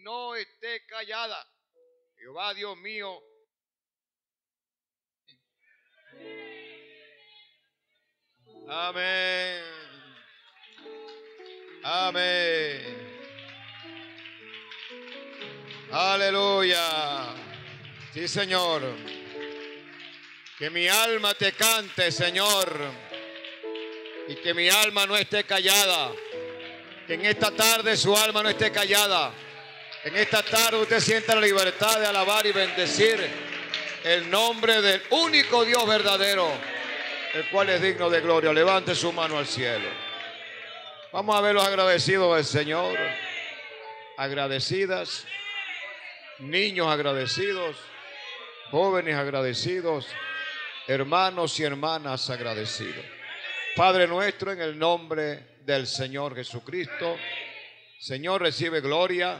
no esté callada. Jehová Dios mío. Amén. Amén. Aleluya. Sí, Señor. Que mi alma te cante, Señor. Y que mi alma no esté callada. Que en esta tarde su alma no esté callada. En esta tarde usted sienta la libertad de alabar y bendecir el nombre del único Dios verdadero, el cual es digno de gloria. Levante su mano al cielo. Vamos a ver los agradecidos del Señor. Agradecidas. Niños agradecidos. Jóvenes agradecidos. Hermanos y hermanas agradecidos. Padre nuestro, en el nombre del Señor Jesucristo. Señor, recibe gloria.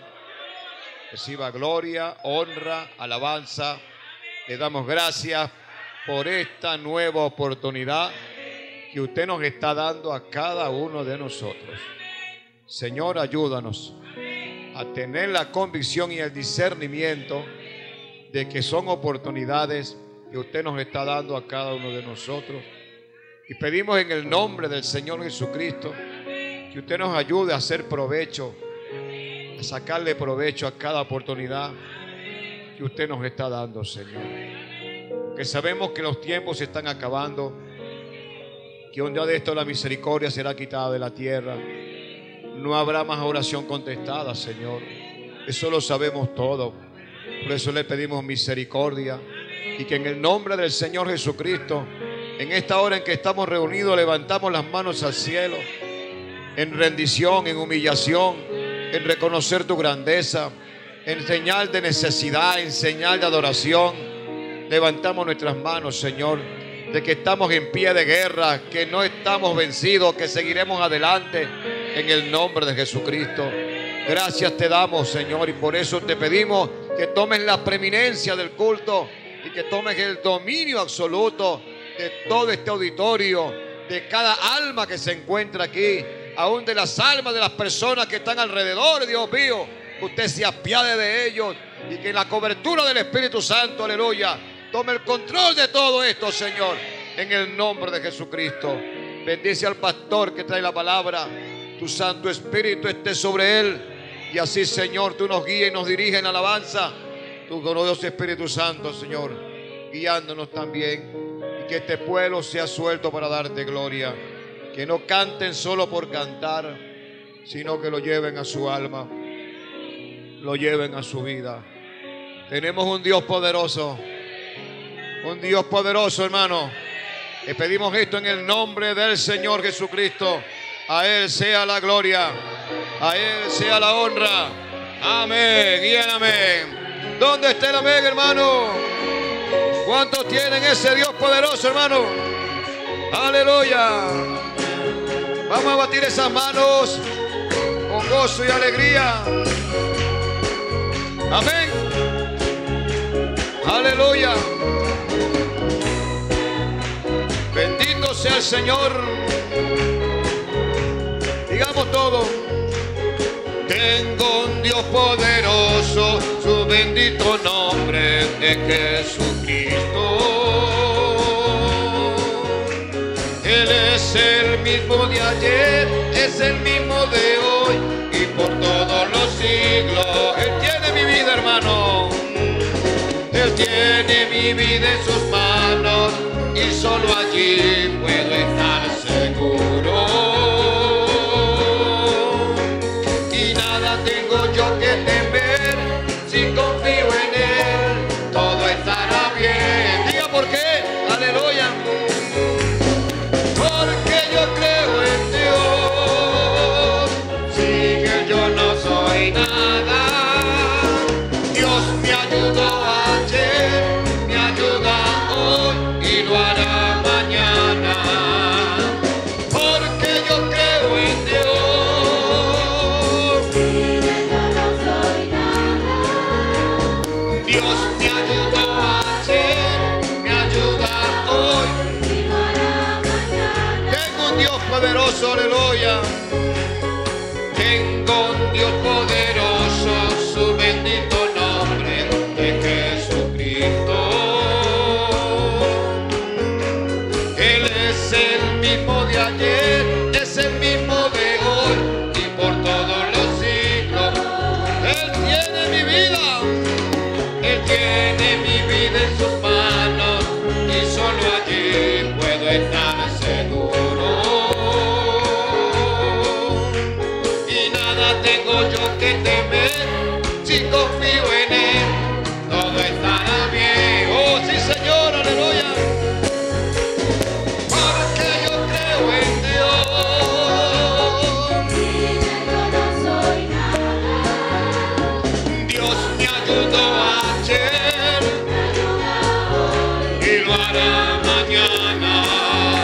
Reciba gloria, honra, alabanza. Le damos gracias por esta nueva oportunidad que usted nos está dando a cada uno de nosotros. Señor, ayúdanos a tener la convicción y el discernimiento de que son oportunidades que usted nos está dando a cada uno de nosotros. Y pedimos en el nombre del Señor Jesucristo que usted nos ayude a hacer provecho, a sacarle provecho a cada oportunidad que usted nos está dando, Señor. Que sabemos que los tiempos se están acabando, que un día de esto la misericordia será quitada de la tierra. No habrá más oración contestada, Señor. Eso lo sabemos todo. Por eso le pedimos misericordia y que en el nombre del Señor Jesucristo, en esta hora en que estamos reunidos, levantamos las manos al cielo en rendición, en humillación, en reconocer tu grandeza, en señal de necesidad, en señal de adoración. Levantamos nuestras manos, Señor, de que estamos en pie de guerra, que no estamos vencidos, que seguiremos adelante en el nombre de Jesucristo. Gracias te damos, Señor, y por eso te pedimos que tomes la preeminencia del culto y que tomes el dominio absoluto de todo este auditorio, de cada alma que se encuentra aquí, aún de las almas de las personas que están alrededor, Dios mío. Usted se apiade de ellos y que en la cobertura del Espíritu Santo, aleluya, tome el control de todo esto, Señor, en el nombre de Jesucristo. Bendice al pastor que trae la palabra. Tu Santo Espíritu esté sobre él. Y así, Señor, tú nos guías y nos diriges en alabanza. Tu glorioso Espíritu Santo, Señor, guiándonos también. Y que este pueblo sea suelto para darte gloria. Que no canten solo por cantar, sino que lo lleven a su alma, lo lleven a su vida. Tenemos un Dios poderoso. Un Dios poderoso, hermano. Le pedimos esto en el nombre del Señor Jesucristo. A Él sea la gloria. A Él sea la honra. Amén y amén. ¿Dónde está el amén, hermano? ¿Cuántos tienen ese Dios poderoso, hermano? Aleluya. Vamos a batir esas manos con gozo y alegría. Amén. Aleluya. Bendito sea el Señor. Digamos todo. Tengo un Dios poderoso, su bendito nombre es Jesucristo. Él es el mismo de ayer, es el mismo de hoy y por todos los siglos. Él tiene mi vida, hermano. Él tiene mi vida en sus manos y solo allí puedo estar seguro. Y nada tengo yo que temer si confío en Él, todo estará bien. Diga por qué, aleluya. Porque yo creo en Dios, sin Él yo no soy nada. Dios me ayudó ayer, me ayuda hoy y lo hará mañana. Porque yo creo en Dios. Sin Él yo no soy nada. Dios me ayudó ayer, me ayuda hoy y lo hará mañana. Tengo un Dios poderoso, aleluya. Tengo un Dios poderoso, su mismo de ayer, es el mismo de hoy y por todos los siglos. Él tiene mi vida, Él tiene mi vida en sus manos y solo allí puedo estar seguro. Y nada tengo yo que temer si confío en Él, todo estará bien. Oh, sí, Señor, aleluya. Porque yo creo en Dios. Yo no soy nada. Dios me ayudó ayer y lo hará mañana.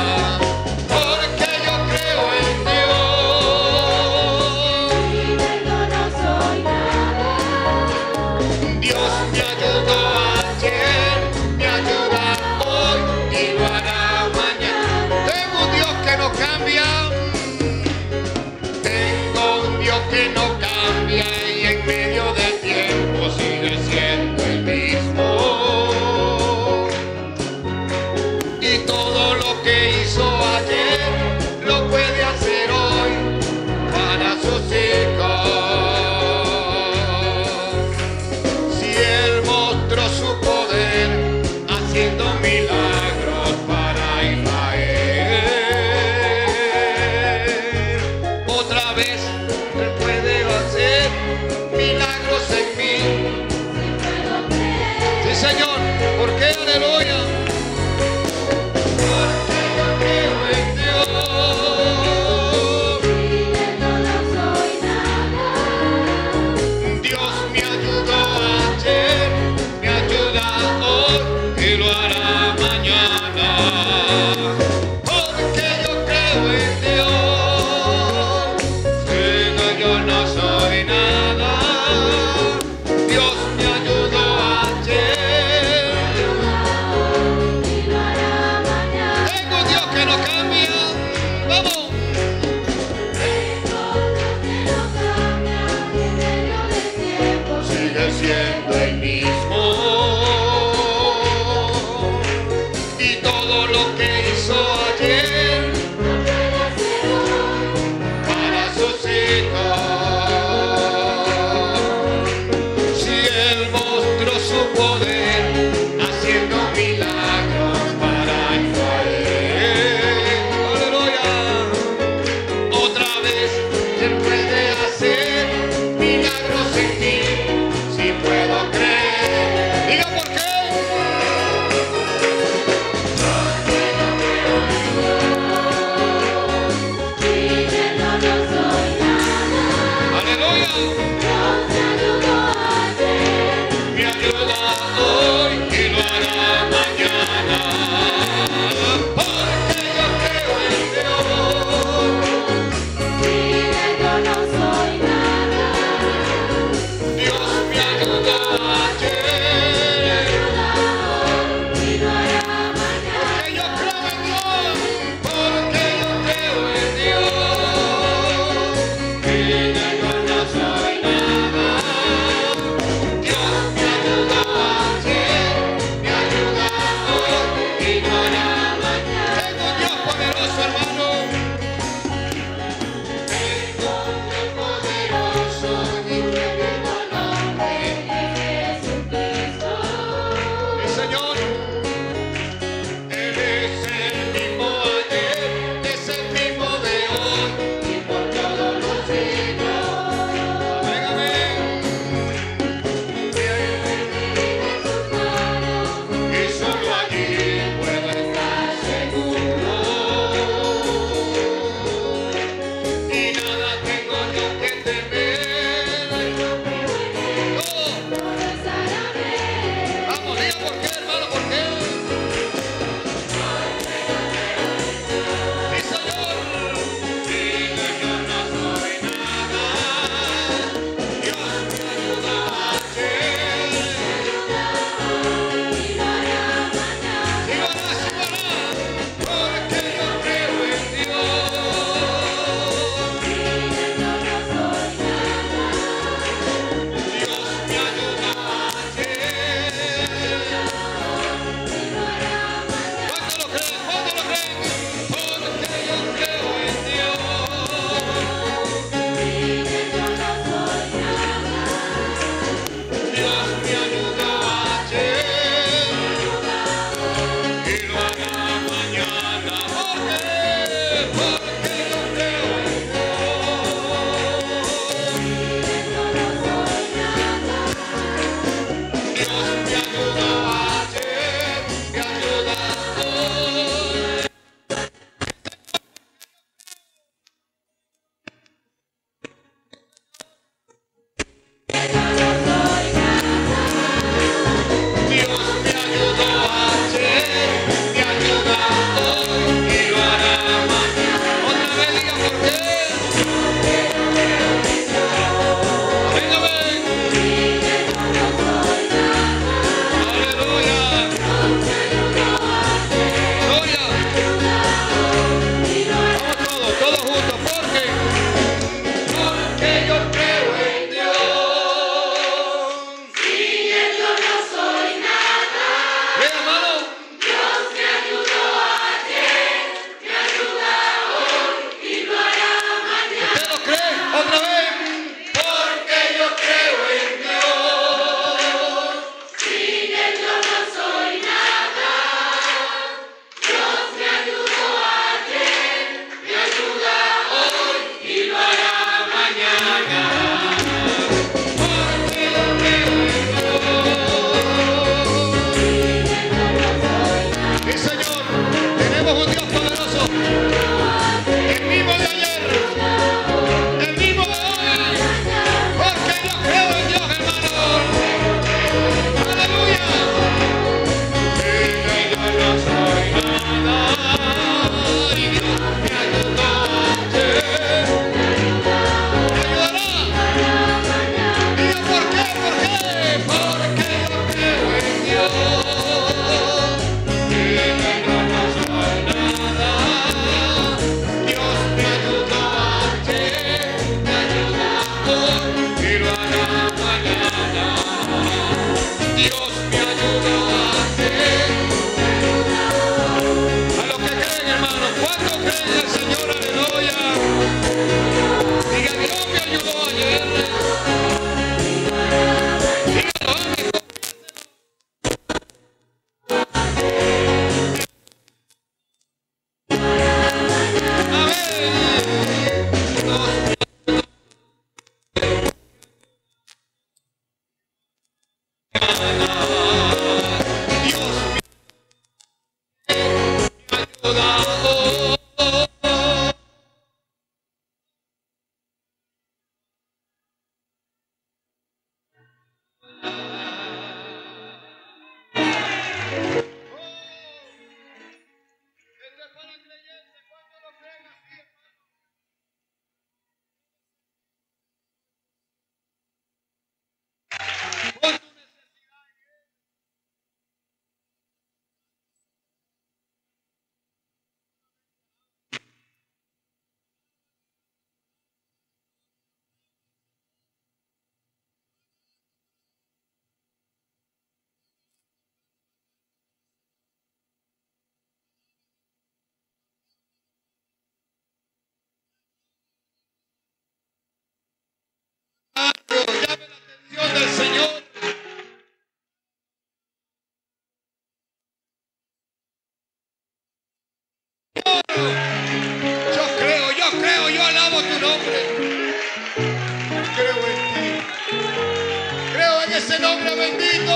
Yo alabo tu nombre. Creo en ti. Creo en ese nombre bendito.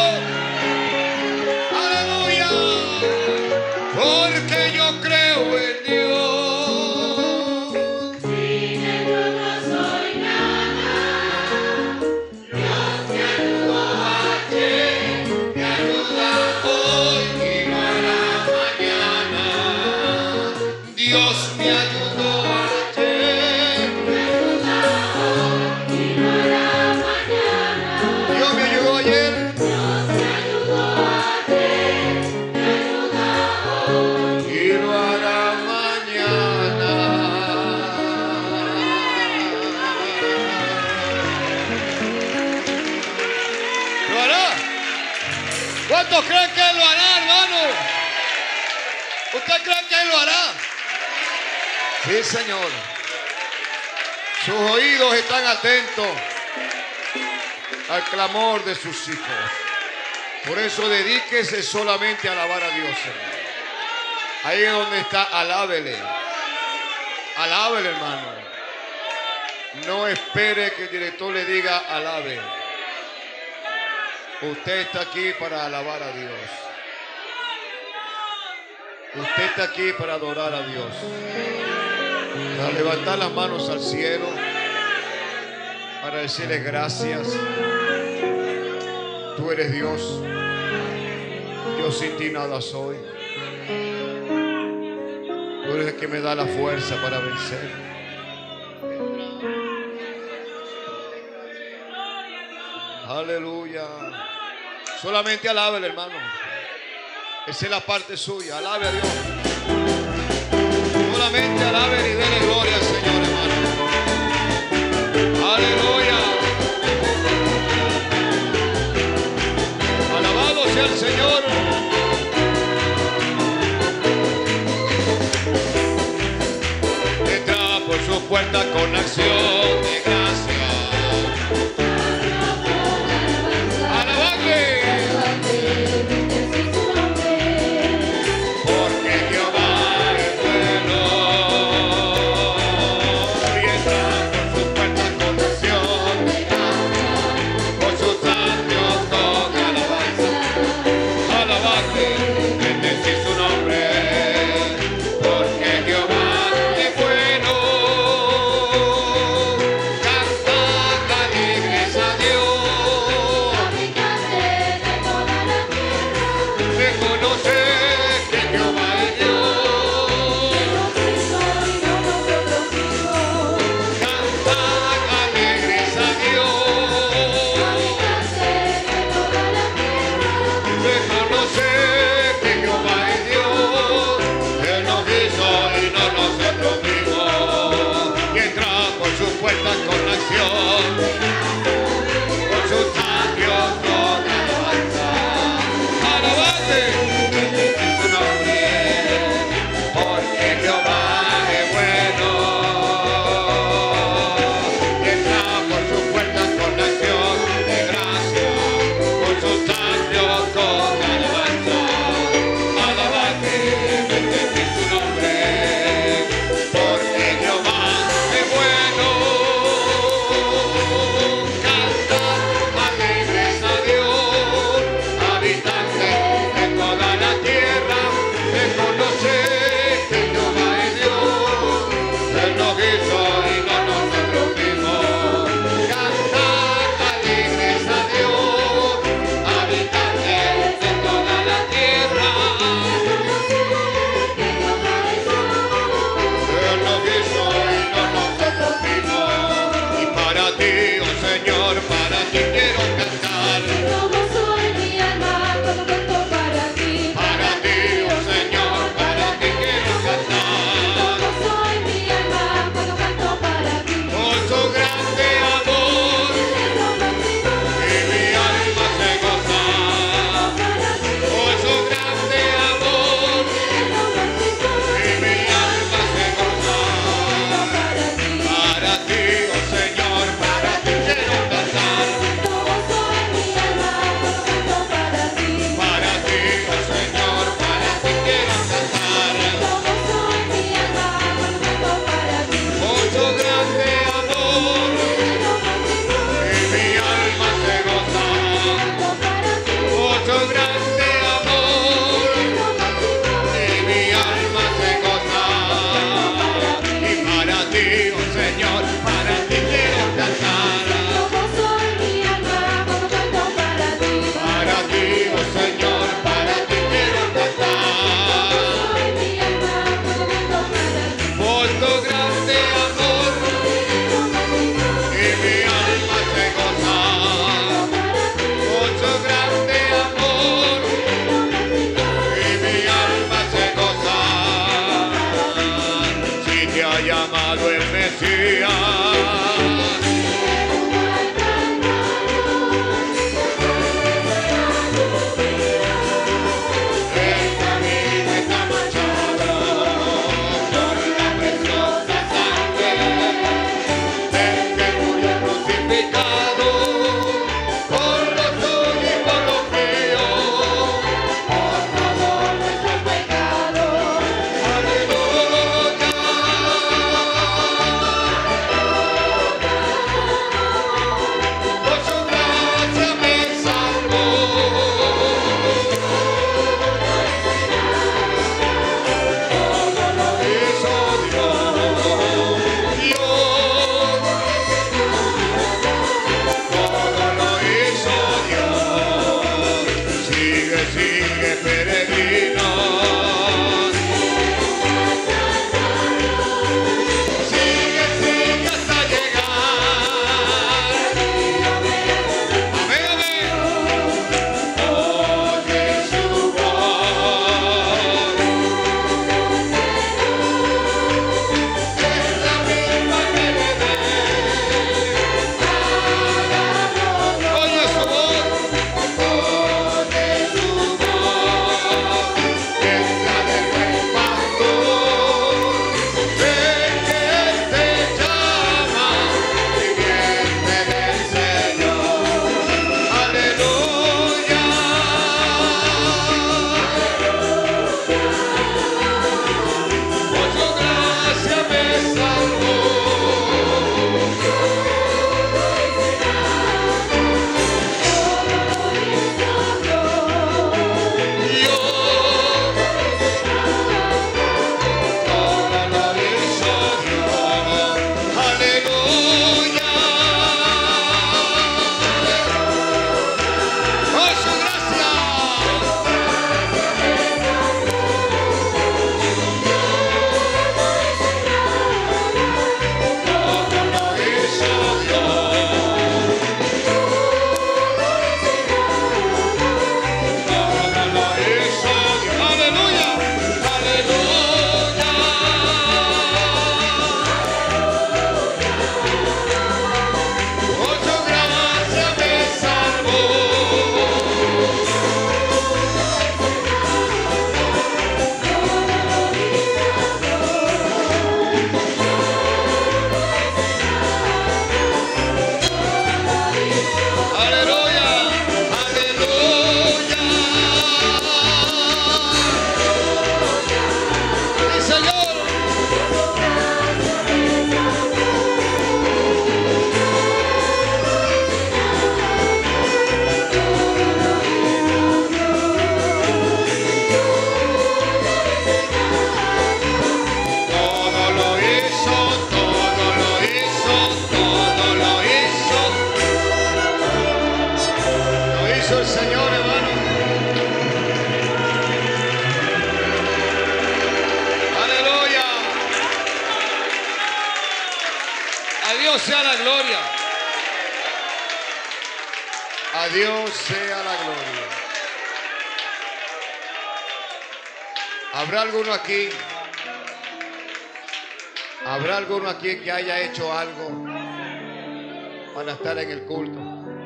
Aleluya. Porque yo creo en Dios. Sin Él yo no soy nada. Dios me ayudó ayer, me ayuda hoy y no hará mañana. Dios me ayudó ayer. Me ayuda hoy y no hará mañana. Dios me ayudó ayer. Dios me ayudó ayer, me ayuda hoy. Y lo hará mañana. ¿Lo hará? ¿Cuántos creen que Él lo hará, hermano? ¿Usted cree que Él lo hará? Sí, Señor. Sus oídos están atentos al clamor de sus hijos. Por eso dedíquese solamente a alabar a Dios, hermano. Ahí es donde está, alábele. Alábele, hermano. No espere que el director le diga alabe. Usted está aquí para alabar a Dios. Usted está aquí para adorar a Dios. Para levantar las manos al cielo. Para decirle gracias. Tú eres Dios. Yo sin ti nada soy. Tú eres el que me da la fuerza para vencer. Aleluya. Solamente alábele, hermano. Esa es la parte suya. Alabe a Dios. Solamente alábele y dele gloria al Señor, hermano. Aleluya. Alabado sea el Señor. Entra por su puerta con acción de gracia. Alabadle. Porque Jehová te ha llamado el Mesías. Dios sea la gloria. A Dios sea la gloria. ¿Habrá alguno aquí? ¿Habrá alguno aquí que haya hecho algo para estar en el culto?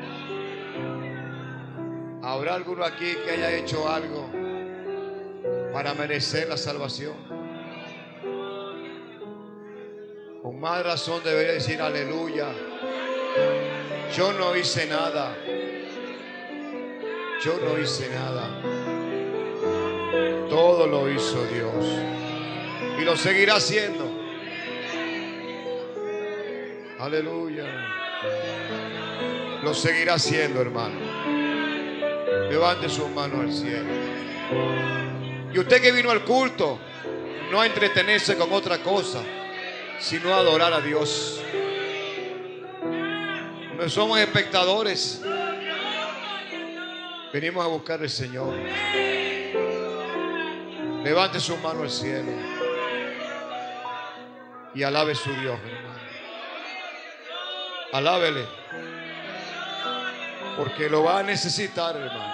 ¿Habrá alguno aquí que haya hecho algo para merecer la salvación? Con más razón debería decir aleluya. Yo no hice nada. Yo no hice nada. Todo lo hizo Dios. Y lo seguirá haciendo. Aleluya. Lo seguirá haciendo, hermano. Levante su mano al cielo. Y usted que vino al culto, no a entretenerse con otra cosa, sino a adorar a Dios. No somos espectadores. Venimos a buscar al Señor. Levante su mano al cielo y alabe su Dios, hermano. Alábele, porque lo va a necesitar, hermano.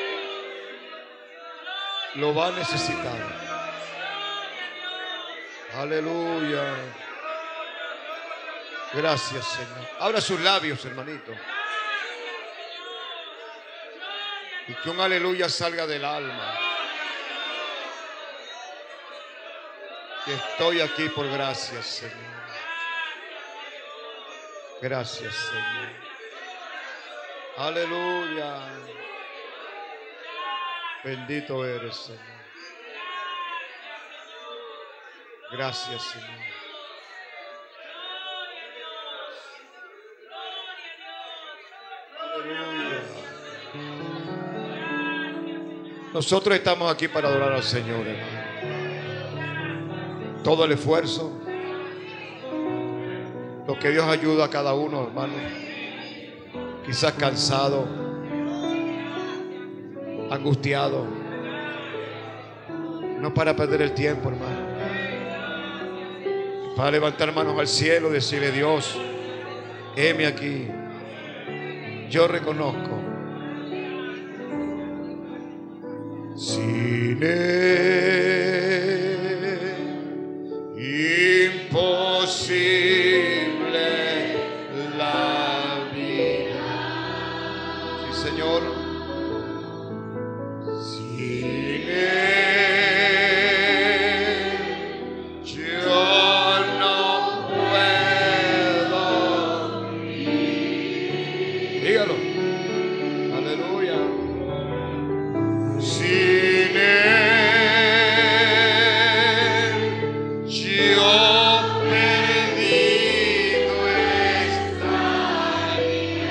Lo va a necesitar. Aleluya. Gracias, Señor. Abra sus labios, hermanito. Y que un aleluya salga del alma. Que estoy aquí por gracias, Señor. Gracias, Señor. Aleluya. Bendito eres, Señor. Gracias, Señor. Aleluya. Nosotros estamos aquí para adorar al Señor, hermano. Todo el esfuerzo, lo que Dios ayuda a cada uno, hermano. Quizás cansado, angustiado. No para perder el tiempo, hermano. Para levantar manos al cielo y decirle: Dios, heme aquí. Yo reconozco. Sin Él, imposible la vida. Sí, Señor. Sin Él, yo no puedo vivir. Dígalo. Aleluya. Sin Él, yo perdido estaría.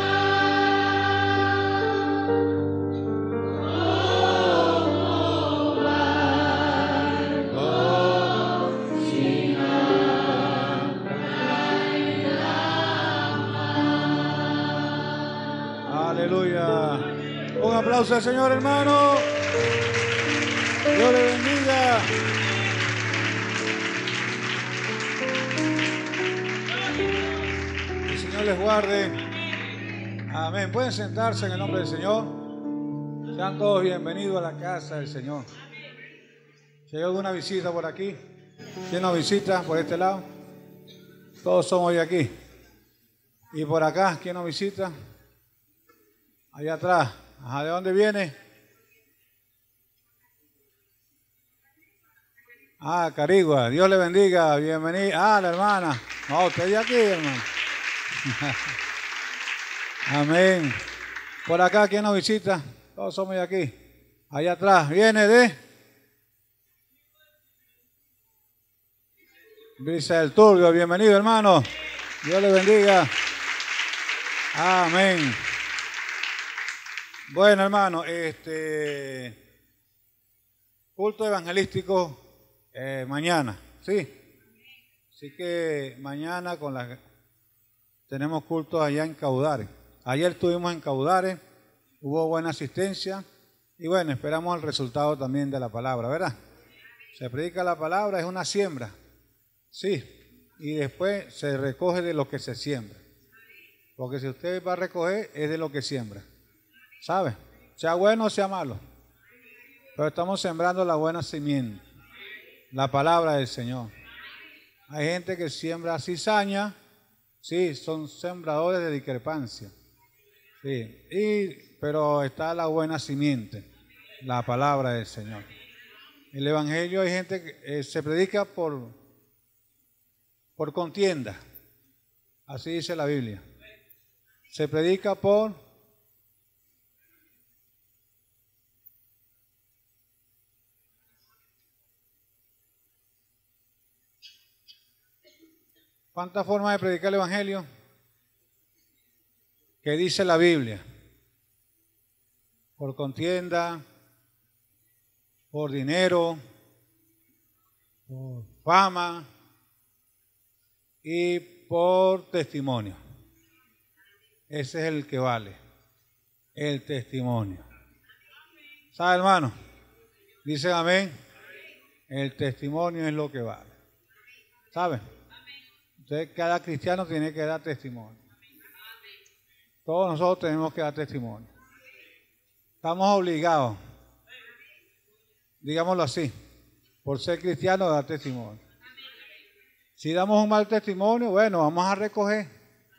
Aleluya. Un aplauso al Señor, hermano. Dios le bendiga. El Señor les guarde. Amén. Pueden sentarse en el nombre del Señor. Sean todos bienvenidos a la casa del Señor. Si hay alguna visita por aquí, ¿quién nos visita por este lado? Todos somos de aquí. Y por acá, ¿quién nos visita? Allá atrás. Ajá, ¿de dónde viene? Ah, Carigua. Dios le bendiga. Bienvenido. Ah, la hermana. No, usted de aquí, hermano. Amén. Por acá, ¿quién nos visita? Todos somos de aquí. Allá atrás. Viene de Brisa del Turbio. Bienvenido, hermano. Dios le bendiga. Amén. Bueno, hermano, culto evangelístico mañana, ¿sí? Así que mañana tenemos cultos allá en Caudares. Ayer estuvimos en Caudares, hubo buena asistencia y bueno, esperamos el resultado también de la palabra, ¿verdad? Se predica la palabra, es una siembra, sí, y después se recoge de lo que se siembra. Porque si usted va a recoger, es de lo que siembra. ¿Sabe? Sea bueno o sea malo. Pero estamos sembrando la buena simiente. La palabra del Señor. Hay gente que siembra cizaña. Sí, son sembradores de discrepancia. Sí. Pero está la buena simiente. La palabra del Señor. El evangelio hay gente que se predica por contienda. Así dice la Biblia. Se predica por ¿cuántas formas de predicar el evangelio? ¿Qué dice la Biblia? Por contienda, por dinero, por fama y por testimonio. Ese es el que vale, el testimonio. ¿Sabe, hermano? Dicen amén. El testimonio es lo que vale. ¿Sabe? Entonces, cada cristiano tiene que dar testimonio. Todos nosotros tenemos que dar testimonio. Estamos obligados, digámoslo así, por ser cristiano, a dar testimonio. Si damos un mal testimonio, bueno, vamos a recoger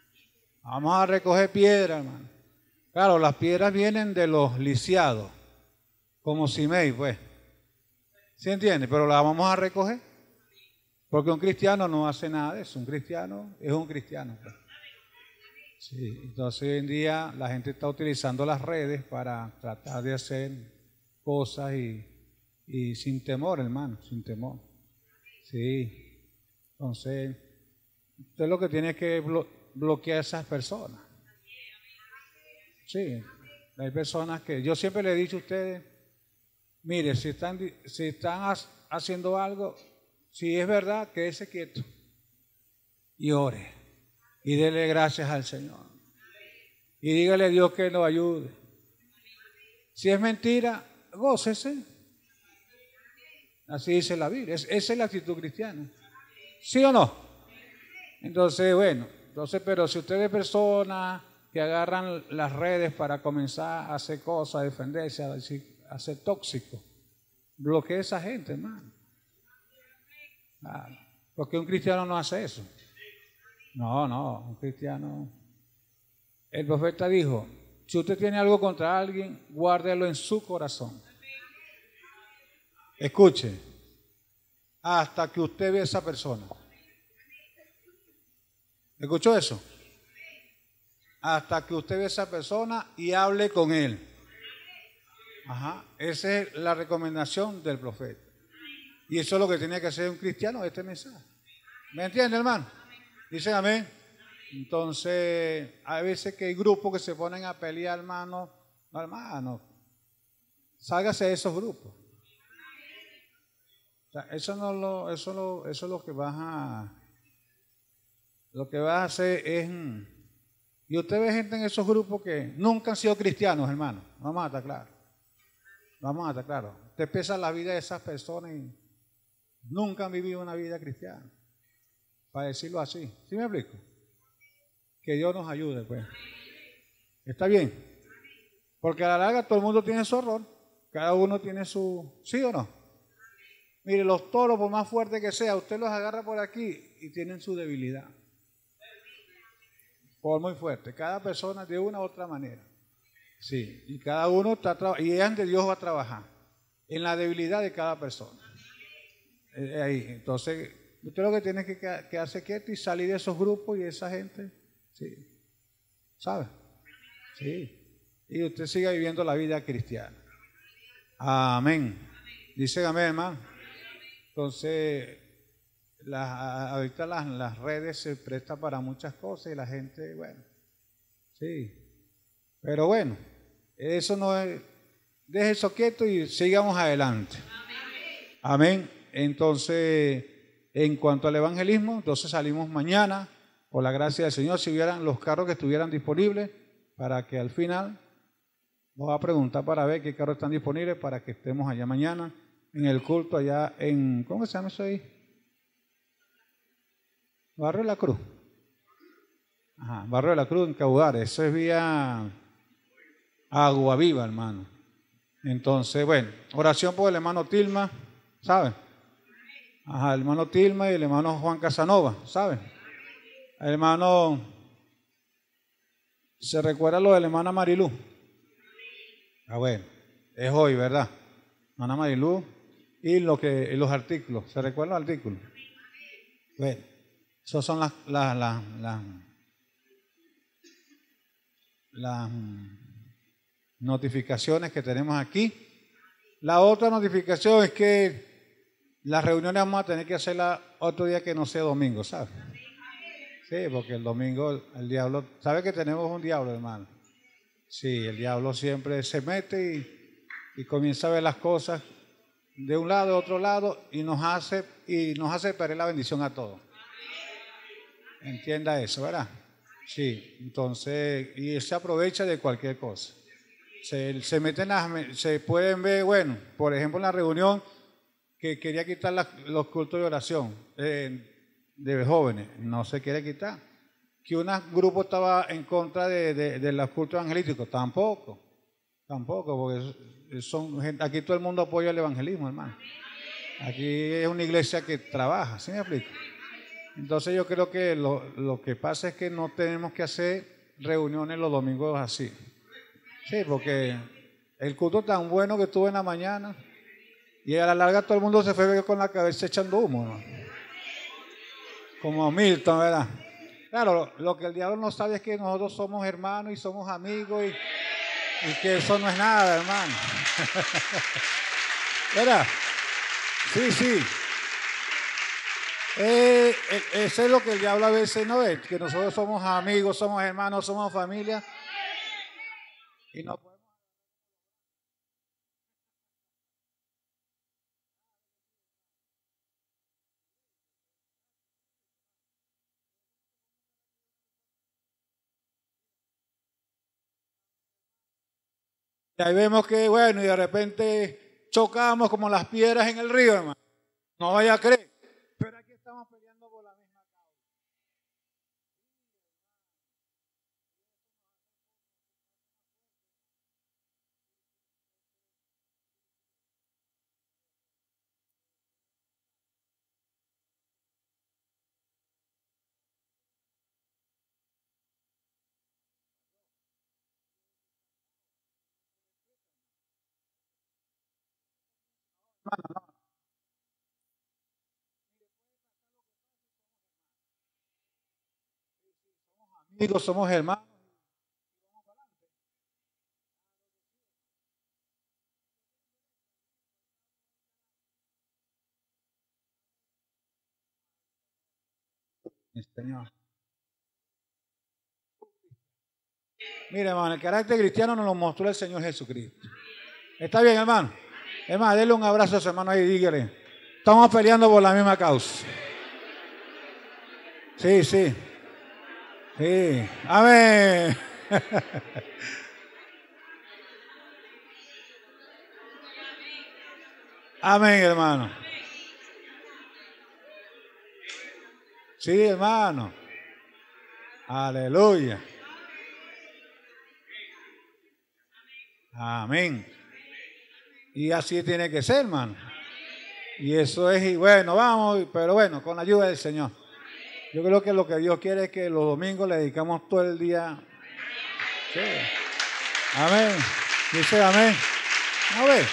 piedras, hermano. Claro, las piedras vienen de los lisiados, como Simei, pues. ¿Sí entiende? Pero las vamos a recoger. Porque un cristiano no hace nada de eso. Un cristiano es un cristiano, pues. Sí, entonces hoy en día la gente está utilizando las redes para tratar de hacer cosas y sin temor, hermano, sin temor. Sí, entonces usted lo que tiene que bloquear a esas personas. Sí, hay personas que yo siempre le he dicho a ustedes, mire, si están haciendo algo, si es verdad, quédese quieto y ore y dele gracias al Señor y dígale a Dios que nos ayude. Si es mentira, gócese. Así dice la Biblia. Esa es la actitud cristiana. ¿Sí o no? Entonces, bueno, pero si usted ve personas que agarran las redes para comenzar a hacer cosas, a defenderse, a ser tóxicos, bloquee a esa gente, hermano. Claro, porque un cristiano no hace eso. No, un cristiano. El profeta dijo, si usted tiene algo contra alguien, guárdelo en su corazón. Escuche, hasta que usted vea a esa persona. ¿Escuchó eso? Hasta que usted vea a esa persona y hable con él. Ajá, esa es la recomendación del profeta. Y eso es lo que tiene que hacer un cristiano, este mensaje. ¿Me entiende, hermano? Dicen amén. Entonces, hay veces que hay grupos que se ponen a pelear, hermano. No, hermano, sálgase de esos grupos. O sea, eso es lo que vas a hacer es, y usted ve gente en esos grupos que nunca han sido cristianos, hermano. Vamos a estar claros. Usted pesa la vida de esas personas y nunca han vivido una vida cristiana, para decirlo así. ¿Sí me explico? Que Dios nos ayude, pues. ¿Está bien? Porque a la larga todo el mundo tiene su error. Cada uno tiene su... ¿Sí o no? Mire, los toros, por más fuerte que sea, usted los agarra por aquí y tienen su debilidad. Por muy fuerte. Cada persona de una u otra manera. Sí. Y cada uno está y es donde Dios va a trabajar. En la debilidad de cada persona. Ahí. Entonces, usted lo que tiene que quedarse quieto y salir de esos grupos y de esa gente. Sí. ¿Sabe? Sí. Y usted siga viviendo la vida cristiana. Amén. Dice amén, hermano. Entonces, ahorita las redes se prestan para muchas cosas y la gente, bueno, sí. Pero bueno, eso no es, deje eso quieto y sigamos adelante. Amén. Entonces, en cuanto al evangelismo, entonces salimos mañana, por la gracia del Señor, si hubieran los carros que estuvieran disponibles, para que al final nos va a preguntar para ver qué carros están disponibles, para que estemos allá mañana, en el culto allá en, ¿cómo se llama eso ahí? Barrio de la Cruz. Ajá, Barrio de la Cruz en Caudares, eso es vía Agua Viva, hermano. Entonces, bueno, oración por el hermano Tilma, ¿saben? Ajá, el hermano Tilma y el hermano Juan Casanova, ¿saben? El hermano, ¿se recuerda lo de la hermana Marilú? Ah, bueno, es hoy, ¿verdad? Hermana Marilú y los artículos, ¿se recuerdan los artículos? Bueno, esas son las notificaciones que tenemos aquí. La otra notificación es que las reuniones vamos a tener que hacerlas otro día que no sea domingo, ¿sabes? Sí, porque el domingo el diablo, ¿sabe que tenemos un diablo, hermano? Sí, el diablo siempre se mete y comienza a ver las cosas de un lado, de otro lado y nos hace perder la bendición a todos. Entienda eso, ¿verdad? Sí, entonces, y se aprovecha de cualquier cosa. Se meten se pueden ver, bueno, por ejemplo en la reunión que quería quitar los cultos de oración de jóvenes, no se quiere quitar. Que un grupo estaba en contra de los cultos evangelísticos, tampoco, porque aquí todo el mundo apoya el evangelismo, hermano. Aquí es una iglesia que trabaja, ¿sí me explico? Entonces yo creo que lo que pasa es que no tenemos que hacer reuniones los domingos así. Sí, porque el culto tan bueno que tuve en la mañana y a la larga todo el mundo se fue con la cabeza echando humo, ¿no? Como Milton, ¿verdad? Claro, lo que el diablo no sabe es que nosotros somos hermanos y somos amigos y que eso no es nada, hermano. ¿Verdad? Sí, sí. Eso es lo que el diablo a veces no ve, que nosotros somos amigos, somos hermanos, somos familia y no podemos. Y ahí vemos que, bueno, y de repente chocamos como las piedras en el río, hermano. No vaya a creer. Pero aquí estamos peleando por la misma causa. Amigos, somos hermanos. Mi Señor. Mire, hermano, el carácter cristiano nos lo mostró el Señor Jesucristo. ¿Está bien, hermano? Hermano, denle un abrazo a su hermano ahí y dígale, estamos peleando por la misma causa. Sí, sí. Sí. Amén. Amén, hermano. Sí, hermano. Aleluya. Amén. Y así tiene que ser, hermano. Y eso es, y bueno, vamos, pero bueno, con la ayuda del Señor. Yo creo que lo que Dios quiere es que los domingos le dedicamos todo el día. Sí. Amén. Dice amén. ¿No ves?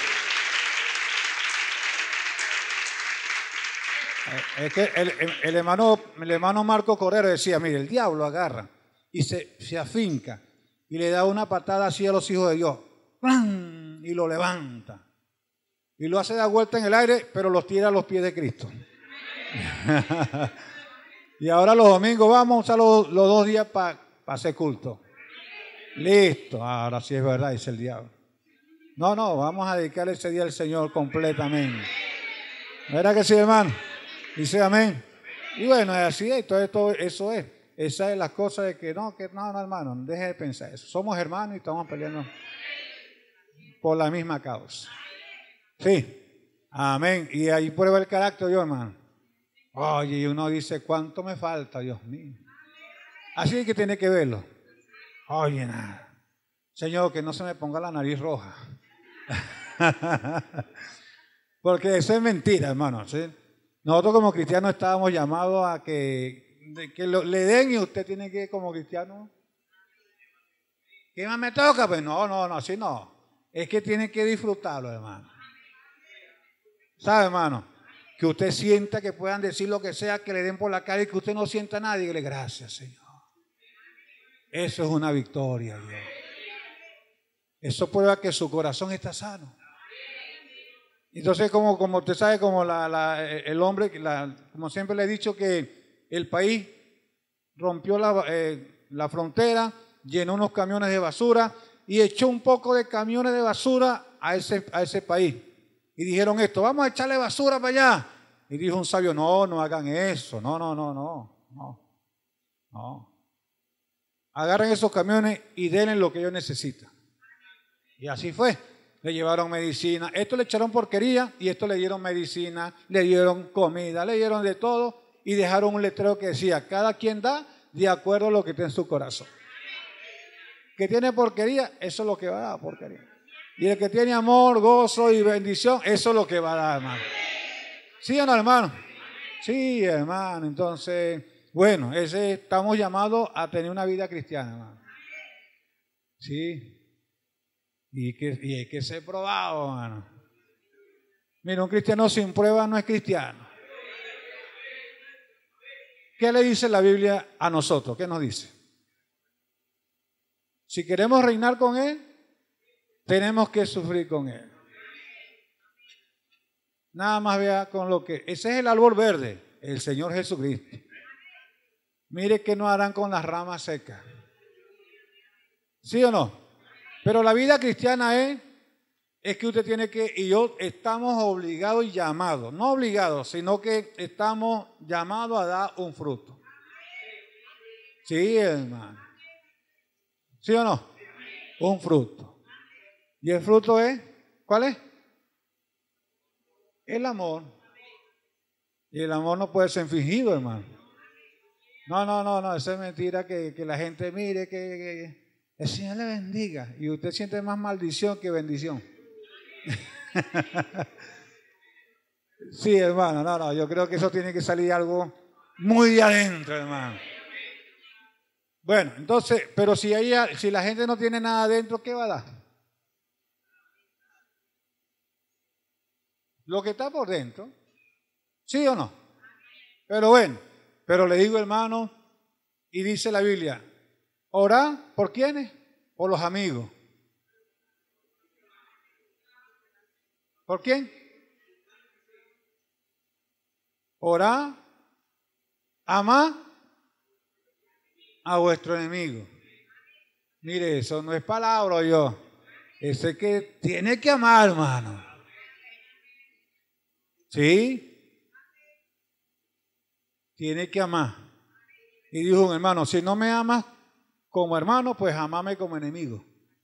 Es que el hermano Marco Correro decía, mire, el diablo agarra y se afinca y le da una patada así a los hijos de Dios. ¡Plam! Y lo levanta. Y lo hace dar vuelta en el aire, pero los tira a los pies de Cristo. Y ahora los domingos vamos a usar los 2 días para hacer culto. Listo, ahora sí es verdad, dice el diablo. No, vamos a dedicar ese día al Señor completamente. ¿Verdad que sí, hermano? Dice amén. Y bueno, así es, todo eso es. Esa es la cosa de que no, hermano, deje de pensar eso. Somos hermanos y estamos peleando por la misma causa. Sí, amén. Y ahí prueba el carácter yo, hermano. Oye, y uno dice, ¿cuánto me falta, Dios mío? Así es que tiene que verlo. Oye, nada. Señor, que no se me ponga la nariz roja. Porque eso es mentira, hermano, ¿sí? Nosotros como cristianos estábamos llamados a que le den y usted tiene que, como cristiano, ¿qué más me toca? Pues no, así no. Es que tiene que disfrutarlo, hermano. ¿Sabe, hermano? Que usted sienta que puedan decir lo que sea, que le den por la cara y que usted no sienta nada y dígale gracias, Señor. Eso es una victoria, Dios. Eso prueba que su corazón está sano. Entonces, como usted sabe, como el hombre, como siempre le he dicho, que el país rompió la frontera, llenó unos camiones de basura y echó un poco de camiones de basura a ese país. Y dijeron esto, vamos a echarle basura para allá. Y dijo un sabio, no hagan eso, no. Agarren esos camiones y denle lo que ellos necesitan. Y así fue. Le llevaron medicina. Esto le echaron porquería y esto le dieron medicina, le dieron comida, le dieron de todo y dejaron un letrero que decía, cada quien da de acuerdo a lo que tiene en su corazón. Que tiene porquería, eso es lo que va a dar, porquería. Y el que tiene amor, gozo y bendición, eso es lo que va a dar, hermano. ¿Sí o no, hermano? Sí, hermano, entonces, bueno, estamos llamados a tener una vida cristiana, hermano. Sí, y hay que ser probado, hermano. Mira, un cristiano sin prueba no es cristiano. ¿Qué le dice la Biblia a nosotros? ¿Qué nos dice? Si queremos reinar con Él, tenemos que sufrir con Él. Nada más vea con lo que... Ese es el árbol verde, el Señor Jesucristo. Mire qué no harán con las ramas secas. ¿Sí o no? Pero la vida cristiana es que usted tiene que, y yo estamos obligados y llamados, no obligados, sino que estamos llamados a dar un fruto. Sí, hermano. ¿Sí o no? Un fruto. ¿Y el fruto es? ¿Cuál es? El amor. Y el amor no puede ser fingido, hermano. No, eso es mentira que la gente mire que el Señor le bendiga y usted siente más maldición que bendición. Sí, hermano, no, yo creo que eso tiene que salir algo muy de adentro, hermano. Bueno, entonces, pero si la gente no tiene nada adentro, ¿qué va a dar? Lo que está por dentro, ¿sí o no? Pero bueno, pero le digo, hermano, y dice la Biblia, orá, ¿por quiénes? Por los amigos. ¿Por quién? Orá, amá a vuestro enemigo. Mire, eso no es palabra, yo. Eso es que tiene que amar, hermano. ¿Sí? Tiene que amar. Y dijo un hermano, si no me amas como hermano, pues amame como enemigo.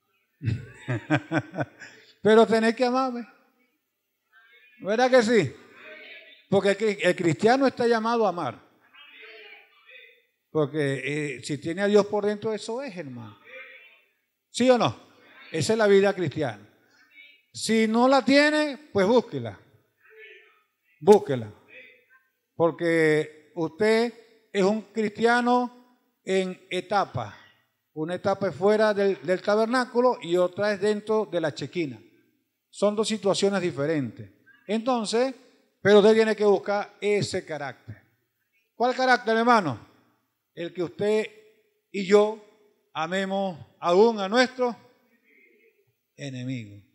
Pero tenés que amarme. ¿Verdad que sí? Porque el cristiano está llamado a amar. Porque si tiene a Dios por dentro, eso es, hermano. ¿Sí o no? Esa es la vida cristiana. Si no la tiene, pues búsquela. Búsquela. Porque usted es un cristiano en etapas. Una etapa es fuera del tabernáculo y otra es dentro de la chequina. Son dos situaciones diferentes. Entonces, pero usted tiene que buscar ese carácter. ¿Cuál carácter, hermano? El que usted y yo amemos aún a nuestros enemigos.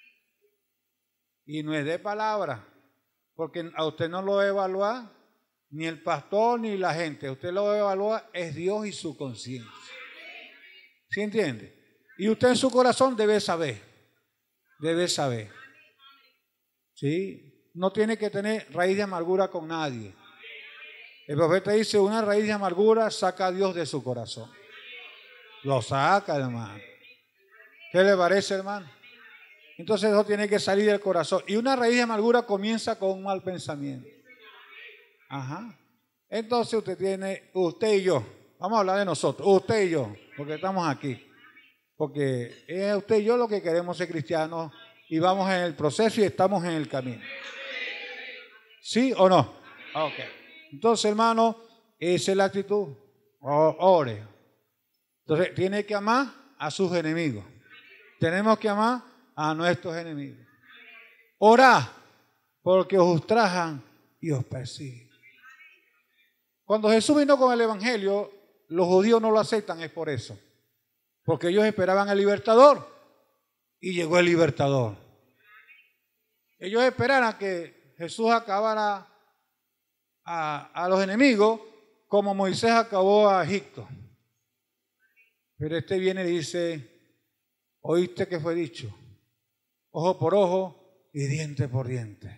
Y no es de palabra, porque a usted no lo evalúa ni el pastor ni la gente. Usted lo evalúa es Dios y su conciencia. ¿Sí entiende? Y usted en su corazón debe saber. Debe saber. ¿Sí? No tiene que tener raíz de amargura con nadie. El profeta dice, una raíz de amargura saca a Dios de su corazón. Lo saca, hermano. ¿Qué le parece, hermano? Entonces eso tiene que salir del corazón. Y una raíz de amargura comienza con un mal pensamiento. Ajá. Entonces usted y yo, vamos a hablar de nosotros, usted y yo, porque estamos aquí. Porque es usted y yo lo que queremos ser cristianos y vamos en el proceso y estamos en el camino. ¿Sí o no? Ok. Entonces, hermano, esa es la actitud. Ore. Entonces, tiene que amar a sus enemigos. Tenemos que amar a nuestros enemigos. Orad, porque os ultrajan y os persiguen. Cuando Jesús vino con el Evangelio, los judíos no lo aceptan, es por eso. Porque ellos esperaban al libertador y llegó el libertador. Ellos esperaban que Jesús acabara a los enemigos como Moisés acabó a Egipto. Pero este viene y dice, oíste que fue dicho, ojo por ojo y diente por diente.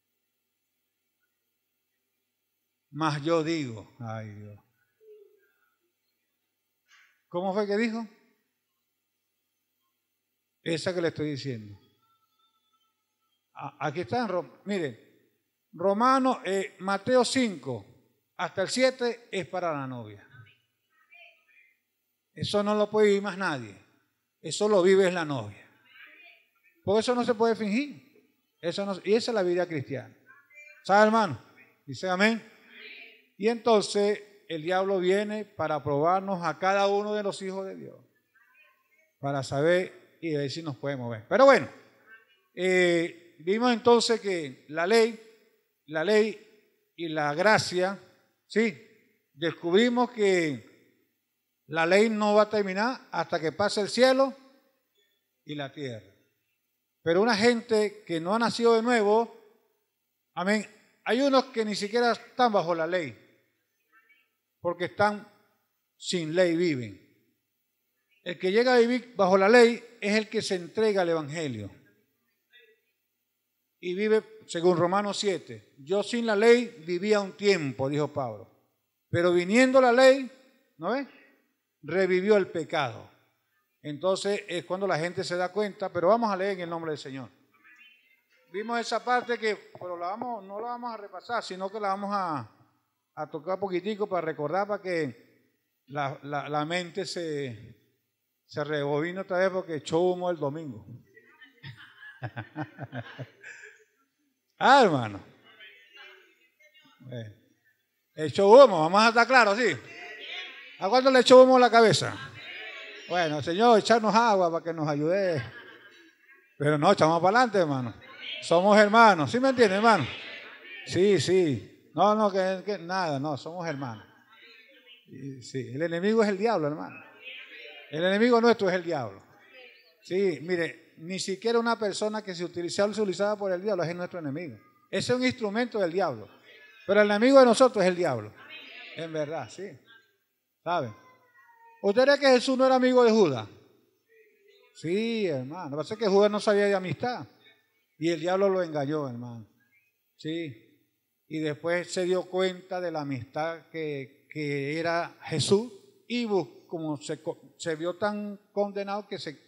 Mas yo digo, ay Dios. ¿Cómo fue que dijo? Esa que le estoy diciendo. Aquí está miren, Mateo 5 hasta el 7 es para la novia. Eso no lo puede vivir más nadie. Eso lo vive la novia. Por eso no se puede fingir. Y esa es la vida cristiana. ¿Sabe, hermano? Dice amén. Y entonces el diablo viene para probarnos a cada uno de los hijos de Dios, para saber y ver si nos podemos mover. Pero bueno, vimos entonces que la ley y la gracia, sí, descubrimos que la ley no va a terminar hasta que pase el cielo y la tierra. Pero una gente que no ha nacido de nuevo, amén, hay unos que ni siquiera están bajo la ley, porque están sin ley, viven. El que llega a vivir bajo la ley es el que se entrega al Evangelio y vive según Romanos 7. Yo sin la ley vivía un tiempo, dijo Pablo, pero viniendo la ley, ¿no ves? Revivió el pecado. Entonces es cuando la gente se da cuenta, pero vamos a leer en el nombre del Señor. Vimos esa parte pero no la vamos a repasar, sino que la vamos a tocar poquitico para recordar, para que la mente se rebobine otra vez, porque echó humo el domingo. Hermano. Echó humo, vamos a estar claros, ¿sí? ¿A cuánto le echó humo a la cabeza? Bueno, Señor, echarnos agua para que nos ayude. Pero no, echamos para adelante, hermano. Somos hermanos, ¿sí me entiende, hermano? Sí. No, que nada, no, somos hermanos. Sí, el enemigo es el diablo, hermano. El enemigo nuestro es el diablo. Sí, mire, ni siquiera una persona que se utilizaba por el diablo es nuestro enemigo. Ese es un instrumento del diablo. Pero el enemigo de nosotros es el diablo. En verdad, sí. ¿Saben? ¿Usted cree que Jesús no era amigo de Judas? Sí, hermano. Lo que pasa es que Judas no sabía de amistad. Y el diablo lo engañó, hermano. Sí. Y después se dio cuenta de la amistad que era Jesús. Y como se vio tan condenado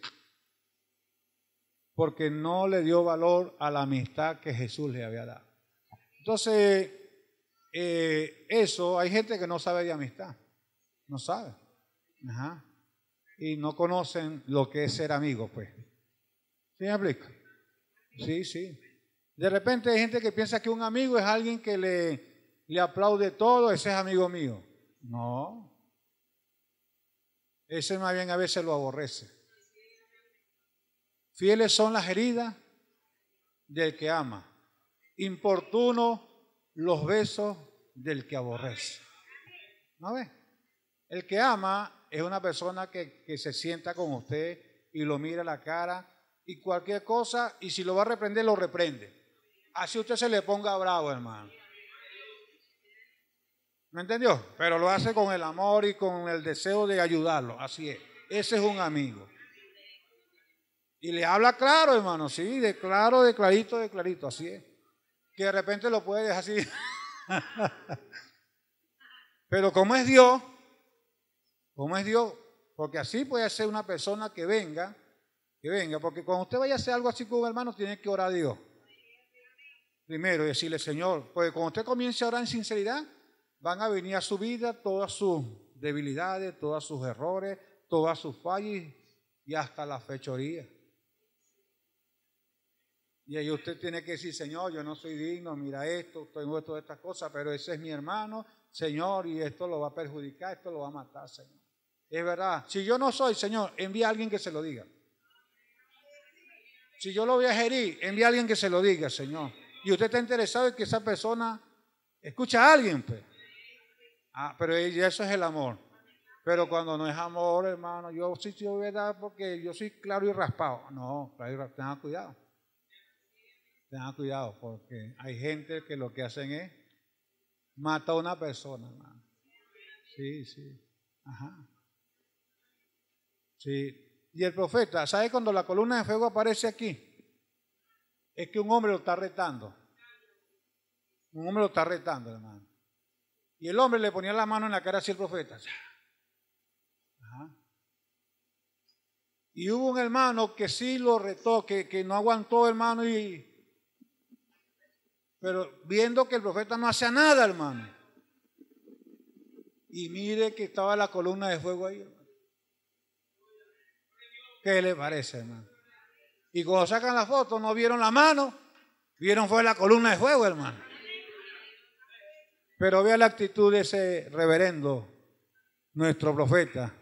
porque no le dio valor a la amistad que Jesús le había dado. Entonces, hay gente que no sabe de amistad. No sabe. Ajá. Y no conocen lo que es ser amigo, pues. ¿Sí me explico? Sí. De repente hay gente que piensa que un amigo es alguien que le aplaude todo, ese es amigo mío. No. Ese más bien a veces lo aborrece. Fieles son las heridas del que ama. Importuno los besos del que aborrece. ¿No ves? El que ama es una persona que se sienta con usted y lo mira a la cara y cualquier cosa, y si lo va a reprender, lo reprende. Así usted se le ponga bravo, hermano. ¿Me entendió? Pero lo hace con el amor y con el deseo de ayudarlo. Así es. Ese es un amigo. Y le habla claro, hermano, sí, de clarito, así es. Que de repente lo puede dejar así. Pero como es Dios, porque así puede ser una persona que venga, porque cuando usted vaya a hacer algo así con un hermano, tiene que orar a Dios. Primero, decirle, Señor, porque cuando usted comience a orar en sinceridad, van a venir a su vida todas sus debilidades, todos sus errores, todas sus fallas y hasta la fechoría. Y ahí usted tiene que decir, Señor, yo no soy digno, mira esto, tengo esto de estas cosas, pero ese es mi hermano, Señor, y esto lo va a perjudicar, esto lo va a matar, Señor. Es verdad, si yo no soy, Señor, envía a alguien que se lo diga. Si yo lo voy a herir, envía a alguien que se lo diga, Señor. Y usted está interesado en que esa persona escucha a alguien, pues. Pero eso es el amor. Pero cuando no es amor, hermano, yo sí te voy a dar porque yo soy claro y raspado. No, tengan cuidado. Tengan cuidado, porque hay gente que lo que hacen es matar a una persona, hermano. Sí. Ajá. Sí. Y el profeta, ¿sabe cuando la columna de fuego aparece aquí? Es que un hombre lo está retando. Un hombre lo está retando, hermano. Y el hombre le ponía la mano en la cara así al profeta. Ajá. Y hubo un hermano que sí lo retó, que no aguantó, hermano, pero viendo que el profeta no hacía nada, hermano. Y mire que estaba la columna de fuego ahí, hermano. ¿Qué le parece, hermano? Y cuando sacan la foto, no vieron la mano, vieron fue la columna de fuego, hermano. Pero vea la actitud de ese reverendo, nuestro profeta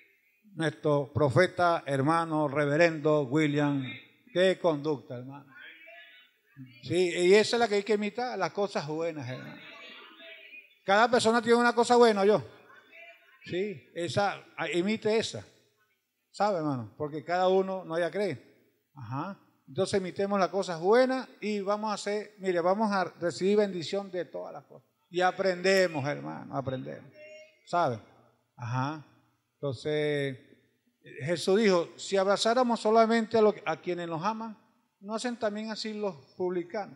hermano, reverendo William. Qué conducta, hermano. Sí, y esa es la que hay que imitar, las cosas buenas, hermano. Cada persona tiene una cosa buena, yo. Sí, imite esa. ¿Sabe, hermano? Porque cada uno no haya cree. Ajá. Entonces imitemos las cosas buenas y vamos a hacer, mire, vamos a recibir bendición de todas las cosas. Y aprendemos, hermano, aprendemos. ¿Sabe? Ajá. Entonces, Jesús dijo, si abrazáramos solamente a quienes nos aman, ¿no hacen también así los publicanos?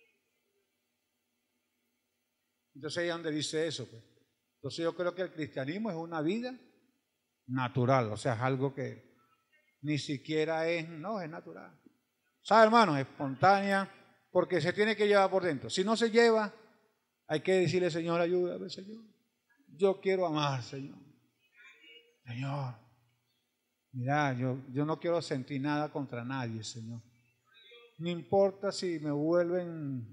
Entonces ahí es donde dice eso, pues. Entonces yo creo que el cristianismo es una vida natural, o sea, es algo que ni siquiera es natural. ¿Sabe, hermano? Es espontánea, porque se tiene que llevar por dentro. Si no se lleva, hay que decirle, Señor, ayúdame, Señor. Yo quiero amar, Señor. Señor, mira, yo no quiero sentir nada contra nadie, Señor. No importa si me vuelven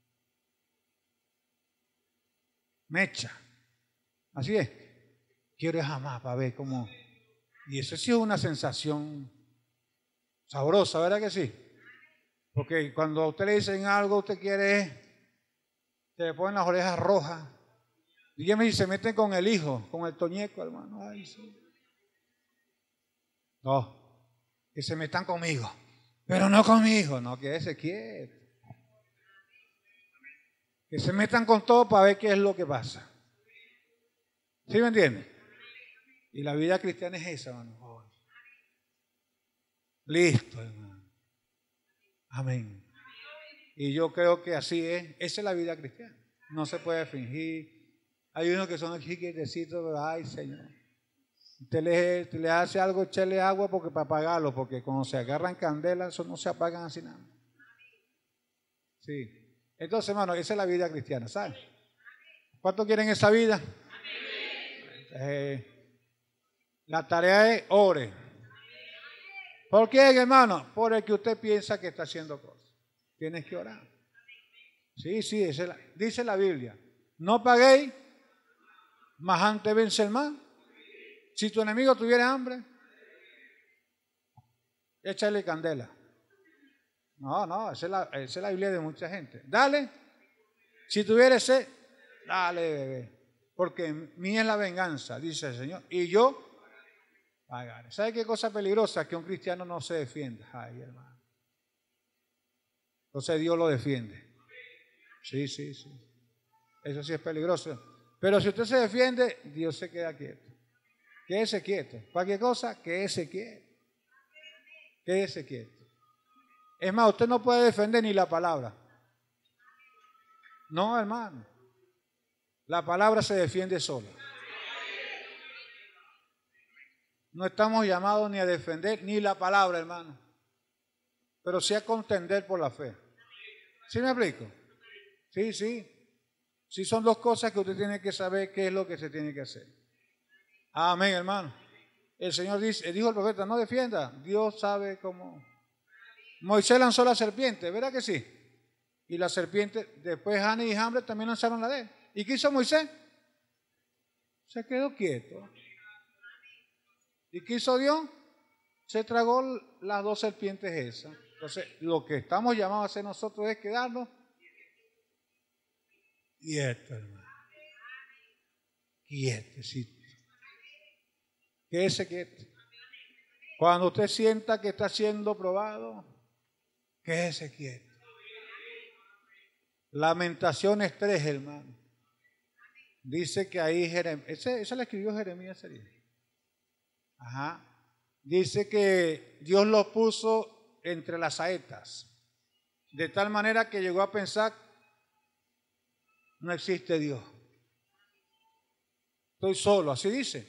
mecha. Así es. Quiero amar para ver cómo. Y eso sí es una sensación sabrosa, ¿verdad que sí? Porque cuando a usted le dicen algo, usted quiere, se le ponen las orejas rojas. Dígame si se meten con el hijo, con el toñeco, hermano. Ay, sí. No, que se metan conmigo, pero no conmigo, no, quédese quieto. Que se metan con todo para ver qué es lo que pasa. ¿Sí me entiende? Y la vida cristiana es esa, hermano. Oh. Listo, hermano. Amén. Y yo creo que así es. Esa es la vida cristiana. No se puede fingir. Hay unos que son chiquitecitos, pero ay, Señor. Usted le hace algo, echarle agua porque para apagarlo, porque cuando se agarran candela, eso no se apagan así nada. Sí. Entonces, hermano, esa es la vida cristiana, ¿sabes? ¿Cuántos quieren esa vida? La tarea es ore. ¿Por qué, hermano? Por el que usted piensa que está haciendo cosas. Tienes que orar. Sí, dice la Biblia. No paguéis, mas antes vence el mal. Si tu enemigo tuviera hambre, échale candela. No, esa es la Biblia de mucha gente. Dale, si tuviera sed, dale, bebé. Porque mía es la venganza, dice el Señor, y yo pagaré. ¿Sabe qué cosa peligrosa? Que un cristiano no se defienda. Ay, hermano. Entonces Dios lo defiende. Sí. Eso sí es peligroso. Pero si usted se defiende, Dios se queda quieto. Quédese quieto. Cualquier cosa, quédese quieto. Quédese quieto. Es más, usted no puede defender ni la palabra. No, hermano. La palabra se defiende sola. No estamos llamados ni a defender ni la palabra, hermano. Pero sí a contender por la fe. ¿Sí me explico? Sí. Sí son dos cosas que usted tiene que saber qué es lo que se tiene que hacer. Amén, hermano. El Señor dijo al profeta, no defienda. Dios sabe cómo. Moisés lanzó la serpiente, ¿verdad que sí? Y la serpiente, después Hanni y Hambre también lanzaron la de él. ¿Y qué hizo Moisés? Se quedó quieto. ¿Y qué hizo Dios? Se tragó las dos serpientes esas. Entonces, lo que estamos llamados a hacer nosotros es quedarnos quietos, hermano. Quietecito. Quédese quieto. Cuando usted sienta que está siendo probado, quédese quieto. Lamentaciones 3, hermano. Dice que ahí esa la escribió Jeremías. Ajá. Dice que Dios lo puso entre las saetas, de tal manera que llegó a pensar, no existe Dios. Estoy solo, así dice.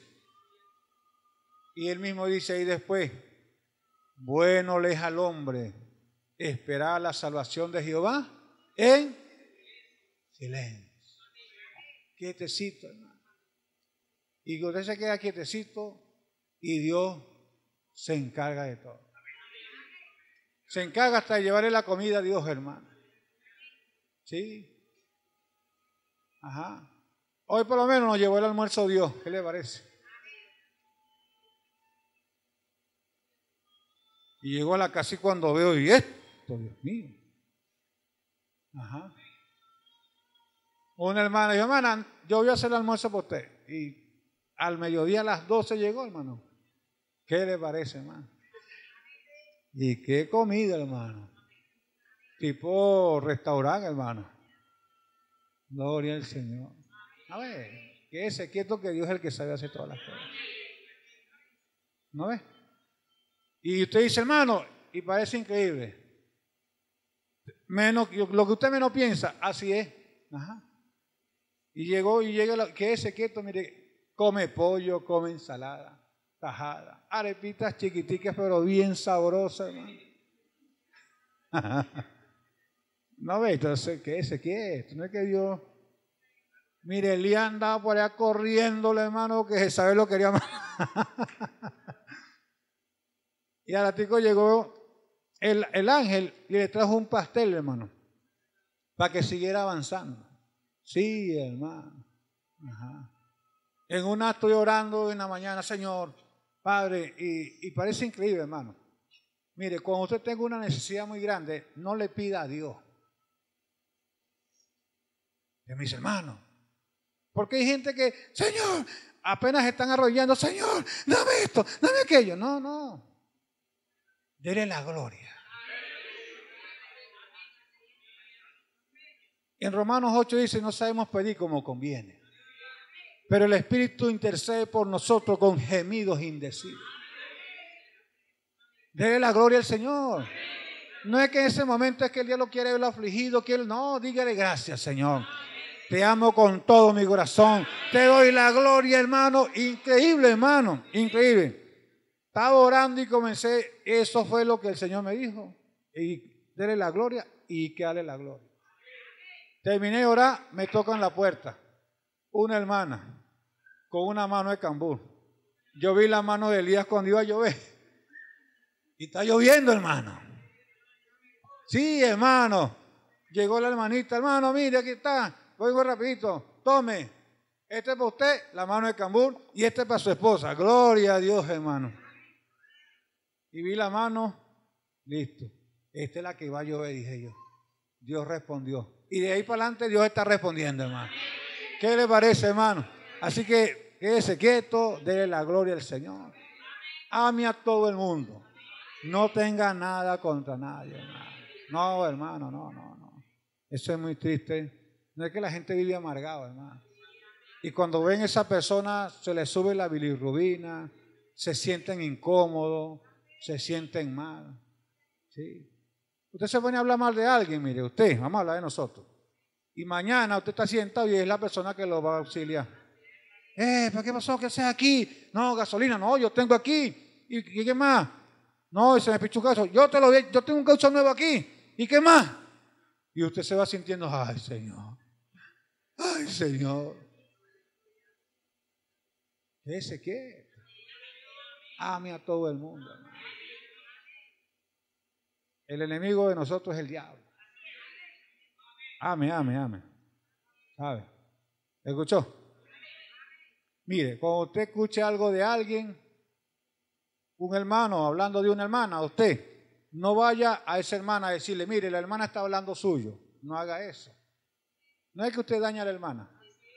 Y él mismo dice ahí después, bueno le es al hombre esperar la salvación de Jehová en silencio. Quietecito, hermano. Y usted se queda quietecito y Dios se encarga de todo. Se encarga hasta de llevarle la comida a Dios, hermano. ¿Sí? Ajá. Hoy por lo menos nos llevó el almuerzo Dios. ¿Qué le parece? Y llego a la casa y cuando veo, y esto, Dios mío. Ajá. Una hermana dijo, hermana, yo voy a hacer el almuerzo por usted. Y al mediodía a las 12 llegó, hermano. ¿Qué le parece, hermano? Y qué comida, hermano. Tipo restaurante, hermano. Gloria al Señor. A ver, quédese quieto que Dios es el que sabe hacer todas las cosas. ¿No ve? Y usted dice, hermano, y parece increíble. Menos, lo que usted menos piensa, así es. Ajá. Y llega, quédese quieto, mire, come pollo, come ensalada, tajada, arepitas chiquiticas, pero bien sabrosas, hermano. No ve, entonces quédese quieto, no es que Dios. Mire, Elías andaba por allá corriéndole, hermano, que Jezabel lo quería matar. Y al ratico llegó el ángel y le trajo un pastel, hermano, para que siguiera avanzando. Sí, hermano. Ajá. En una estoy orando en la mañana, Señor, Padre, y parece increíble, hermano. Mire, cuando usted tenga una necesidad muy grande, no le pida a Dios. Y me dice, hermano, porque hay gente que, Señor, apenas están arrollando, Señor, dame esto, dame aquello. No. Dele la gloria. En Romanos 8 dice, no sabemos pedir como conviene, pero el Espíritu intercede por nosotros con gemidos indecibles. Dele la gloria al Señor. No es que en ese momento es que el diablo quiere verlo afligido, no, dígale gracias, Señor. Te amo con todo mi corazón. Te doy la gloria, hermano. Increíble, hermano. Increíble. Estaba orando y comencé. Eso fue lo que el Señor me dijo. Y dele la gloria y que dale la gloria. Terminé de orar, me tocan la puerta. Una hermana con una mano de cambur. Yo vi la mano de Elías cuando iba a llover. Y está lloviendo, hermano. Sí, hermano. Llegó la hermanita, hermano, mire, aquí está. Voy rapidito, tome. Este es para usted, la mano de cambur, y este es para su esposa. Gloria a Dios, hermano. Y vi la mano, listo. Esta es la que va a llover, dije yo. Dios respondió. Y de ahí para adelante Dios está respondiendo, hermano. ¿Qué le parece, hermano? Así que quédese quieto, déle la gloria al Señor. Ame a todo el mundo. No tenga nada contra nadie, hermano. No, hermano, no. Eso es muy triste. No es que la gente vive amargado, hermano. Y cuando ven a esa persona, se les sube la bilirrubina, se sienten incómodos, se sienten mal. ¿Sí? Usted se pone a hablar mal de alguien, mire, usted, vamos a hablar de nosotros. Y mañana usted está sentado y es la persona que lo va a auxiliar. ¿Para qué pasó? ¿Qué haces aquí? No, gasolina, no, yo tengo aquí. ¿Y qué más? No, y se me pichó un caucho. Yo tengo un caucho nuevo aquí. ¿Y qué más? Y usted se va sintiendo, ay, Señor. Ay, Señor. ¿Ese qué? Ame a todo el mundo, hermano. El enemigo de nosotros es el diablo. Ame. ¿Sabe? ¿Escuchó? Mire, cuando usted escuche algo de alguien, un hermano hablando de una hermana, usted no vaya a esa hermana a decirle, mire, la hermana está hablando suyo. No haga eso. No es que usted dañe a la hermana.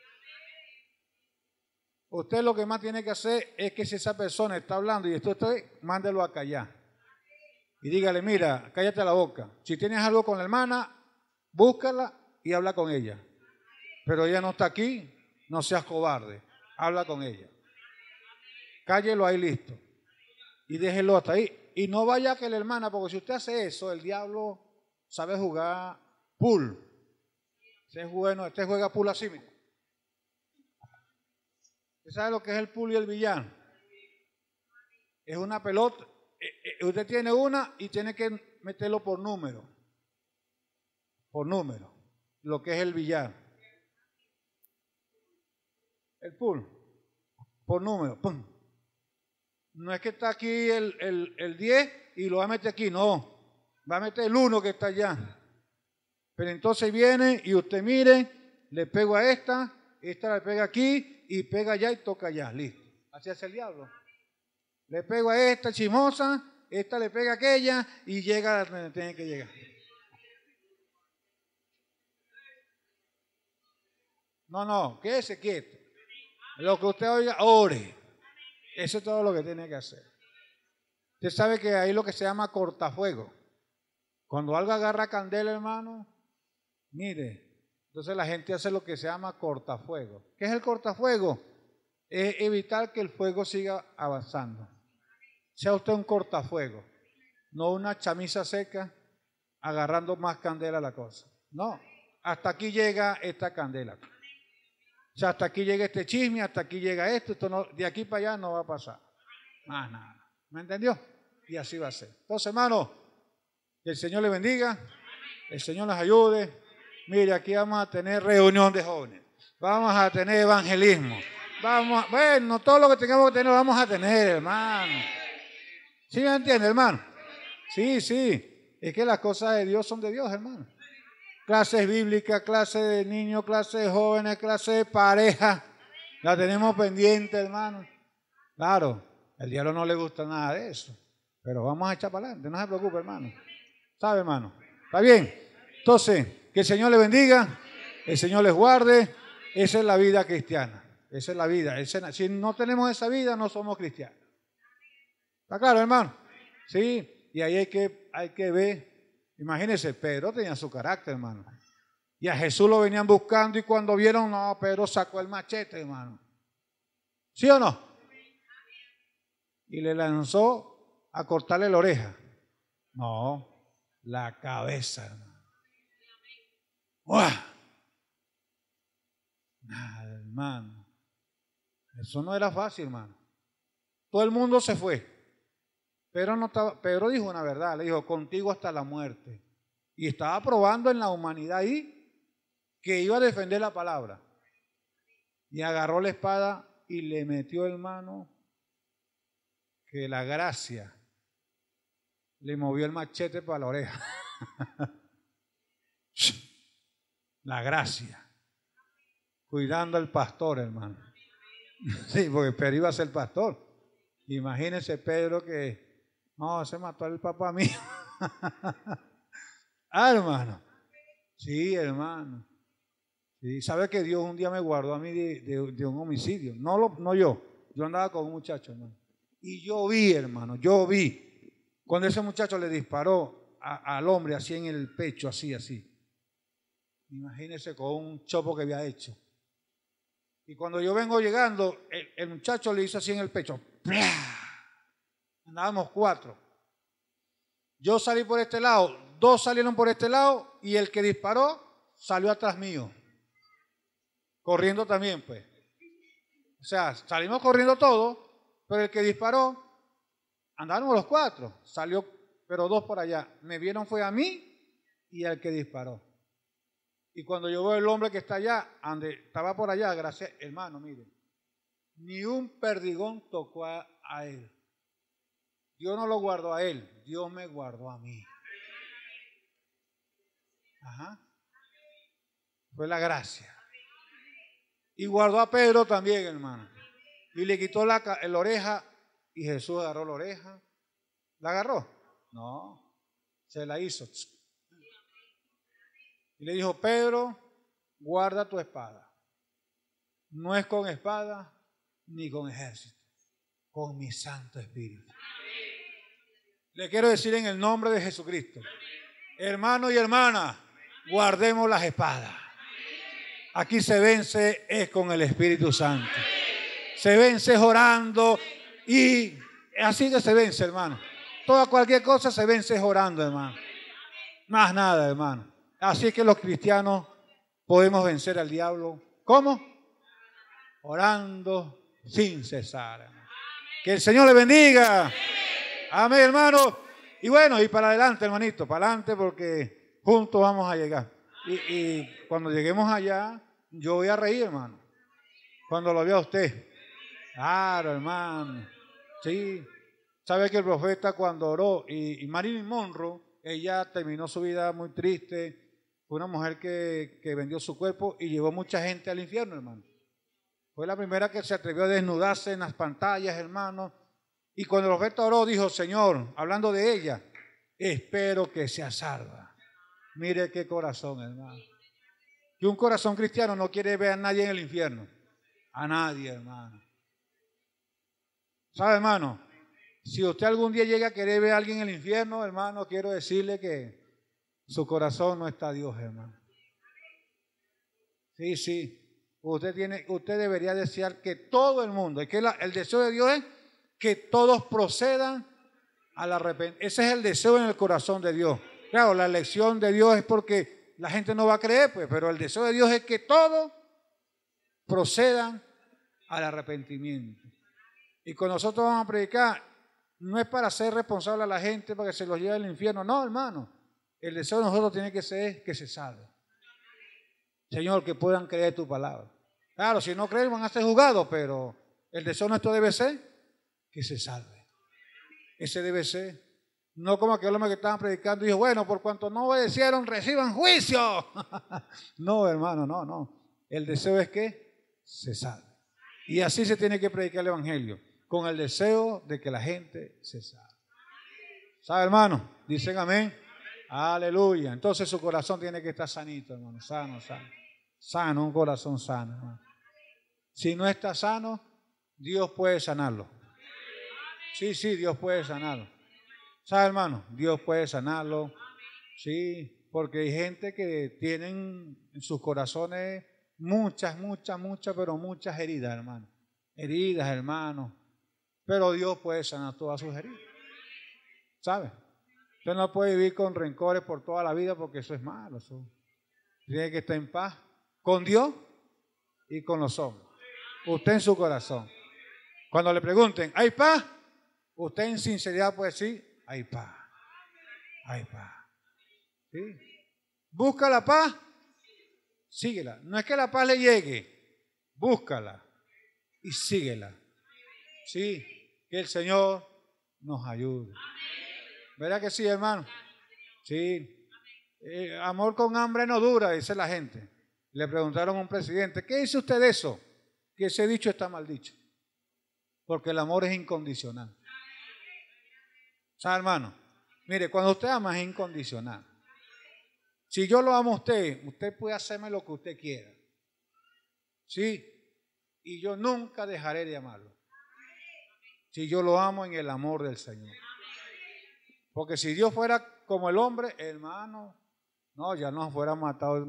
Usted lo que más tiene que hacer es que si esa persona está hablando y esto usted, mándelo a callar. Y dígale, mira, cállate la boca. Si tienes algo con la hermana, búscala y habla con ella. Pero ella no está aquí, no seas cobarde. Habla con ella. Cállelo ahí, listo. Y déjelo hasta ahí. Y no vaya a que la hermana, porque si usted hace eso, el diablo sabe jugar pool. Este juega pool así, mira. ¿Usted sabe lo que es el pool y el billar? Es una pelota. Usted tiene una y tiene que meterlo por número. Por número. Lo que es el billar. El pool. Por número. ¡Pum! No es que está aquí el 10 y lo va a meter aquí. No. Va a meter el 1 que está allá. Pero entonces viene y usted mire le pego a esta le pega aquí y pega allá y toca allá, listo. Así hace el diablo. Le pego a esta chismosa, esta le pega a aquella y llega a donde tiene que llegar. No, quédese quieto. Lo que usted oiga, ore. Eso es todo lo que tiene que hacer. Usted sabe que ahí lo que se llama cortafuego. Cuando algo agarra candela, hermano, mire, entonces la gente hace lo que se llama cortafuego. ¿Qué es el cortafuego? Es evitar que el fuego siga avanzando. Sea usted un cortafuego, no una chamisa seca agarrando más candela a la cosa. No, hasta aquí llega esta candela. O sea, hasta aquí llega este chisme, hasta aquí llega esto no, de aquí para allá no va a pasar. Más nada. ¿Me entendió? Y así va a ser. Entonces, hermano, que el Señor le bendiga, el Señor les ayude. Mire, aquí vamos a tener reunión de jóvenes, vamos a tener evangelismo, bueno, todo lo que tengamos que tener, vamos a tener, hermano. ¿Sí me entiende, hermano? Sí, es que las cosas de Dios son de Dios, hermano. Clases bíblicas, clases de niños, clases de jóvenes, clases de pareja, la tenemos pendiente, hermano. Claro, al diablo no le gusta nada de eso, pero vamos a echar para adelante, no se preocupe, hermano. ¿Sabe, hermano? ¿Está bien? Entonces, que el Señor le bendiga, el Señor les guarde. Esa es la vida cristiana, esa es la vida. Si no tenemos esa vida, no somos cristianos. ¿Está claro, hermano? Sí, y ahí hay que ver. Imagínense, Pedro tenía su carácter, hermano. Y a Jesús lo venían buscando y cuando vieron, no, Pedro sacó el machete, hermano. ¿Sí o no? Y le lanzó a cortarle la oreja. No, la cabeza, hermano. ¡Uah! Nada, hermano. Eso no era fácil, hermano. Todo el mundo se fue. Pedro dijo una verdad, le dijo, contigo hasta la muerte. Y estaba probando en la humanidad ahí que iba a defender la palabra. Y agarró la espada y le metió, hermano, que la gracia le movió el machete para la oreja. La gracia. Cuidando al pastor, hermano. Sí, porque Pedro iba a ser pastor. Imagínense Pedro que, no, se mató al papá mío. Ah, hermano. Sí, hermano. Sí, sabe que Dios un día me guardó a mí de un homicidio. No yo andaba con un muchacho, hermano. Y yo vi, hermano, cuando ese muchacho le disparó al hombre así en el pecho, así. Imagínese con un chopo que había hecho. Y cuando yo vengo llegando, el muchacho le hizo así en el pecho. ¡Plá! Andábamos 4. Yo salí por este lado, 2 salieron por este lado y el que disparó salió atrás mío. Corriendo también, pues. O sea, salimos corriendo todos, pero el que disparó, andábamos los 4, salió, pero 2 por allá. Me vieron fue a mí y al que disparó. Y cuando yo veo el hombre que está allá, donde estaba por allá, gracias, hermano, mire, ni un perdigón tocó a él. Dios no lo guardó a él, Dios me guardó a mí. Ajá. Fue la gracia. Y guardó a Pedro también, hermano. Y le quitó la oreja y Jesús agarró la oreja. ¿La agarró? No, se la hizo. Y le dijo, Pedro, guarda tu espada. No es con espada ni con ejército, con mi Santo Espíritu. Le quiero decir en el nombre de Jesucristo, hermano y hermana, guardemos las espadas. Aquí se vence es con el Espíritu Santo. Se vence orando y así que se vence, hermano. Cualquier cosa se vence orando, hermano. Más nada, hermano. Así que los cristianos podemos vencer al diablo. ¿Cómo? Orando sin cesar, hermano. Que el Señor le bendiga. Amén, hermano. Y bueno, y para adelante, hermanito, para adelante porque juntos vamos a llegar. Y cuando lleguemos allá, yo voy a reír, hermano. Cuando lo vea usted. Claro, hermano. Sí. Sabe que el profeta cuando oró, y Marilyn Monroe, ella terminó su vida muy triste, Fue una mujer que vendió su cuerpo y llevó mucha gente al infierno, hermano. Fue la primera que se atrevió a desnudarse en las pantallas, hermano. Y cuando el profeta oró, dijo, Señor, hablando de ella, espero que sea salva. Mire qué corazón, hermano. Que un corazón cristiano no quiere ver a nadie en el infierno. A nadie, hermano. ¿Sabe, hermano? Si usted algún día llega a querer ver a alguien en el infierno, hermano, quiero decirle que su corazón no está a Dios, hermano. Sí, sí. Usted debería desear que todo el mundo, y que el deseo de Dios es que todos procedan al arrepentimiento. Ese es el deseo en el corazón de Dios. Claro, la elección de Dios es porque la gente no va a creer, pues, pero el deseo de Dios es que todos procedan al arrepentimiento. Y cuando nosotros vamos a predicar, no es para ser responsable a la gente para que se los lleve al infierno, no, hermano. El deseo de nosotros tiene que ser que se salve. Señor, que puedan creer tu palabra. Claro, si no creen van a ser juzgados, pero el deseo nuestro debe ser que se salve. Ese debe ser. No como aquel hombre que estaban predicando y dijo, bueno, por cuanto no obedecieron, reciban juicio. No, hermano, no. El deseo es que se salve. Y así se tiene que predicar el evangelio, con el deseo de que la gente se salve. ¿Sabe, hermano? Dicen amén. Aleluya. Entonces su corazón tiene que estar sanito, hermano. Sano, sano. Sano, un corazón sano, hermano. Si no está sano, Dios puede sanarlo. Sí, sí, Dios puede sanarlo. ¿Sabe, hermano? Dios puede sanarlo. Sí, porque hay gente que tienen en sus corazones muchas, pero muchas heridas, hermano. Heridas, hermano. Pero Dios puede sanar todas sus heridas. ¿Sabe? Usted no puede vivir con rencores por toda la vida porque eso es malo. Eso. Tiene que estar en paz con Dios y con los hombres. Usted en su corazón. Cuando le pregunten, ¿hay paz? Usted en sinceridad puede decir, hay paz. Hay paz. ¿Sí? Busca la paz, síguela. No es que la paz le llegue, búscala y síguela. Sí, que el Señor nos ayude. ¿Verdad que sí, hermano? Sí. Amor con hambre no dura, dice la gente. Le preguntaron a un presidente, ¿qué dice usted de eso? Que ese dicho está mal dicho. Porque el amor es incondicional. ¿Sabe, hermano? Mire, cuando usted ama es incondicional. Si yo lo amo a usted, usted puede hacerme lo que usted quiera. ¿Sí? Y yo nunca dejaré de amarlo. Si yo lo amo en el amor del Señor. Porque si Dios fuera como el hombre, hermano, no, ya nos fuera matado,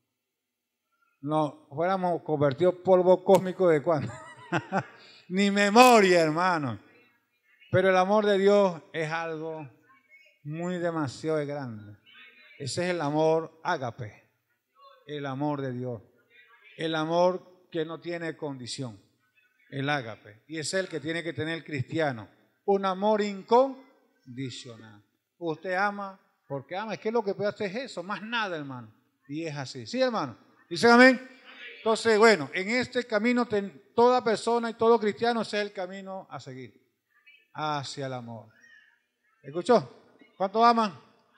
no, fuéramos convertidos en polvo cósmico de cuándo. Ni memoria, hermano. Pero el amor de Dios es algo muy demasiado grande. Ese es el amor ágape, el amor de Dios, el amor que no tiene condición, el ágape. Y es el que tiene que tener el cristiano, un amor incondicional. Usted ama porque ama, es que lo que puede hacer es eso, más nada, hermano. Y es así, ¿sí, hermano? ¿Dicen amén? Entonces, bueno, en este camino toda persona y todo cristiano ese es el camino a seguir, hacia el amor. ¿Escuchó? ¿Cuánto aman?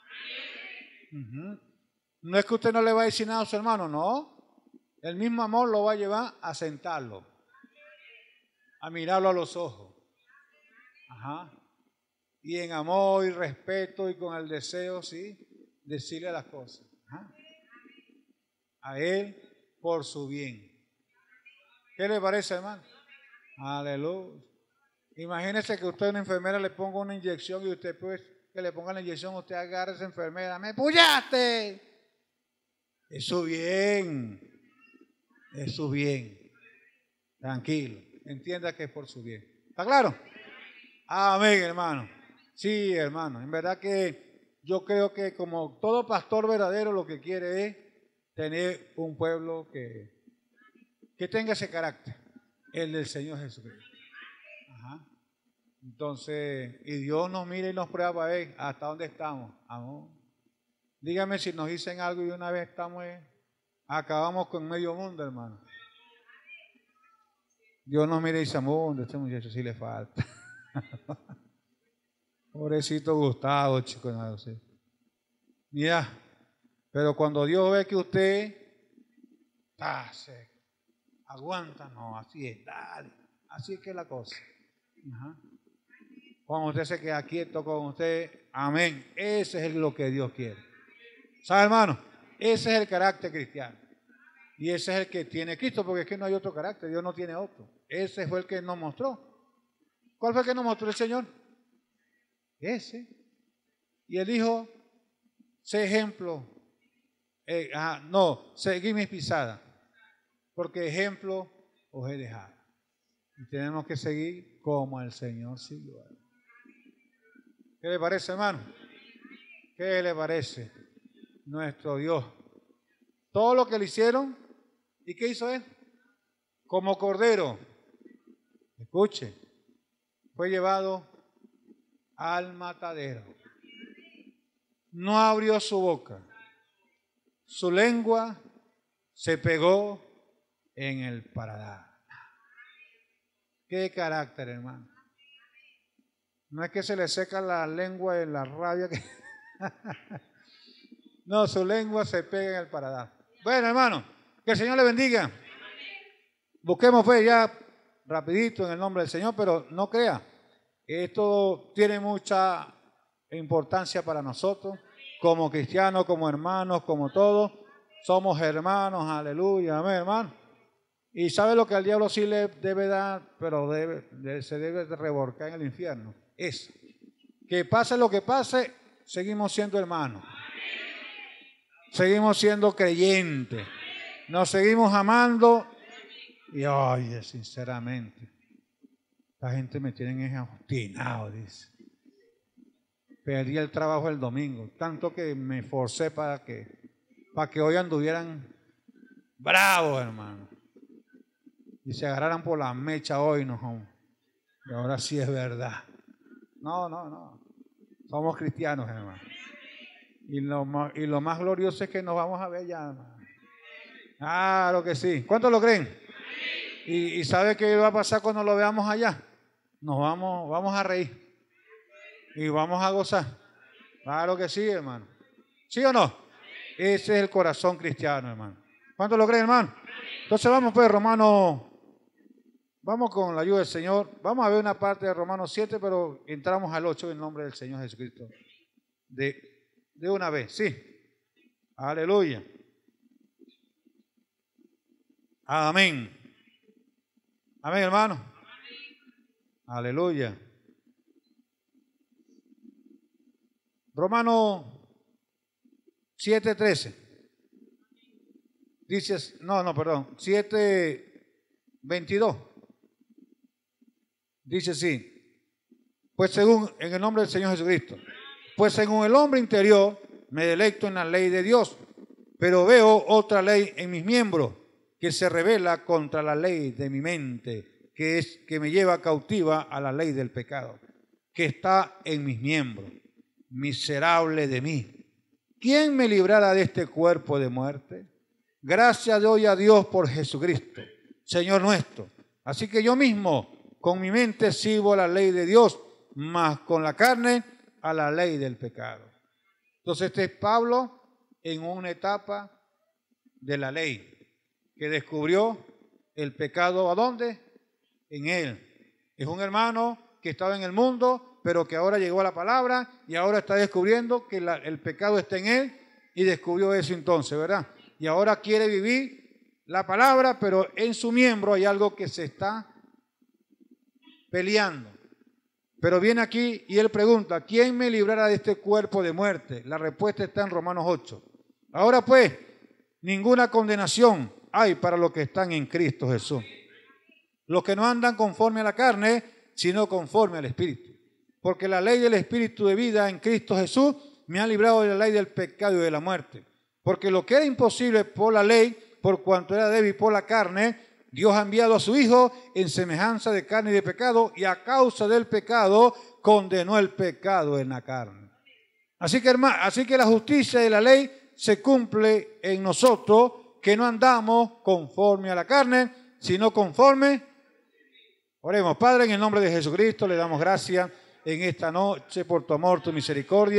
No es que usted no le va a decir nada a su hermano, no. El mismo amor lo va a llevar a sentarlo, a mirarlo a los ojos. Ajá. Y en amor y respeto y con el deseo, sí, decirle las cosas. Ajá. A él por su bien. ¿Qué le parece, hermano? Aleluya. Imagínese que usted a una enfermera le ponga una inyección y usted pues que le ponga la inyección, usted agarra a esa enfermera, ¡me pullaste! Es su bien, es su bien. Tranquilo, entienda que es por su bien. ¿Está claro? Amén, hermano. Sí, hermano, en verdad que yo creo que como todo pastor verdadero lo que quiere es tener un pueblo que tenga ese carácter, el del Señor Jesucristo. Ajá. Entonces, y Dios nos mira y nos prueba para ver hasta dónde estamos. Amor. Dígame si nos dicen algo y una vez acabamos con medio mundo, hermano. Dios nos mira y dice, amor, a este muchacho sí le falta. Pobrecito Gustavo, chico, no sé. Mira, Pero cuando Dios ve que usted se aguanta, no, así es, dale, así es que es la cosa. Ajá. Cuando usted se queda quieto con usted, amén, ese es lo que Dios quiere. ¿Sabe, hermano? Ese es el carácter cristiano. Y ese es el que tiene Cristo, porque es que no hay otro carácter, Dios no tiene otro. Ese fue el que nos mostró. ¿Cuál fue el que nos mostró el Señor? Ese. Y él dijo, sé ejemplo. Seguí mis pisadas, porque ejemplo os he dejado. Y tenemos que seguir como el Señor siguió. ¿Qué le parece, hermano? ¿Qué le parece? Nuestro Dios. Todo lo que le hicieron, ¿y qué hizo él? Como cordero, escuche, fue llevado al matadero. No abrió su boca. Su lengua se pegó en el paladar. ¿Qué carácter, hermano? No es que se le seca la lengua de la rabia que... No, su lengua se pega en el paladar. Bueno, hermano, que el Señor le bendiga. Busquemos fe ya rapidito en el nombre del Señor, pero no crea. Esto tiene mucha importancia para nosotros, como cristianos, como hermanos, como todos. Somos hermanos, aleluya, amén, hermano. Y sabe lo que al diablo sí le debe dar, pero se debe de revolcar en el infierno. Es que pase lo que pase, seguimos siendo hermanos. Seguimos siendo creyentes. Nos seguimos amando. Y oye, sinceramente, la gente me tiene obstinado, dice. Perdí el trabajo el domingo, tanto que me forcé para que hoy anduvieran bravos, hermano. Y se agarraran por la mecha hoy, no. Y ahora sí es verdad. No. Somos cristianos, hermano. Y lo más glorioso es que nos vamos a ver ya, hermano. Claro que sí. ¿Cuántos lo creen? ¿Y sabe qué va a pasar cuando lo veamos allá? Nos vamos a reír. Y vamos a gozar. Claro que sí, hermano. ¿Sí o no? Ese es el corazón cristiano, hermano. ¿Cuántos lo creen, hermano? Entonces vamos pues, Romanos. Vamos con la ayuda del Señor. Vamos a ver una parte de Romanos 7, pero entramos al 8 en nombre del Señor Jesucristo. De una vez, sí. Aleluya. Amén. Amén, hermano. Aleluya. Romanos 7:13. Dice, 7:22. Dice así, pues según, en el nombre del Señor Jesucristo, pues según el hombre interior me deleito en la ley de Dios, pero veo otra ley en mis miembros que se revela contra la ley de mi mente, que me lleva cautiva a la ley del pecado, que está en mis miembros. Miserable de mí, ¿quién me librará de este cuerpo de muerte? Gracias doy a Dios por Jesucristo, Señor nuestro. Así que yo mismo, con mi mente sirvo a la ley de Dios, mas con la carne a la ley del pecado. Entonces este es Pablo en una etapa de la ley, que descubrió el pecado, ¿a dónde? En él. Es un hermano que estaba en el mundo, pero que ahora llegó a la palabra y ahora está descubriendo que el pecado está en él y descubrió eso entonces, ¿verdad? Y ahora quiere vivir la palabra, pero en su miembro hay algo que se está peleando. Pero viene aquí y él pregunta, ¿quién me librará de este cuerpo de muerte? La respuesta está en Romanos 8. Ahora pues, ninguna condenación hay para los que están en Cristo Jesús. Los que no andan conforme a la carne, sino conforme al Espíritu. Porque la ley del Espíritu de vida en Cristo Jesús me ha librado de la ley del pecado y de la muerte. Porque lo que era imposible por la ley, por cuanto era débil por la carne, Dios ha enviado a su Hijo en semejanza de carne y de pecado, y a causa del pecado condenó el pecado en la carne. Así que la justicia de la ley se cumple en nosotros, que no andamos conforme a la carne, sino conforme. Oremos. Padre, en el nombre de Jesucristo le damos gracias en esta noche por tu amor, tu misericordia.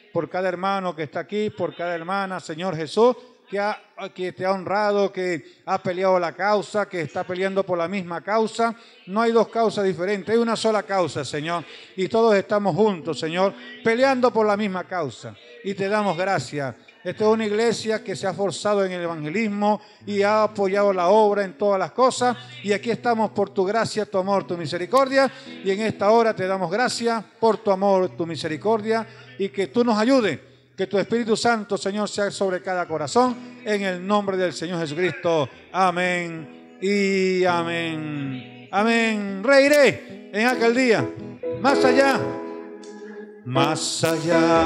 por cada hermano que está aquí, por cada hermana, Señor Jesús, que te ha honrado, que ha peleado la causa, que está peleando por la misma causa. No hay dos causas diferentes, hay una sola causa, Señor. Y todos estamos juntos, Señor, peleando por la misma causa. Y te damos gracias. Esta es una iglesia que se ha forzado en el evangelismo y ha apoyado la obra en todas las cosas. Y aquí estamos por tu gracia, tu amor, tu misericordia. Y en esta hora te damos gracias por tu amor, tu misericordia. Y que tú nos ayudes, que tu Espíritu Santo, Señor, sea sobre cada corazón. En el nombre del Señor Jesucristo. Amén y amén. Amén. Reiré en aquel día. Más allá. Más allá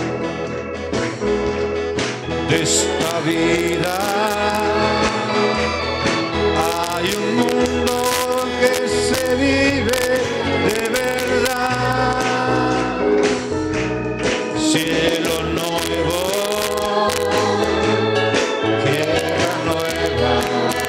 de esta vida hay un mundo que se vive de verdad. Cielo nuevo, tierra nueva.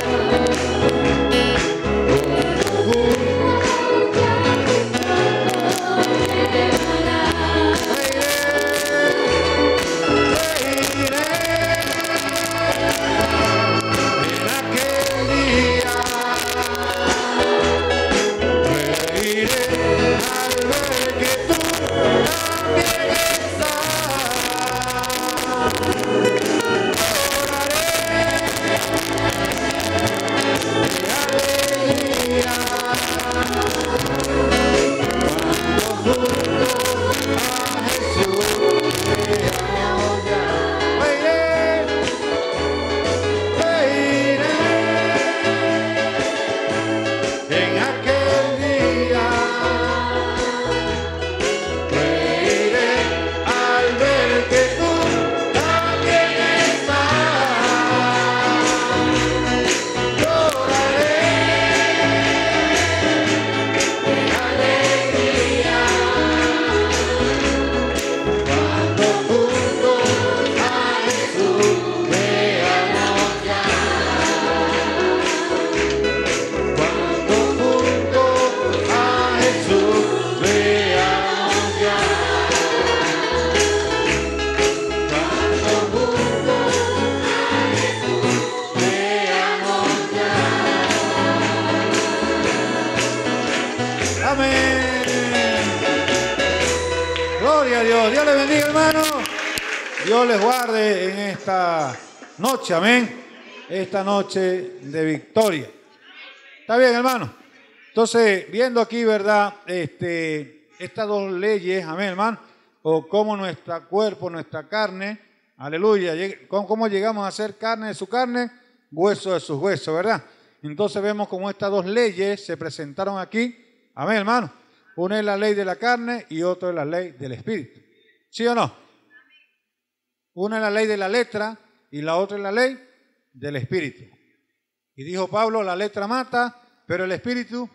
Dios les bendiga, hermano. Dios les guarde en esta noche, amén. Esta noche de victoria. ¿Está bien, hermano? Entonces, viendo aquí, ¿verdad? Estas dos leyes, amén, hermano. O cómo nuestro cuerpo, nuestra carne, aleluya, cómo llegamos a ser carne de su carne, hueso de sus huesos, ¿verdad? Entonces vemos cómo estas dos leyes se presentaron aquí, amén, hermano. Una es la ley de la carne y otra es la ley del espíritu. ¿Sí o no? Una es la ley de la letra y la otra es la ley del espíritu. Y dijo Pablo, la letra mata, pero el espíritu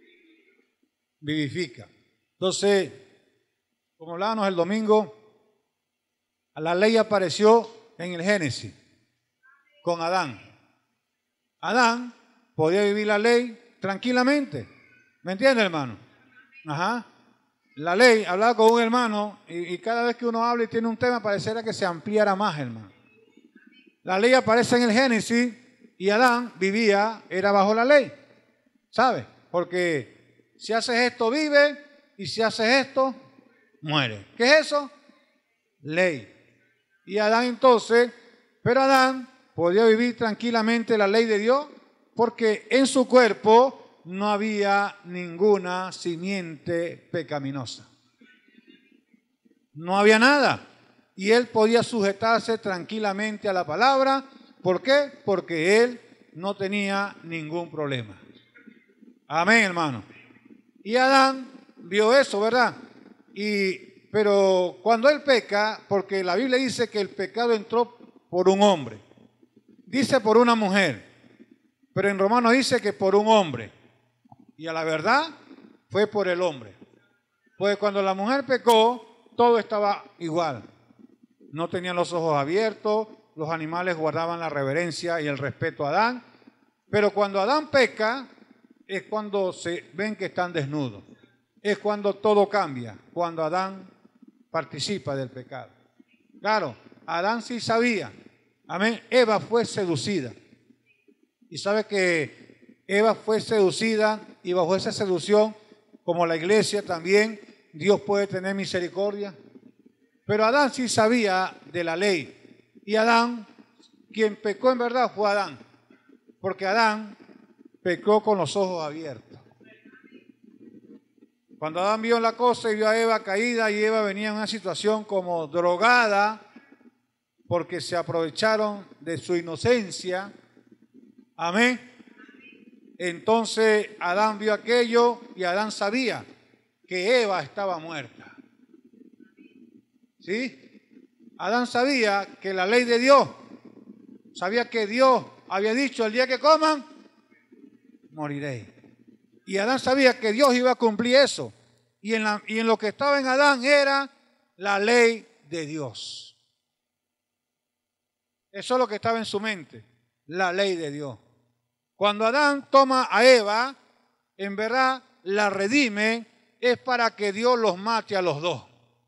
vivifica. Entonces, como hablábamos el domingo, la ley apareció en el Génesis con Adán. Adán podía vivir la ley tranquilamente. ¿Me entiende, hermano? Ajá. La ley, hablaba con un hermano y cada vez que uno habla y tiene un tema pareciera que se ampliara más, hermano. La ley aparece en el Génesis y Adán vivía, era bajo la ley, ¿sabe? Porque si haces esto vive y si haces esto muere. ¿Qué es eso? Ley. Y Adán entonces, pero Adán podía vivir tranquilamente la ley de Dios porque en su cuerpo no había ninguna simiente pecaminosa. No había nada. Y él podía sujetarse tranquilamente a la palabra. ¿Por qué? Porque él no tenía ningún problema. Amén, hermano. Y Adán vio eso, ¿verdad? Pero cuando él peca, porque la Biblia dice que el pecado entró por un hombre. Dice por una mujer. Pero en Romanos dice que por un hombre. Y a la verdad fue por el hombre. Pues cuando la mujer pecó, todo estaba igual. No tenían los ojos abiertos, los animales guardaban la reverencia y el respeto a Adán. Pero cuando Adán peca, es cuando se ven que están desnudos. Es cuando todo cambia, cuando Adán participa del pecado. Claro, Adán sí sabía. Amén. Eva fue seducida. Y sabe que Eva fue seducida y bajo esa seducción, como la iglesia también, Dios puede tener misericordia. Pero Adán sí sabía de la ley. Y Adán, quien pecó en verdad fue Adán. Porque Adán pecó con los ojos abiertos. Cuando Adán vio la cosa y vio a Eva caída, y Eva venía en una situación como drogada, porque se aprovecharon de su inocencia. Amén. Entonces Adán vio aquello y Adán sabía que Eva estaba muerta. ¿Sí? Adán sabía que la ley de Dios, sabía que Dios había dicho: el día que coman, moriréis. Y Adán sabía que Dios iba a cumplir eso. Y en lo que estaba en Adán era la ley de Dios. Eso es lo que estaba en su mente, la ley de Dios. Cuando Adán toma a Eva, en verdad la redime, es para que Dios los mate a los dos.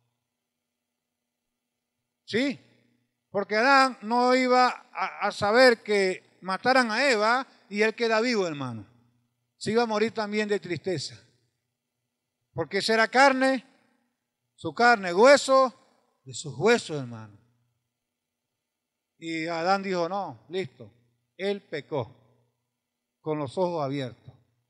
¿Sí? Porque Adán no iba a saber que mataran a Eva y él queda vivo, hermano. Se iba a morir también de tristeza. Porque esa era carne, su carne, hueso de sus huesos, hermano. Y Adán dijo: no, listo. Él pecó con los ojos abiertos.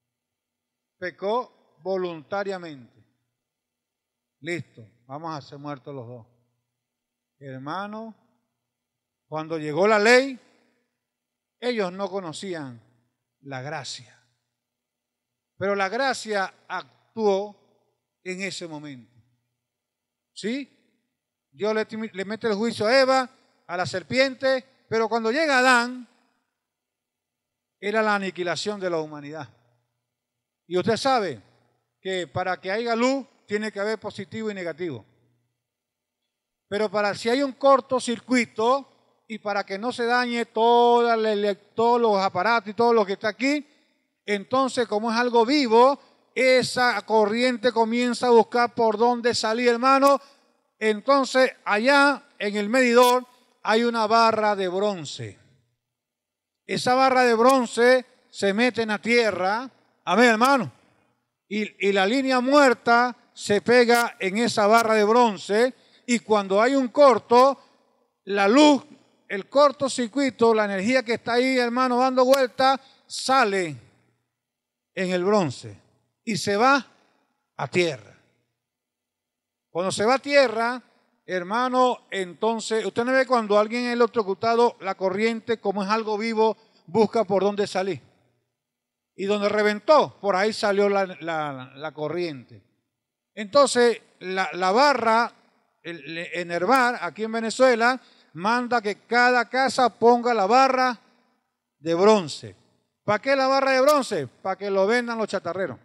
Pecó voluntariamente. Listo, vamos a ser muertos los dos. Hermano, cuando llegó la ley, ellos no conocían la gracia. Pero la gracia actuó en ese momento. ¿Sí? Dios le mete el juicio a Eva, a la serpiente, pero cuando llega Adán, era la aniquilación de la humanidad. Y usted sabe que para que haya luz, tiene que haber positivo y negativo. Pero si hay un cortocircuito y para que no se dañe todos los aparatos y todo lo que está aquí, entonces, como es algo vivo, esa corriente comienza a buscar por dónde salir, hermano. Entonces, allá en el medidor hay una barra de bronce. Esa barra de bronce se mete en la tierra, amén, hermano, y la línea muerta se pega en esa barra de bronce, y cuando hay un corto, la luz, el cortocircuito, la energía que está ahí, hermano, dando vuelta, sale en el bronce y se va a tierra. Cuando se va a tierra, hermano, entonces, usted no ve cuando alguien es electrocutado, la corriente, como es algo vivo, busca por dónde salir. Y donde reventó, por ahí salió la corriente. Entonces, la barra, el Enervar, aquí en Venezuela, manda que cada casa ponga la barra de bronce. ¿Para qué la barra de bronce? Para que lo vendan los chatarreros.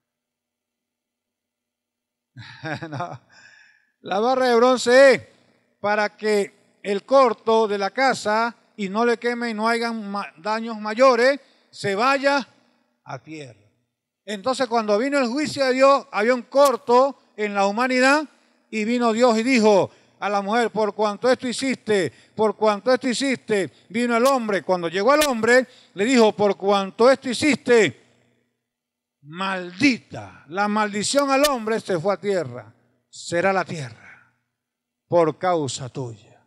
No. La barra de bronce es para que el corto de la casa y no le queme y no hayan daños mayores, se vaya a tierra. Entonces, cuando vino el juicio de Dios, había un corto en la humanidad y vino Dios y dijo a la mujer: por cuanto esto hiciste, vino el hombre. Cuando llegó el hombre, le dijo: por cuanto esto hiciste, maldita. La maldición al hombre se fue a tierra. Será la tierra por causa tuya.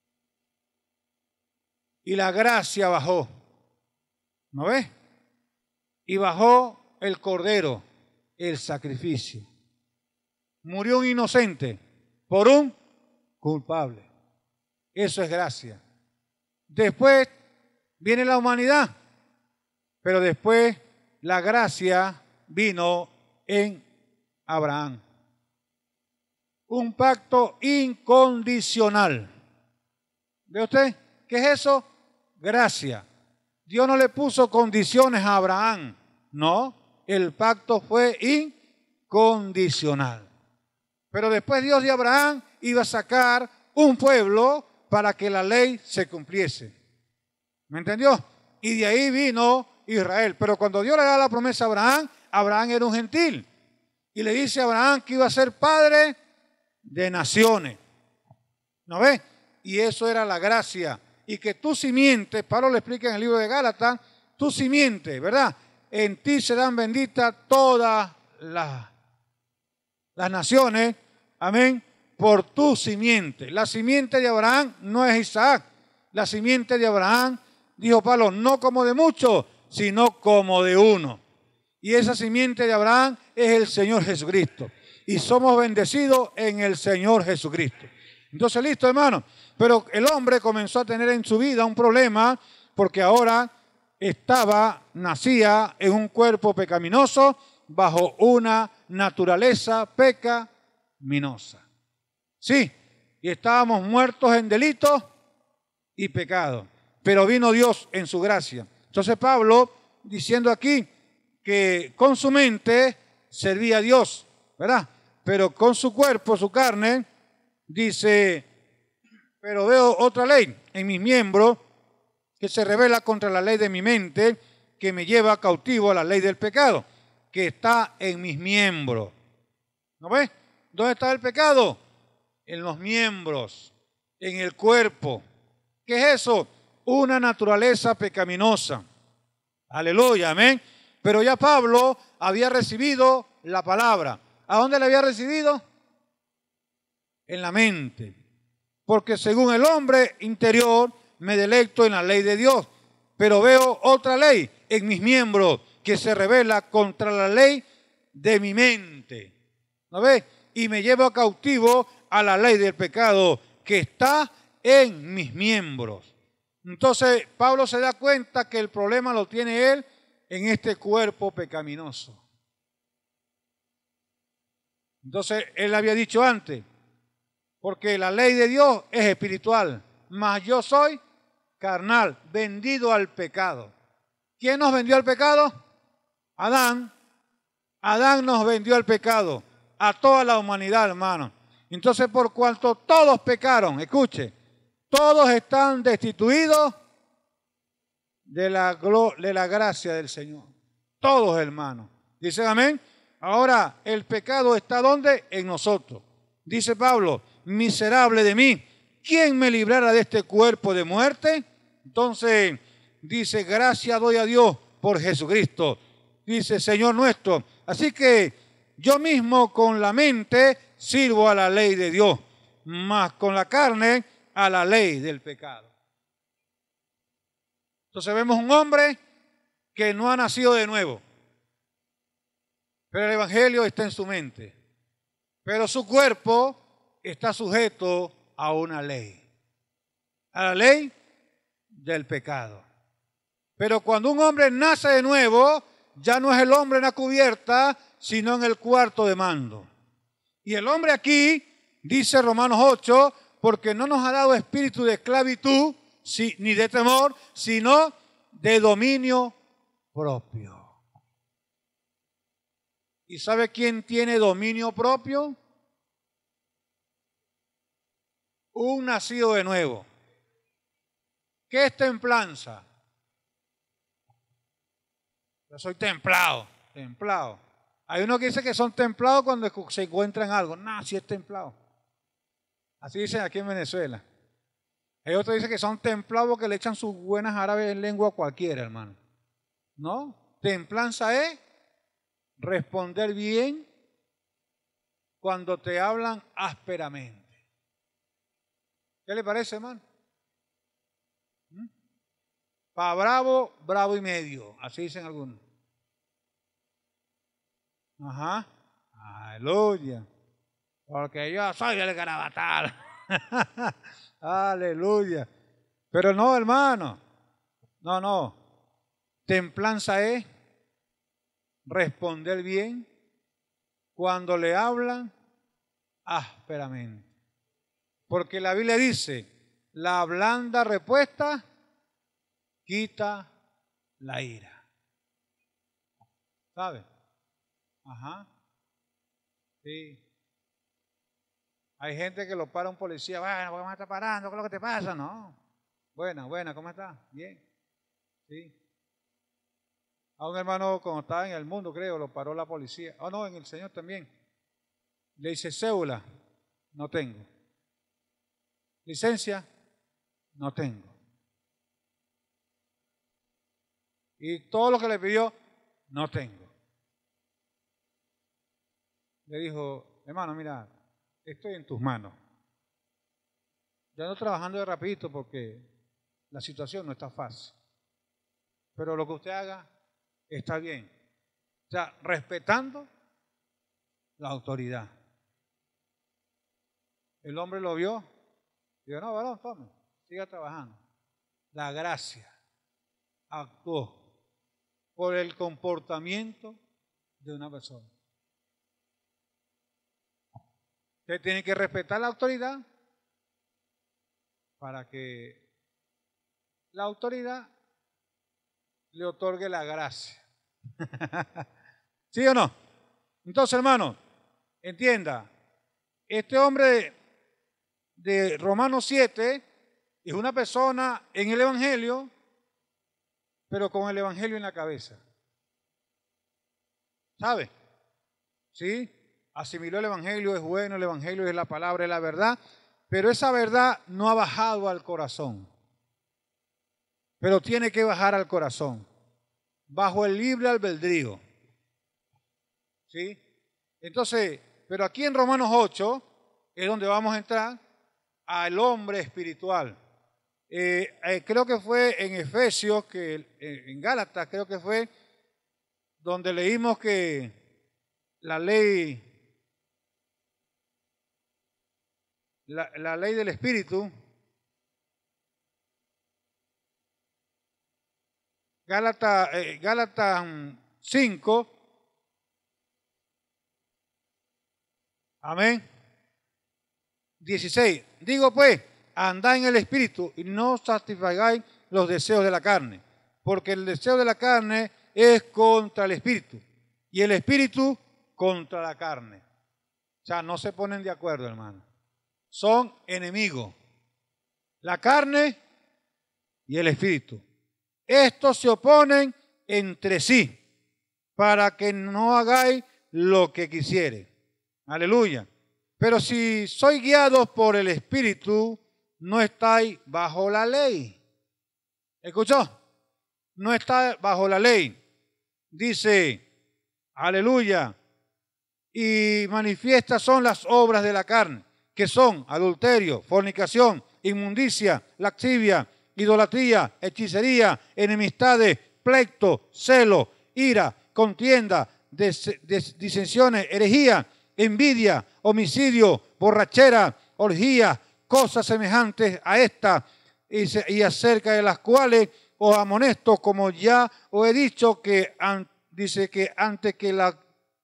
Y la gracia bajó. ¿No ves? Y bajó el cordero, el sacrificio. Murió un inocente por un culpable. Eso es gracia. Después viene la humanidad, pero después la gracia vino en Abraham. Un pacto incondicional. ¿Ve usted? ¿Qué es eso? Gracia. Dios no le puso condiciones a Abraham. No, el pacto fue incondicional. Pero después Dios de Abraham iba a sacar un pueblo para que la ley se cumpliese. ¿Me entendió? Y de ahí vino Israel. Pero cuando Dios le da la promesa a Abraham, Abraham era un gentil. Y le dice a Abraham que iba a ser padre de naciones. ¿No ve? y eso era la gracia. Y que tu simiente, Pablo le explica en el libro de Gálatas, tu simiente, ¿verdad? En ti serán benditas todas las naciones, amén, por tu simiente. La simiente de Abraham no es Isaac. La simiente de Abraham, dijo Pablo, no como de muchos, sino como de uno. Y esa simiente de Abraham es el Señor Jesucristo. Y somos bendecidos en el Señor Jesucristo. Entonces, listo, hermano. Pero el hombre comenzó a tener en su vida un problema porque ahora nacía en un cuerpo pecaminoso bajo una naturaleza pecaminosa. Sí, y estábamos muertos en delitos y pecados. Pero vino Dios en su gracia. Entonces Pablo, diciendo aquí que con su mente servía a Dios, ¿verdad? Pero con su cuerpo, su carne, dice, pero veo otra ley en mis miembros que se revela contra la ley de mi mente, que me lleva cautivo a la ley del pecado, que está en mis miembros. ¿No ves? ¿Dónde está el pecado? En los miembros, en el cuerpo. ¿Qué es eso? Una naturaleza pecaminosa. Aleluya, amén. Pero ya Pablo había recibido la palabra. ¿A dónde la había recibido? En la mente. Porque según el hombre interior me delecto en la ley de Dios, pero veo otra ley en mis miembros que se revela contra la ley de mi mente. ¿No ves? Y me lleva cautivo a la ley del pecado que está en mis miembros. Entonces Pablo se da cuenta que el problema lo tiene él en este cuerpo pecaminoso. Entonces él había dicho antes, porque la ley de Dios es espiritual, mas yo soy carnal, vendido al pecado. ¿Quién nos vendió al pecado? Adán. Adán nos vendió al pecado, a toda la humanidad, hermano. Entonces, por cuanto todos pecaron, escuche, todos están destituidos de la gracia del Señor. Todos, hermanos. Dicen amén. Ahora, el pecado está ¿dónde? En nosotros. Dice Pablo, miserable de mí, ¿quién me librará de este cuerpo de muerte? Entonces, dice, gracias doy a Dios por Jesucristo. Dice, Señor nuestro. Así que yo mismo con la mente sirvo a la ley de Dios, mas con la carne a la ley del pecado. Entonces vemos un hombre que no ha nacido de nuevo, pero el evangelio está en su mente, pero su cuerpo está sujeto a una ley, a la ley del pecado. Pero cuando un hombre nace de nuevo, ya no es el hombre en la cubierta, sino en el cuarto de mando. Y el hombre aquí, dice Romanos 8, porque no nos ha dado espíritu de esclavitud, ni de temor, sino de dominio propio. ¿Y sabe quién tiene dominio propio? Un nacido de nuevo. ¿Qué es templanza? Yo soy templado. Hay uno que dice que son templados cuando se encuentran algo. No, si es templado. Así dicen aquí en Venezuela. Hay otros que dicen que son templados porque le echan sus buenas árabes en lengua a cualquiera, hermano. No, templanza es responder bien cuando te hablan ásperamente. ¿Qué le parece, hermano? Para bravo, bravo y medio. Así dicen algunos. Ajá. Aleluya. Porque yo soy el garabatal. Aleluya. Pero no, hermano. No. Templanza es responder bien cuando le hablan ásperamente. Porque la Biblia dice, la blanda respuesta quita la ira. ¿Sabe? Ajá. Sí. Hay gente que lo para un policía, bueno, ¿por qué me está parando? ¿Qué es lo que te pasa? No. Buena, ¿cómo estás? Bien. Sí. A un hermano cuando estaba en el mundo, creo, lo paró la policía. Oh, no, en el Señor también. Le dice, cédula, no tengo. Licencia, no tengo. Y todo lo que le pidió, no tengo. Le dijo, hermano, mira, estoy en tus manos. Yo ando trabajando de rapidito porque la situación no está fácil. Pero lo que usted haga está bien. O sea, respetando la autoridad. El hombre lo vio y dijo, no, varón, tome, siga trabajando. La gracia actuó por el comportamiento de una persona. Usted tiene que respetar la autoridad para que la autoridad le otorgue la gracia. ¿Sí o no? Entonces, hermano, entienda, este hombre de Romanos 7 es una persona en el Evangelio, pero con el Evangelio en la cabeza. ¿Sabe? ¿Sí? Asimiló el Evangelio, es bueno, el Evangelio es la palabra, es la verdad, pero esa verdad no ha bajado al corazón. Pero tiene que bajar al corazón, bajo el libre albedrío. ¿Sí? Entonces, pero aquí en Romanos 8 es donde vamos a entrar al hombre espiritual. Creo que fue en Efesios, en Gálatas, creo que fue donde leímos que la ley del Espíritu, Gálatas 5, amén, 16, digo pues, andad en el Espíritu y no satisfagáis los deseos de la carne, porque el deseo de la carne es contra el Espíritu y el Espíritu contra la carne. O sea, no se ponen de acuerdo, hermano. Son enemigos. La carne y el Espíritu. Estos se oponen entre sí para que no hagáis lo que quisiere. Aleluya. Pero si sois guiados por el Espíritu, no estáis bajo la ley. ¿Escuchó? No está bajo la ley. Dice, aleluya, y manifiestas son las obras de la carne, que son adulterio, fornicación, inmundicia, lascivia, idolatría, hechicería, enemistades, pleito, celo, ira, contienda, disensiones, herejía, envidia, homicidio, borrachera, orgía, cosas semejantes a esta, y acerca de las cuales os amonesto, como ya os he dicho, que dice que antes que la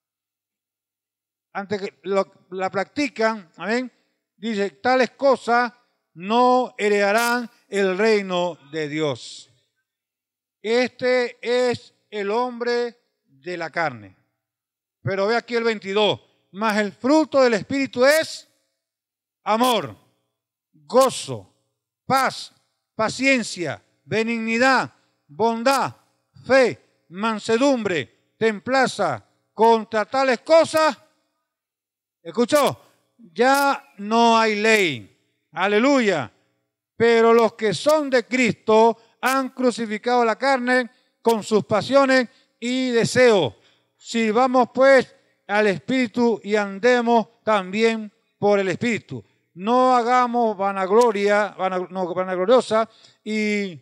practican, amén, dice, tales cosas no heredarán el reino de Dios. Este es el hombre de la carne. Pero ve aquí el 22, mas el fruto del Espíritu es amor, gozo, paz, paciencia, benignidad, bondad, fe, mansedumbre, templanza. Contra tales cosas, ¿escuchó? Ya no hay ley. Aleluya. Pero los que son de Cristo han crucificado la carne con sus pasiones y deseos. Sirvamos pues al Espíritu y andemos también por el Espíritu. No hagamos vanagloriosa y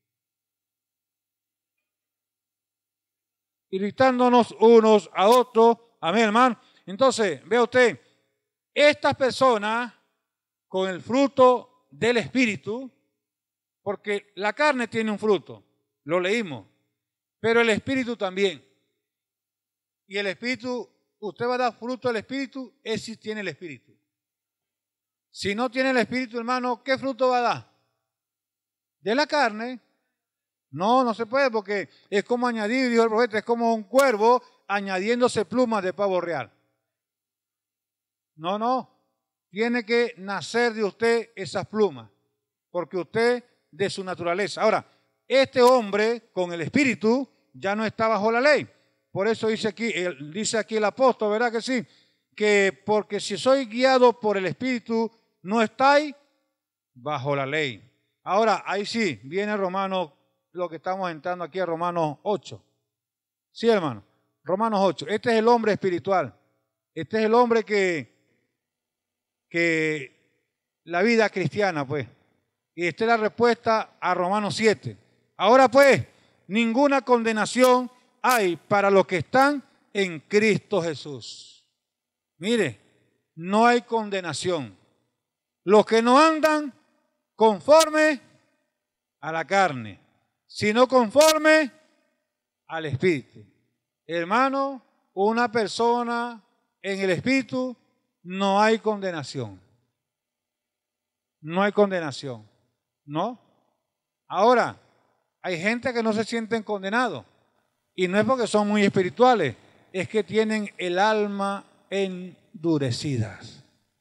irritándonos unos a otros. Amén, hermano. Entonces, vea usted, estas personas con el fruto del Espíritu, porque la carne tiene un fruto, lo leímos, pero el Espíritu también. Y el Espíritu, usted va a dar fruto al Espíritu, es si tiene el Espíritu. Si no tiene el Espíritu, hermano, ¿qué fruto va a dar? ¿De la carne? No, no se puede, porque es como añadir, dijo el profeta, es como un cuervo añadiéndose plumas de pavo real. No, tiene que nacer de usted esas plumas, porque usted de su naturaleza. Ahora, este hombre con el Espíritu ya no está bajo la ley. Por eso dice aquí el apóstol, ¿verdad que sí? Que porque si sois guiados por el Espíritu, no estáis bajo la ley. Ahora, ahí sí, viene Romanos, lo que estamos entrando aquí a Romanos 8. Sí, hermano, Romanos 8. Este es el hombre espiritual. Este es el hombre que la vida cristiana, pues. Y esta es la respuesta a Romanos 7. Ahora, pues, ninguna condenación hay para los que están en Cristo Jesús. Mire, no hay condenación. Los que no andan conforme a la carne, sino conforme al Espíritu. Hermano, una persona en el Espíritu, no hay condenación. No hay condenación. ¿No? Ahora, hay gente que no se sienten condenados. Y no es porque son muy espirituales, es que tienen el alma endurecidas.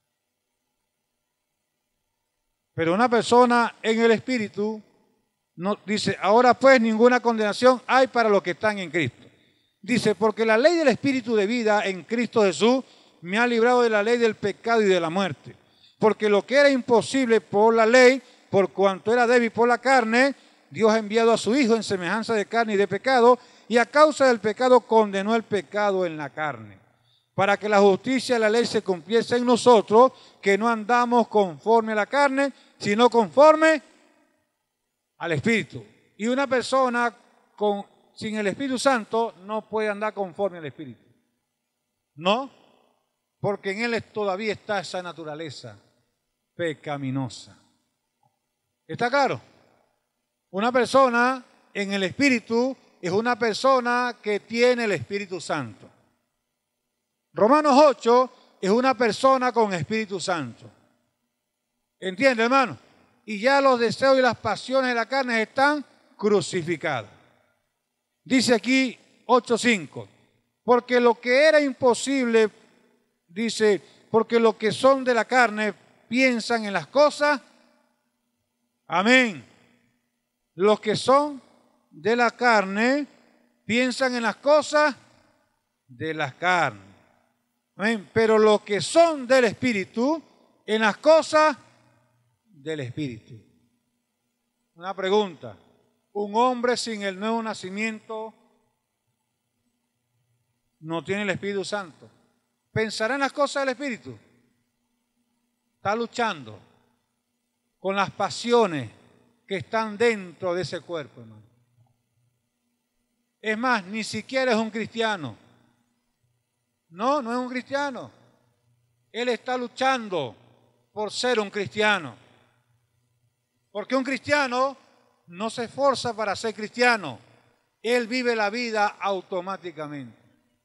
Pero una persona en el Espíritu no, dice, ahora pues ninguna condenación hay para los que están en Cristo. Dice, porque la ley del Espíritu de vida en Cristo Jesús me ha librado de la ley del pecado y de la muerte. Porque lo que era imposible por la ley, por cuanto era débil por la carne, Dios ha enviado a su Hijo en semejanza de carne y de pecado, y a causa del pecado condenó el pecado en la carne, para que la justicia de la ley se cumpliese en nosotros, que no andamos conforme a la carne, sino conforme al Espíritu. Y una persona sin el Espíritu Santo no puede andar conforme al Espíritu. ¿No? Porque en él todavía está esa naturaleza pecaminosa. ¿Está claro? Una persona en el Espíritu es una persona que tiene el Espíritu Santo. Romanos 8 es una persona con Espíritu Santo. ¿Entiende, hermano? Y ya los deseos y las pasiones de la carne están crucificadas. Dice aquí 8:5, porque lo que era imposible, dice, porque los que son de la carne piensan en las cosas, amén. Los que son de la carne piensan en las cosas de la carne. Amén. Pero los que son del Espíritu, en las cosas del Espíritu. Una pregunta. Un hombre sin el nuevo nacimiento no tiene el Espíritu Santo. ¿Pensará en las cosas del Espíritu? Está luchando con las pasiones que están dentro de ese cuerpo, hermano. Es más, ni siquiera es un cristiano. No, no es un cristiano. Él está luchando por ser un cristiano. Porque un cristiano no se esfuerza para ser cristiano. Él vive la vida automáticamente.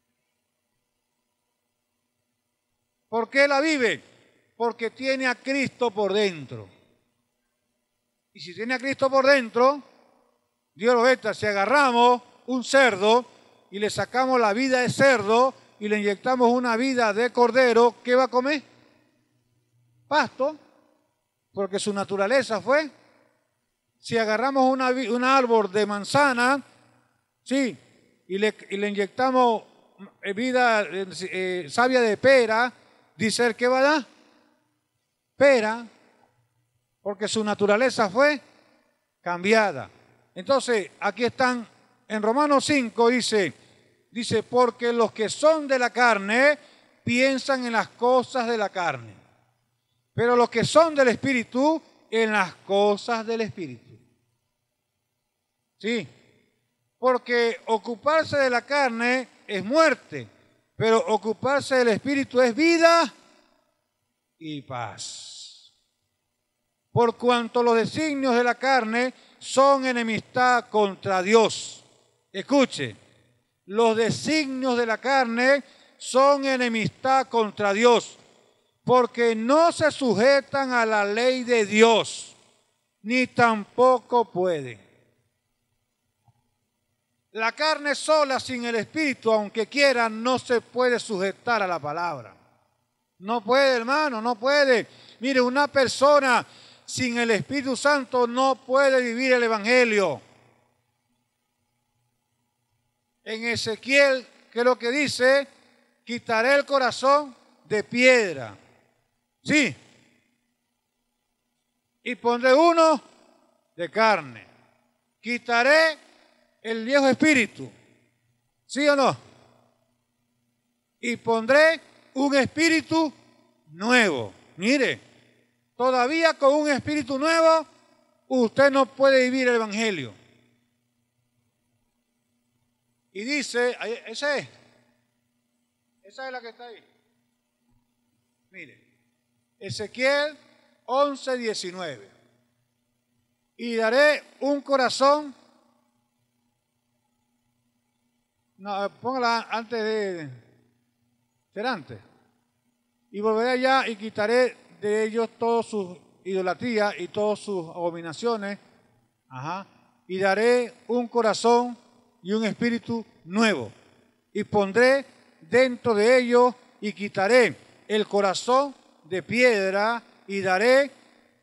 ¿Por qué la vive? Porque tiene a Cristo por dentro. Y si tiene a Cristo por dentro, Dios lo ve, si agarramos un cerdo y le sacamos la vida de cerdo y le inyectamos una vida de cordero, ¿qué va a comer? Pasto, porque su naturaleza fue. Si agarramos un árbol de manzana, sí, y le inyectamos vida, savia de pera, dice él, ¿qué va a dar? Pera, porque su naturaleza fue cambiada. Entonces, aquí están, en Romanos 5 dice, porque los que son de la carne piensan en las cosas de la carne, pero los que son del Espíritu, en las cosas del Espíritu. Sí, porque ocuparse de la carne es muerte, pero ocuparse del Espíritu es vida y paz. Por cuanto los designios de la carne son enemistad contra Dios. Escuche, los designios de la carne son enemistad contra Dios, porque no se sujetan a la ley de Dios, ni tampoco pueden. La carne sola sin el Espíritu, aunque quiera, no se puede sujetar a la palabra. No puede, hermano, no puede. Mire, una persona sin el Espíritu Santo no puede vivir el Evangelio. En Ezequiel, ¿qué es lo que dice? Quitaré el corazón de piedra. Sí. Y pondré uno de carne. Quitaré el viejo espíritu. ¿Sí o no? Y pondré un espíritu nuevo. Mire, todavía con un espíritu nuevo, usted no puede vivir el evangelio. Y dice, esa es la que está ahí. Mire, Ezequiel 11:19. Y daré un corazón. No, póngala antes de. Será antes. Y volveré allá y quitaré de ellos todas sus idolatrías y todas sus abominaciones. Ajá. Y daré un corazón y un espíritu nuevo. Y pondré dentro de ellos y quitaré el corazón de piedra y daré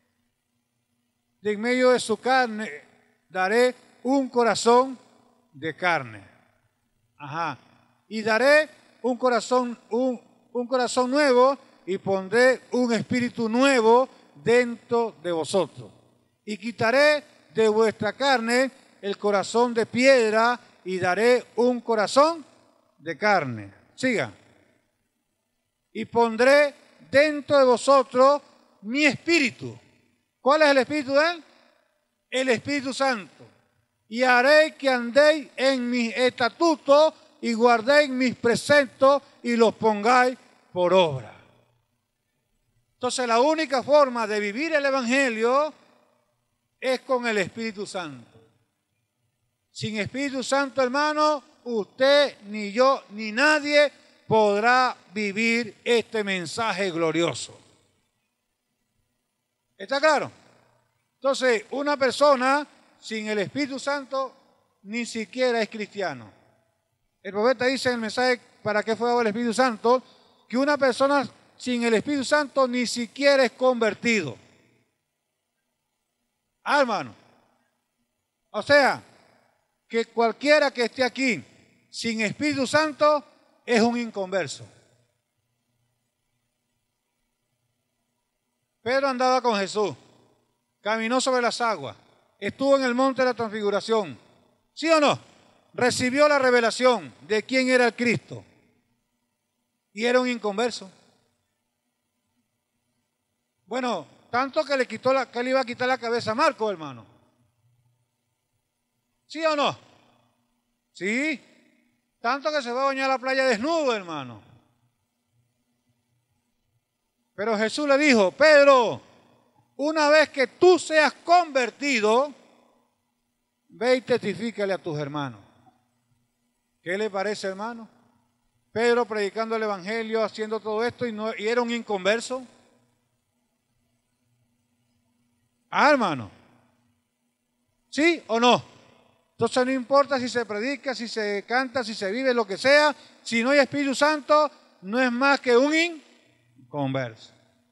de en medio de su carne, daré un corazón de carne. Ajá. Y daré un corazón nuevo y pondré un espíritu nuevo dentro de vosotros. Y quitaré de vuestra carne el corazón de piedra y daré un corazón de carne. Siga. Y pondré dentro de vosotros mi espíritu. ¿Cuál es el espíritu de él? El Espíritu Santo. Y haré que andéis en mis estatutos y guardéis mis preceptos y los pongáis por obra. Entonces la única forma de vivir el evangelio es con el Espíritu Santo. Sin Espíritu Santo, hermano, usted, ni yo, ni nadie podrá vivir este mensaje glorioso. ¿Está claro? Entonces, una persona sin el Espíritu Santo ni siquiera es cristiano. El profeta dice en el mensaje ¿para qué fue dado el Espíritu Santo? Que una persona sin el Espíritu Santo ni siquiera es convertido. Ah, hermano. O sea, que cualquiera que esté aquí sin Espíritu Santo es un inconverso. Pedro andaba con Jesús, caminó sobre las aguas, estuvo en el monte de la transfiguración. ¿Sí o no? Recibió la revelación de quién era el Cristo. Y era un inconverso. Bueno, tanto que que le iba a quitar la cabeza a Marco, hermano. ¿Sí o no? Sí. Tanto que se va a bañar a la playa desnudo, hermano. Pero Jesús le dijo, Pedro, una vez que tú seas convertido, ve y testifícale a tus hermanos. ¿Qué le parece, hermano? Pedro predicando el evangelio, haciendo todo esto y era un inconverso. Ah, hermano. ¿Sí o no? Entonces no importa si se predica, si se canta, si se vive, lo que sea, si no hay Espíritu Santo, no es más que un inconverso.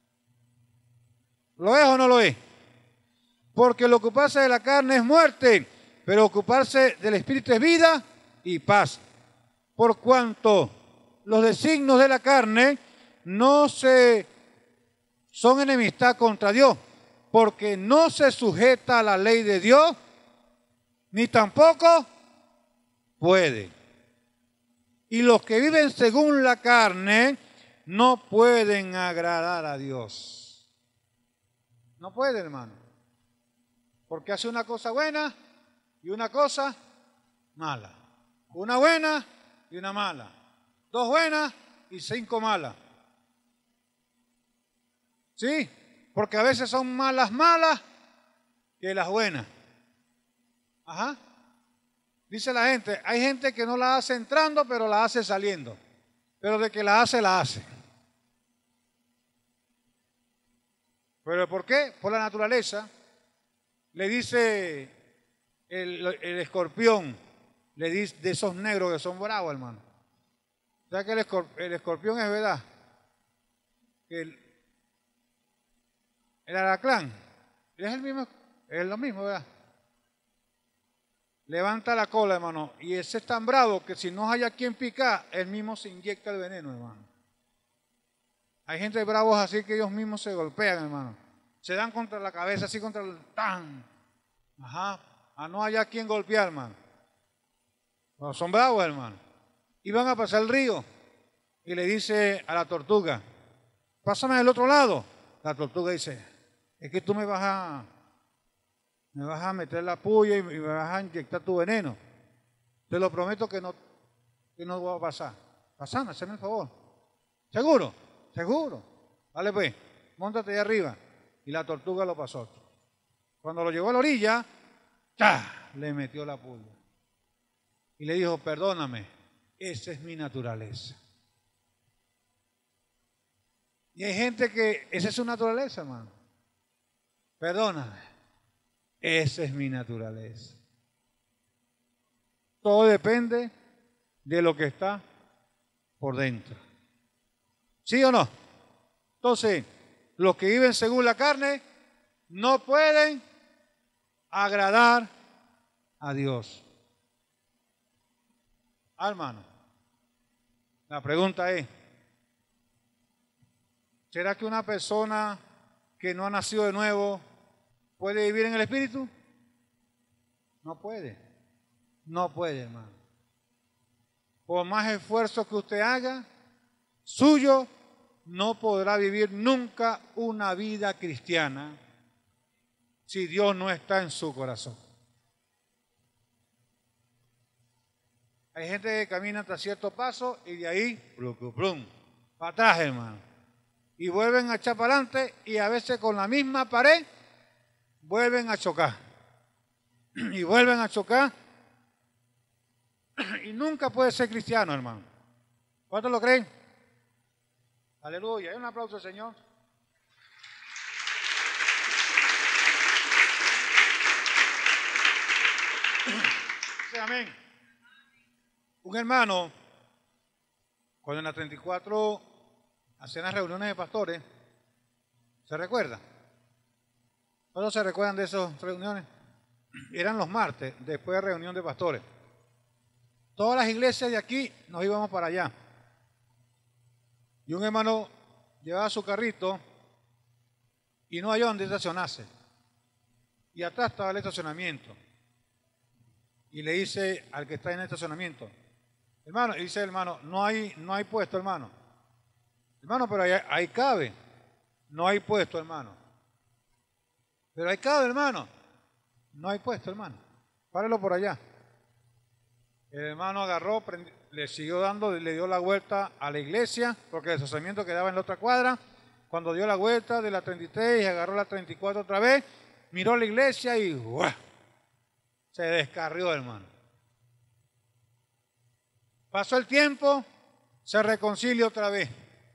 ¿Lo es o no lo es? Porque el ocuparse de la carne es muerte, pero ocuparse del Espíritu es vida y paz. Por cuanto los designios de la carne son enemistad contra Dios, porque no se sujeta a la ley de Dios, ni tampoco puede. Y los que viven según la carne no pueden agradar a Dios. No puede, hermano. Porque hace una cosa buena y una cosa mala. Una buena y una mala. 2 buenas y 5 malas. ¿Sí? Porque a veces son malas que las buenas. Ajá. Dice la gente, hay gente que no la hace entrando, pero la hace saliendo. Pero de que la hace, la hace. ¿Pero por qué? Por la naturaleza. Le dice el escorpión, le dice de esos negros que son bravos, hermano. O sea que el escorpión es verdad. Que el alacrán es lo mismo, ¿verdad? Levanta la cola, hermano, y ese es tan bravo que si no hay a quien picar, él mismo se inyecta el veneno, hermano. Hay gente bravos así que ellos mismos se golpean, hermano. Se dan contra la cabeza, así contra el tan. Ajá. No haya quien golpear, hermano. No, son bravos, hermano. Y van a pasar el río. Y le dice a la tortuga, pásame del otro lado. La tortuga dice, es que tú me vas a meter la puya y me vas a inyectar tu veneno. Te lo prometo que no va a pasar. Pasame, hazme el favor. ¿Seguro? Seguro. Vale pues, móntate ahí arriba. Y la tortuga lo pasó. Cuando lo llevó a la orilla, ¡cha!, le metió la puya. Y le dijo, perdóname, esa es mi naturaleza. Y hay gente que esa es su naturaleza, hermano. Perdóname, esa es mi naturaleza. Todo depende de lo que está por dentro. ¿Sí o no? Entonces, los que viven según la carne no pueden agradar a Dios. Hermano, la pregunta es, ¿será que una persona que no ha nacido de nuevo puede vivir en el Espíritu? No puede. No puede, hermano. Por más esfuerzo que usted haga, suyo, no podrá vivir nunca una vida cristiana si Dios no está en su corazón. Hay gente que camina hasta cierto paso y de ahí, plum, para atrás, hermano. Y vuelven a echar para adelante y a veces con la misma pared vuelven a chocar. Y vuelven a chocar. Y nunca puede ser cristiano, hermano. ¿Cuántos lo creen? Aleluya. Un aplauso al Señor. Sí, amén. Un hermano, cuando en la 34 hacían las reuniones de pastores, ¿se recuerda? ¿Todos se recuerdan de esas reuniones? Eran los martes, después de reunión de pastores. Todas las iglesias de aquí nos íbamos para allá. Y un hermano llevaba su carrito y no halló donde estacionarse. Y atrás estaba el estacionamiento. Y le dice al que está en el estacionamiento, hermano, y dice el hermano, no hay puesto, hermano. Hermano, pero ahí cabe. No hay puesto, hermano. Pero ahí cabe, hermano. No hay puesto, hermano. Párelo por allá. El hermano agarró, le siguió dando, le dio la vuelta a la iglesia, porque el estacionamiento quedaba en la otra cuadra. Cuando dio la vuelta de la 33, agarró la 34 otra vez, miró la iglesia y ¡guau!, se descarrió, hermano. Pasó el tiempo, se reconcilia otra vez.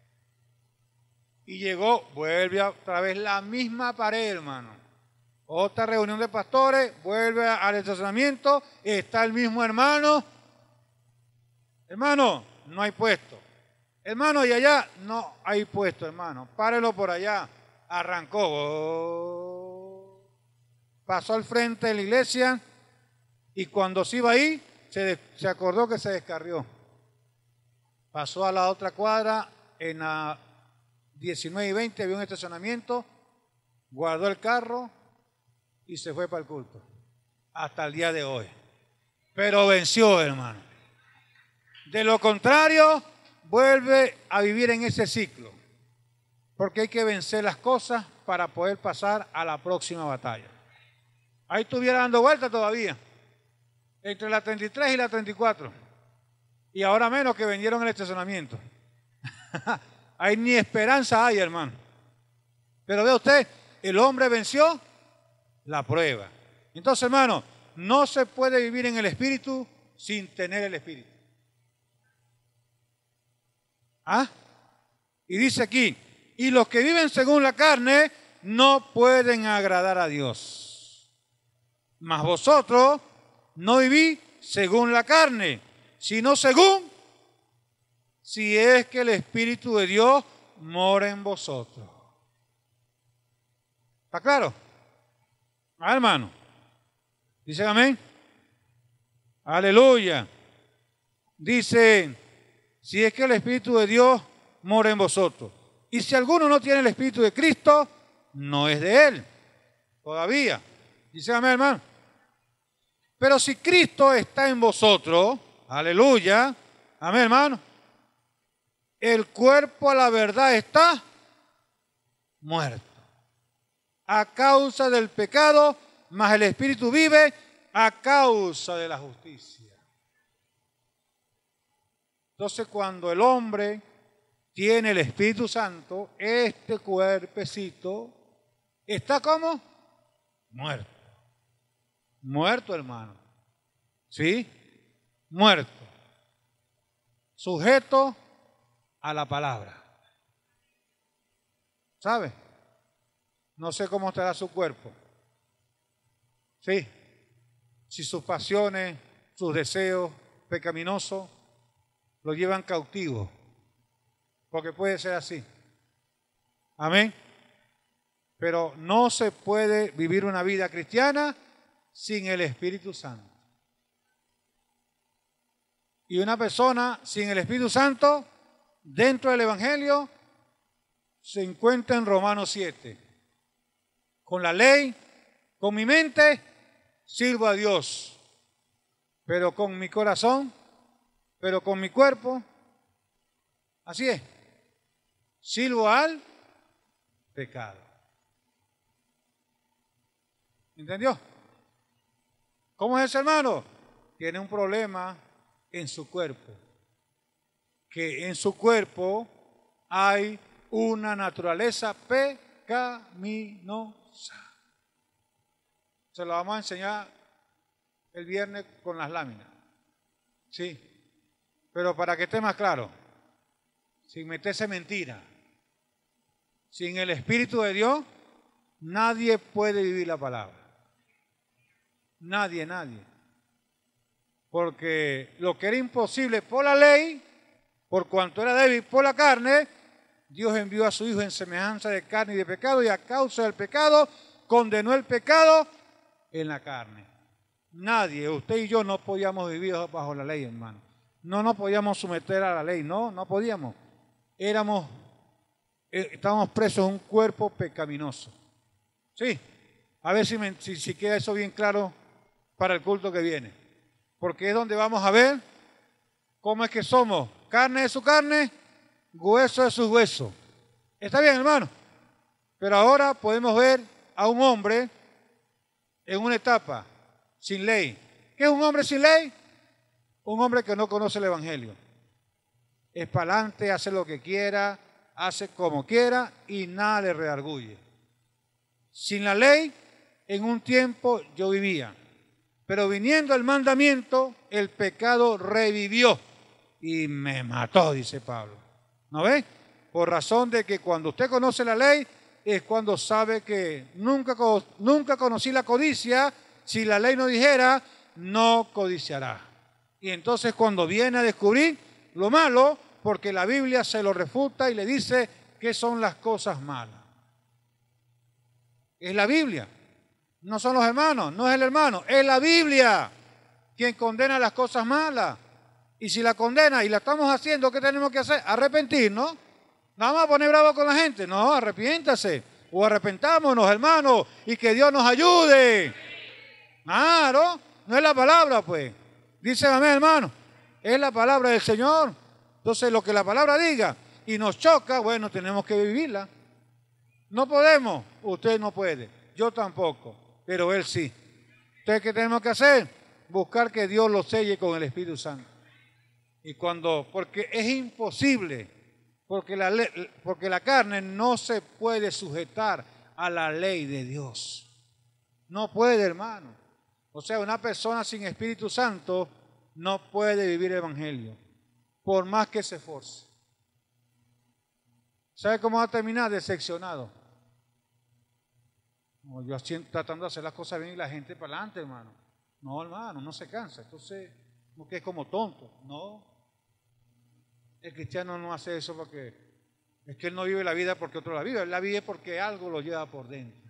Y llegó, vuelve otra vez la misma pared, hermano. Otra reunión de pastores, vuelve al estacionamiento, está el mismo hermano. Hermano, no hay puesto. Hermano, y allá no hay puesto, hermano. Párelo por allá. Arrancó. Oh. Pasó al frente de la iglesia y cuando se iba ahí, se acordó que se descarrió. Pasó a la otra cuadra, en la 19 y 20 había un estacionamiento, guardó el carro y se fue para el culto. Hasta el día de hoy. Pero venció, hermano. De lo contrario, vuelve a vivir en ese ciclo. Porque hay que vencer las cosas para poder pasar a la próxima batalla. Ahí estuviera dando vuelta todavía. Entre la 33 y la 34. Y ahora menos que vendieron el estacionamiento. Ahí ni esperanza hay, hermano. Pero ve usted, el hombre venció la prueba. Entonces, hermano, no se puede vivir en el Espíritu sin tener el Espíritu. ¿Ah? Y dice aquí, y los que viven según la carne no pueden agradar a Dios. Mas vosotros no vivís según la carne, sino según, si es que el Espíritu de Dios mora en vosotros. ¿Está claro? Ah, hermano. Dice amén. Aleluya. Dice, si es que el Espíritu de Dios mora en vosotros. Y si alguno no tiene el Espíritu de Cristo, no es de él. Todavía. Dice amén, hermano. Pero si Cristo está en vosotros, aleluya, amén, hermano, el cuerpo a la verdad está muerto a causa del pecado, mas el espíritu vive a causa de la justicia. Entonces, cuando el hombre tiene el Espíritu Santo, este cuerpecito está como muerto. Muerto, hermano. ¿Sí? Muerto. Sujeto a la palabra. ¿Sabe? No sé cómo estará su cuerpo. ¿Sí? Si sus pasiones, sus deseos pecaminosos lo llevan cautivo. Porque puede ser así. Amén. Pero no se puede vivir una vida cristiana sin el Espíritu Santo. Y una persona sin el Espíritu Santo, dentro del Evangelio, se encuentra en Romanos 7. Con la ley, con mi mente, sirvo a Dios. Pero con mi corazón, pero con mi cuerpo, así es, sirvo al pecado. ¿Entendió? ¿Cómo es ese hermano? Tiene un problema en su cuerpo. Que en su cuerpo hay una naturaleza pecaminosa. Se lo vamos a enseñar el viernes con las láminas. Sí. Pero para que esté más claro, sin meterse mentira, sin el Espíritu de Dios, nadie puede vivir la palabra. Nadie. Porque lo que era imposible por la ley, por cuanto era débil por la carne, Dios envió a su Hijo en semejanza de carne y de pecado, y a causa del pecado condenó el pecado en la carne. Nadie, usted y yo, no podíamos vivir bajo la ley, hermano. No nos podíamos someter a la ley, no podíamos. Estábamos presos en un cuerpo pecaminoso. Sí, a ver si queda eso bien claro para el culto que viene. Porque es donde vamos a ver cómo es que somos. Carne de su carne, hueso de sus huesos. ¿Está bien, hermano? Pero ahora podemos ver a un hombre en una etapa sin ley. ¿Qué es un hombre sin ley? Un hombre que no conoce el Evangelio. Es para adelante, hace lo que quiera, hace como quiera y nada le redarguye. Sin la ley, en un tiempo yo vivía. Pero viniendo el mandamiento, el pecado revivió y me mató, dice Pablo. ¿No ve? Por razón de que cuando usted conoce la ley, es cuando sabe que nunca conocí la codicia. Si la ley no dijera, no codiciará. Y entonces cuando viene a descubrir lo malo, porque la Biblia se lo refuta y le dice qué son las cosas malas. Es la Biblia. No son los hermanos, no es el hermano, es la Biblia quien condena las cosas malas. Y si la condena y la estamos haciendo, ¿qué tenemos que hacer? Arrepentirnos. Nada más poner bravo con la gente. No, arrepiéntase. O arrepentámonos, hermanos, y que Dios nos ayude. Claro, no es la palabra, pues. Dice amén, hermano. Es la palabra del Señor. Entonces, lo que la palabra diga y nos choca, bueno, tenemos que vivirla. No podemos, usted no puede, yo tampoco, pero él sí. Entonces, ¿qué tenemos que hacer? Buscar que Dios lo selle con el Espíritu Santo. Y porque es imposible, porque la carne no se puede sujetar a la ley de Dios. No puede, hermano. O sea, una persona sin Espíritu Santo no puede vivir el Evangelio, por más que se esforce. ¿Sabe cómo va a terminar? Decepcionado. No, yo tratando de hacer las cosas bien y la gente para adelante, hermano. No, hermano, no se cansa. Entonces, como que es como tonto. No. El cristiano no hace eso porque es que él no vive la vida porque otro la vive. Él la vive porque algo lo lleva por dentro.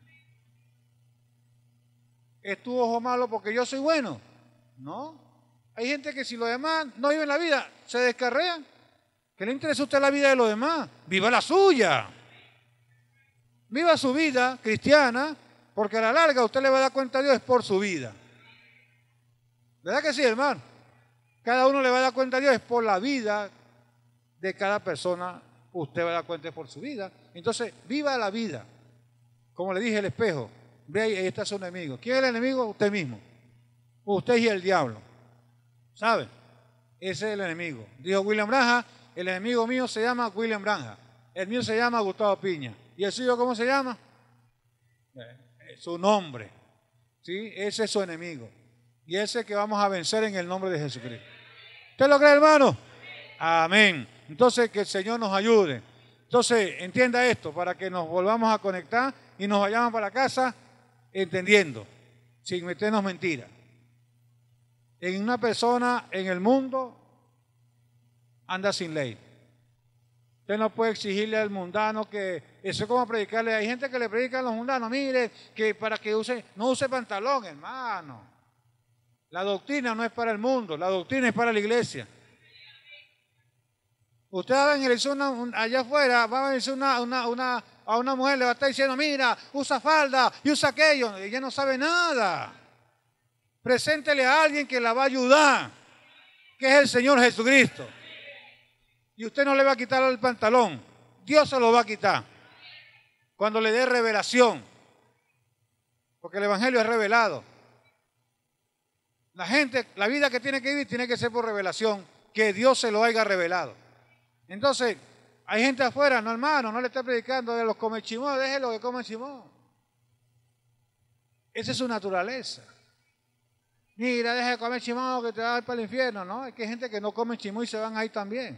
¿Es tu ojo malo porque yo soy bueno? No. Hay gente que si los demás no viven la vida, se descarrean. ¿Qué le interesa a usted la vida de los demás? Viva la suya. Viva su vida cristiana, porque a la larga usted le va a dar cuenta a Dios es por su vida. ¿Verdad que sí, hermano? Cada uno le va a dar cuenta a Dios, es por la vida de cada persona, usted va a dar cuenta por su vida. Entonces, viva la vida. Como le dije, el espejo, ve ahí está su enemigo. ¿Quién es el enemigo? Usted mismo. Usted y el diablo. ¿Sabe? Ese es el enemigo. Dijo William Branham, el enemigo mío se llama William Branham. El mío se llama Gustavo Piña. ¿Y el suyo cómo se llama? Su nombre. ¿Sí? Ese es su enemigo. Y ese que vamos a vencer en el nombre de Jesucristo. ¿Usted lo cree, hermano? Amén. Entonces, que el Señor nos ayude. Entonces, entienda esto, para que nos volvamos a conectar y nos vayamos para casa entendiendo, sin meternos mentiras. En una persona en el mundo anda sin ley. Usted no puede exigirle al mundano que, eso es como predicarle, hay gente que le predica a los mundanos, mire, que para que no use pantalón, hermano. La doctrina no es para el mundo, la doctrina es para la iglesia. Usted va a evangelizar allá afuera, va a evangelizar a una mujer, le va a estar diciendo, mira, usa falda y usa aquello. Ella no sabe nada. Preséntele a alguien que la va a ayudar, que es el Señor Jesucristo. Y usted no le va a quitar el pantalón, Dios se lo va a quitar cuando le dé revelación, porque el evangelio es revelado. La gente, la vida que tiene que vivir tiene que ser por revelación, que Dios se lo haya revelado. Entonces, hay gente afuera, no, hermano, no le está predicando de los comechimó, déjelo que come chimó. Esa es su naturaleza. Mira, deja de comer chimó que te va a ir para el infierno. No, es que hay gente que no come chimó y se van ahí también.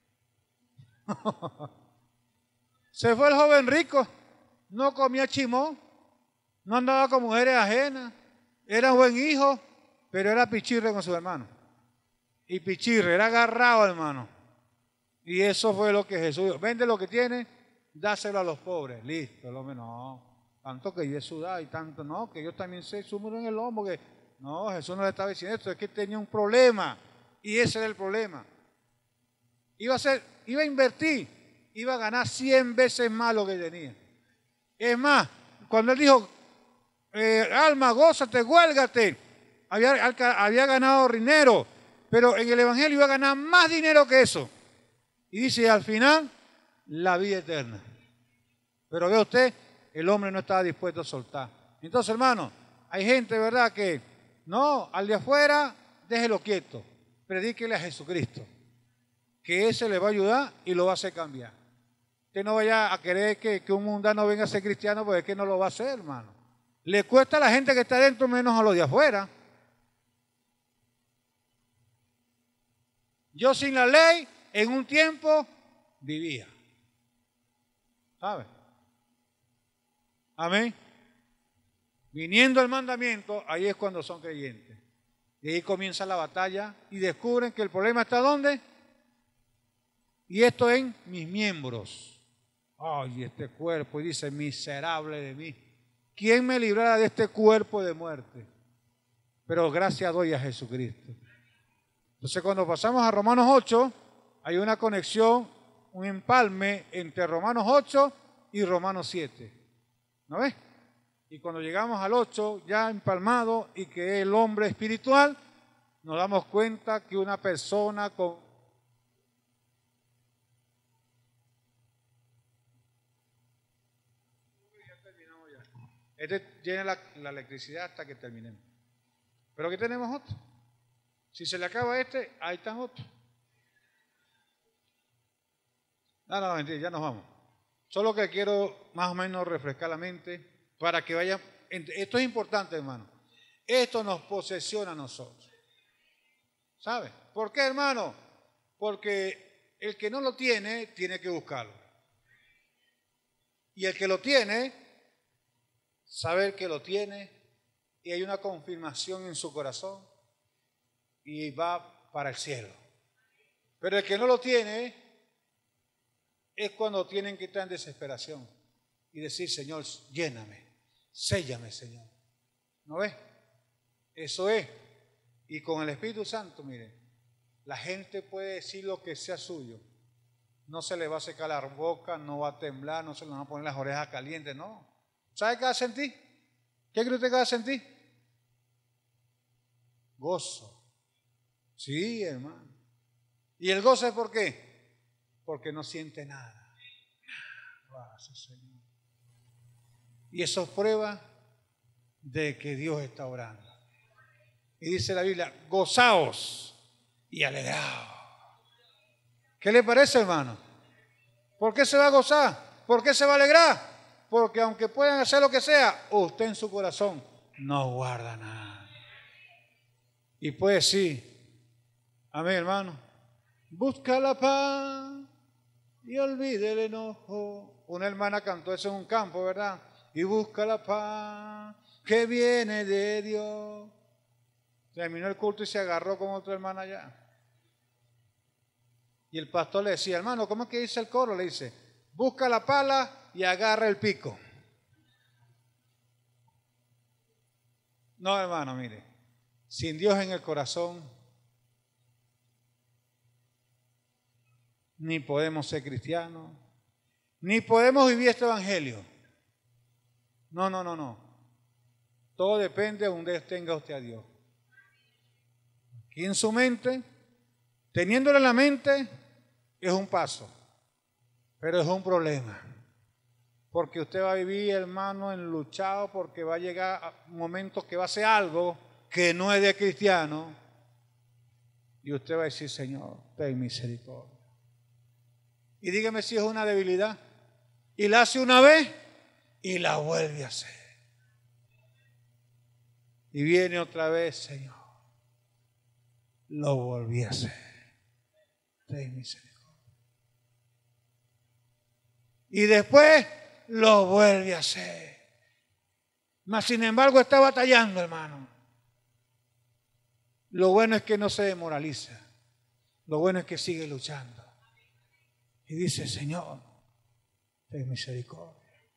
Se fue el joven rico, no comía chimó, no andaba con mujeres ajenas, era buen hijo, pero era pichirre con su hermano. Y pichirre, era agarrado, hermano. Y eso fue lo que Jesús dijo. Vende lo que tiene, dáselo a los pobres. Listo, el hombre no. Tanto que Jesús da y tanto no, que yo también sé, súmelo en el lomo. Que no, Jesús no le estaba diciendo esto, es que tenía un problema. Y ese era el problema. Iba a invertir, iba a ganar 100 veces más lo que tenía. Es más, cuando él dijo, alma, gózate, huélgate, había ganado dinero, pero en el evangelio iba a ganar más dinero que eso. Y dice, al final, la vida eterna. Pero ve usted, el hombre no estaba dispuesto a soltar. Entonces, hermano, hay gente, ¿verdad?, que no, al de afuera, déjelo quieto, predíquele a Jesucristo, que ese le va a ayudar y lo va a hacer cambiar. Usted no vaya a querer que un mundano venga a ser cristiano, porque es que no lo va a hacer, hermano. Le cuesta a la gente que está dentro menos a los de afuera. Yo sin la ley, en un tiempo, vivía. ¿Sabe? Amén. Viniendo el mandamiento, ahí es cuando son creyentes. Y ahí comienza la batalla y descubren que el problema está ¿dónde? Y esto en mis miembros. Ay, este cuerpo, y dice, miserable de mí. ¿Quién me librará de este cuerpo de muerte? Pero gracias doy a Jesucristo. Entonces, cuando pasamos a Romanos 8, hay una conexión, un empalme entre Romanos 8 y Romanos 7. ¿No ves? Y cuando llegamos al 8, ya empalmado, y que es el hombre espiritual, nos damos cuenta que una persona con llena la electricidad hasta que terminemos. Pero aquí tenemos otro. Si se le acaba este, ahí están otros. No, mentira, ya nos vamos. Solo que quiero más o menos refrescar la mente para que vayan. Esto es importante, hermano. Esto nos posesiona a nosotros. ¿Sabe? ¿Por qué, hermano? Porque el que no lo tiene, tiene que buscarlo. Y el que lo tiene, saber que lo tiene, y hay una confirmación en su corazón, y va para el cielo. Pero el que no lo tiene, es cuando tienen que estar en desesperación y decir, Señor, lléname, séllame, Señor. ¿No ves? Eso es. Y con el Espíritu Santo, mire, la gente puede decir lo que sea suyo. No se le va a secar la boca, no va a temblar, no se le van a poner las orejas calientes, no. ¿Sabe qué va a sentir? ¿Qué cree usted que va a sentir? Gozo. Sí, hermano. ¿Y el gozo es por qué? Porque no siente nada. Gracias, Señor. Y eso es prueba de que Dios está obrando. Y dice la Biblia, gozaos y alegraos. ¿Qué le parece, hermano? ¿Por qué se va a gozar? ¿Por qué se va a alegrar? Porque aunque puedan hacer lo que sea, usted en su corazón no guarda nada. Y puede decir, amén, hermano, busca la paz y olvide el enojo. Una hermana cantó eso en un campo, ¿verdad? Y busca la paz que viene de Dios. Terminó el culto y se agarró con otra hermana allá. Y el pastor le decía, hermano, ¿cómo es que dice el coro? Le dice, busca la pala y agarra el pico. No, hermano, mire, sin Dios en el corazón, ni podemos ser cristianos, ni podemos vivir este evangelio. No. Todo depende de donde tenga usted a Dios. Aquí en su mente, teniéndolo en la mente, es un paso, pero es un problema. Porque usted va a vivir, hermano, enluchado, porque va a llegar momentos que va a hacer algo que no es de cristiano. Y usted va a decir, Señor, ten misericordia. Y dígame si es una debilidad. Y la hace una vez y la vuelve a hacer. Y viene otra vez, Señor. Lo volví a hacer. Ten misericordia. Y después lo vuelve a hacer. Mas sin embargo está batallando, hermano. Lo bueno es que no se demoraliza. Lo bueno es que sigue luchando. Y dice, Señor, ten misericordia.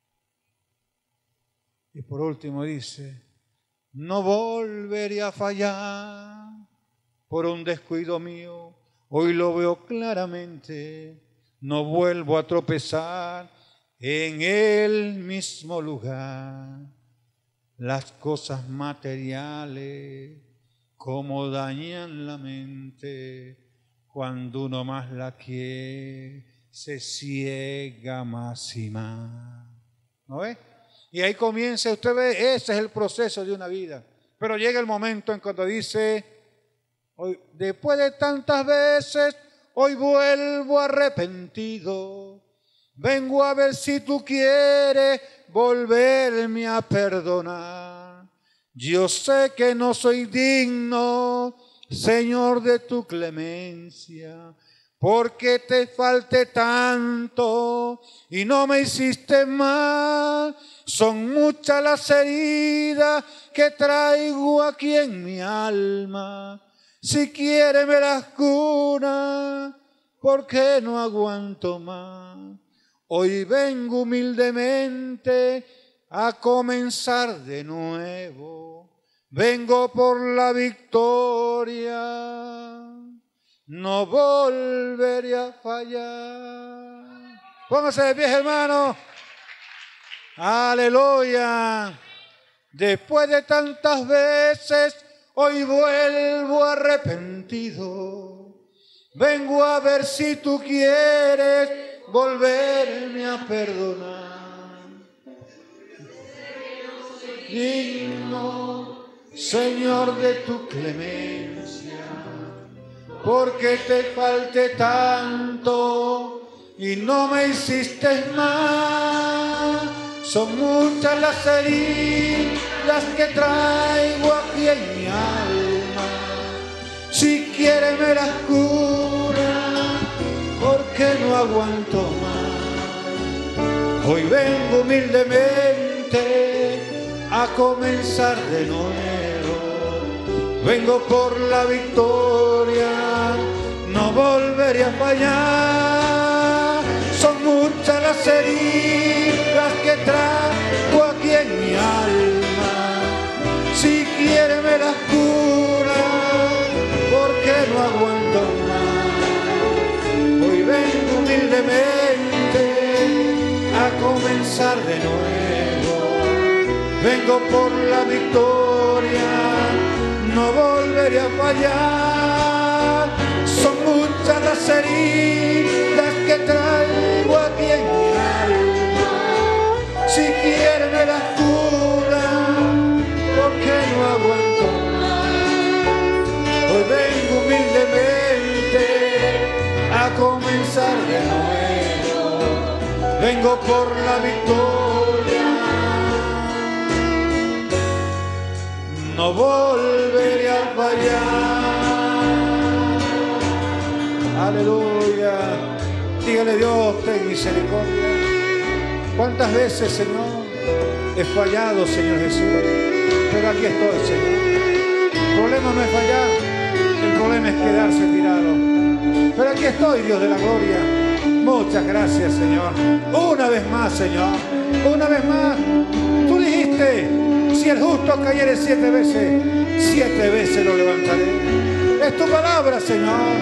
Y por último dice, no volveré a fallar por un descuido mío. Hoy lo veo claramente. No vuelvo a tropezar en el mismo lugar. Las cosas materiales como dañan la mente. Cuando uno más la quiere, se ciega más y más. ¿No ve? Y ahí comienza, usted ve, ese es el proceso de una vida. Pero llega el momento en cuando dice, hoy, después de tantas veces, hoy vuelvo arrepentido. Vengo a ver si tú quieres volverme a perdonar. Yo sé que no soy digno, Señor, de tu clemencia, porque te falté tanto y no me hiciste mal. Son muchas las heridas que traigo aquí en mi alma. Si quieres me las cura, porque no aguanto más. Hoy vengo humildemente a comenzar de nuevo. Vengo por la victoria, no volveré a fallar. Póngase de pie, hermano. Aleluya. Después de tantas veces, hoy vuelvo arrepentido. Vengo a ver si tú quieres volverme a perdonar. Digno, Señor, de tu clemencia, porque te falté tanto y no me hiciste mal. Son muchas las heridas que traigo aquí en mi alma. Si quieres me las cura, porque no aguanto más. Hoy vengo humildemente a comenzar de nuevo. Vengo por la victoria, no volveré a fallar. Son muchas las heridas que traigo aquí en mi alma. Si quiere me las cura, porque no aguanto más. Hoy vengo humildemente a comenzar de nuevo. Vengo por la victoria, no volveré a fallar. Son muchas las heridas que traigo aquí en mi alma. Si quieren me las curan, porque no aguanto más. Hoy vengo humildemente a comenzar de nuevo. Vengo por la victoria. No volveré a fallar. Aleluya. Dígale, Dios, ten misericordia. ¿Cuántas veces, Señor, he fallado, Señor Jesús? Pero aquí estoy, Señor. El problema no es fallar, el problema es quedarse tirado. Pero aquí estoy, Dios de la gloria. Muchas gracias, Señor. Una vez más, Señor. Una vez más. Tú dijiste, si el justo cayere 7 veces lo levantaré. Es tu palabra, Señor.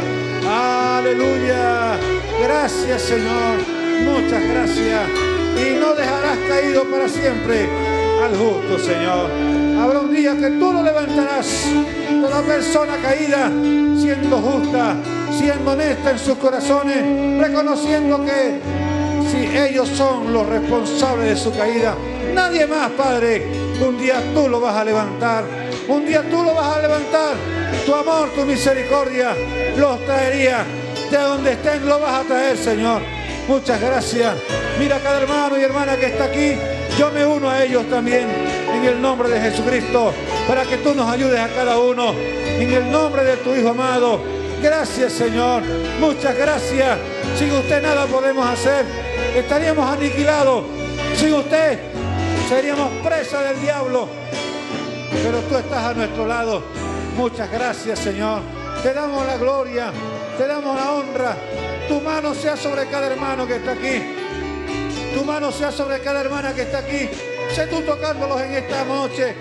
Aleluya. Gracias, Señor. Muchas gracias. Y no dejarás caído para siempre al justo, Señor. Habrá un día que tú lo levantarás. Toda persona caída, siendo justa, siendo honesta en sus corazones, reconociendo que si ellos son los responsables de su caída, nadie más, Padre. Un día tú lo vas a levantar. Un día tú lo vas a levantar. Tu amor, tu misericordia los traería. De donde estén lo vas a traer, Señor. Muchas gracias. Mira a cada hermano y hermana que está aquí. Yo me uno a ellos también en el nombre de Jesucristo, para que tú nos ayudes a cada uno en el nombre de tu Hijo amado. Gracias, Señor. Muchas gracias. Sin usted nada podemos hacer. Estaríamos aniquilados. Sin usted seríamos presa del diablo. Pero tú estás a nuestro lado. Muchas gracias, Señor. Te damos la gloria. Te damos la honra. Tu mano sea sobre cada hermano que está aquí. Tu mano sea sobre cada hermana que está aquí. Sé tú tocándolos en esta noche.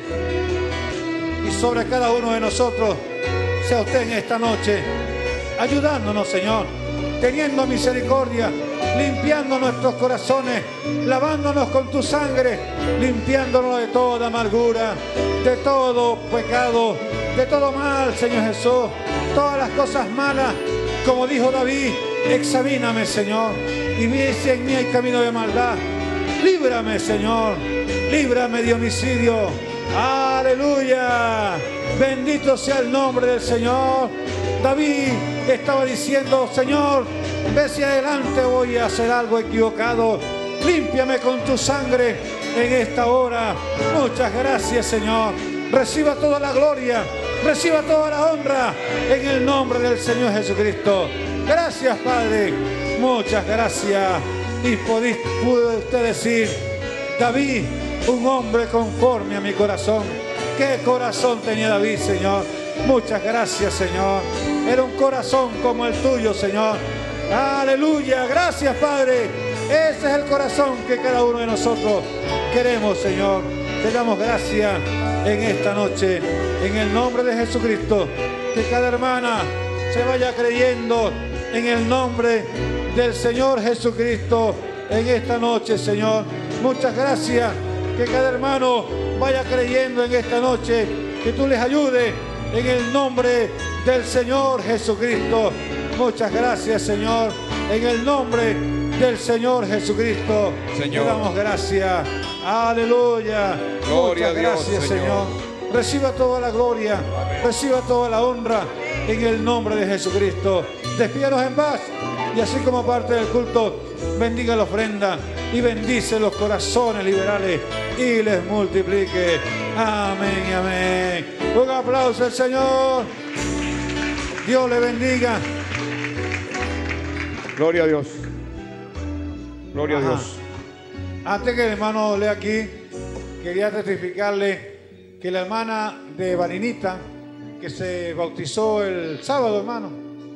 Y sobre cada uno de nosotros, sea usted en esta noche, ayudándonos, Señor, teniendo misericordia, limpiando nuestros corazones, lavándonos con tu sangre, limpiándonos de toda amargura, de todo pecado, de todo mal, Señor Jesús. Todas las cosas malas, como dijo David, examíname, Señor, y ve si en mí hay camino de maldad. Líbrame, Señor, líbrame de homicidio. Aleluya. Bendito sea el nombre del Señor. David estaba diciendo, Señor, ve si adelante voy a hacer algo equivocado. Límpiame con tu sangre en esta hora. Muchas gracias, Señor. Reciba toda la gloria, reciba toda la honra en el nombre del Señor Jesucristo. Gracias, Padre. Muchas gracias. Y puede usted decir, David, un hombre conforme a mi corazón. ¿Qué corazón tenía David, Señor? Muchas gracias, Señor. Era un corazón como el tuyo, Señor. Aleluya. Gracias, Padre. Ese es el corazón que cada uno de nosotros queremos, Señor. Te damos gracias en esta noche. En el nombre de Jesucristo. Que cada hermana se vaya creyendo en el nombre del Señor Jesucristo en esta noche, Señor. Muchas gracias. Que cada hermano vaya creyendo en esta noche. Que tú les ayudes en el nombre del Señor Jesucristo. Muchas gracias, Señor. En el nombre del Señor Jesucristo. Señor. Te damos gracias. Aleluya. Gloria Muchas a Dios, gracias, Señor. Señor. Reciba toda la gloria. Reciba toda la honra en el nombre de Jesucristo. Despídanos en paz. Y así como parte del culto, bendiga la ofrenda y bendice los corazones liberales y les multiplique. Amén y amén. Un aplauso al Señor. Dios le bendiga. Gloria a Dios. Gloria a Ajá. Dios. Antes que el hermano lea aquí, quería testificarle que la hermana de Valinita, que se bautizó el sábado, hermano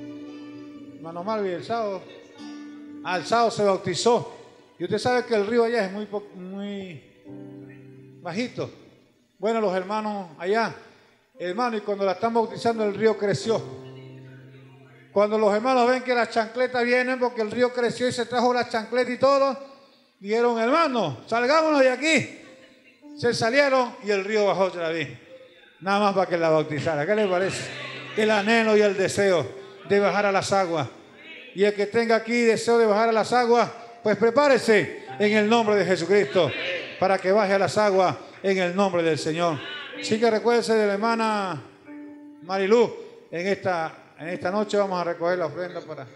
Marvin, el sábado. El sábado se bautizó. Y usted sabe que el río allá es muy bajito. Bueno, los hermanos allá, hermano, y cuando la están bautizando el río creció. Cuando los hermanos ven que las chancletas vienen, porque el río creció y se trajo la chancleta y todo, dijeron, hermano, salgámonos de aquí. Se salieron y el río bajó otra vez. nada más para que la bautizara. ¿Qué le parece? El anhelo y el deseo de bajar a las aguas. Y el que tenga aquí deseo de bajar a las aguas, pues prepárese en el nombre de Jesucristo para que baje a las aguas en el nombre del Señor. Así que recuérdese de la hermana Marilú. En esta noche vamos a recoger la ofrenda para...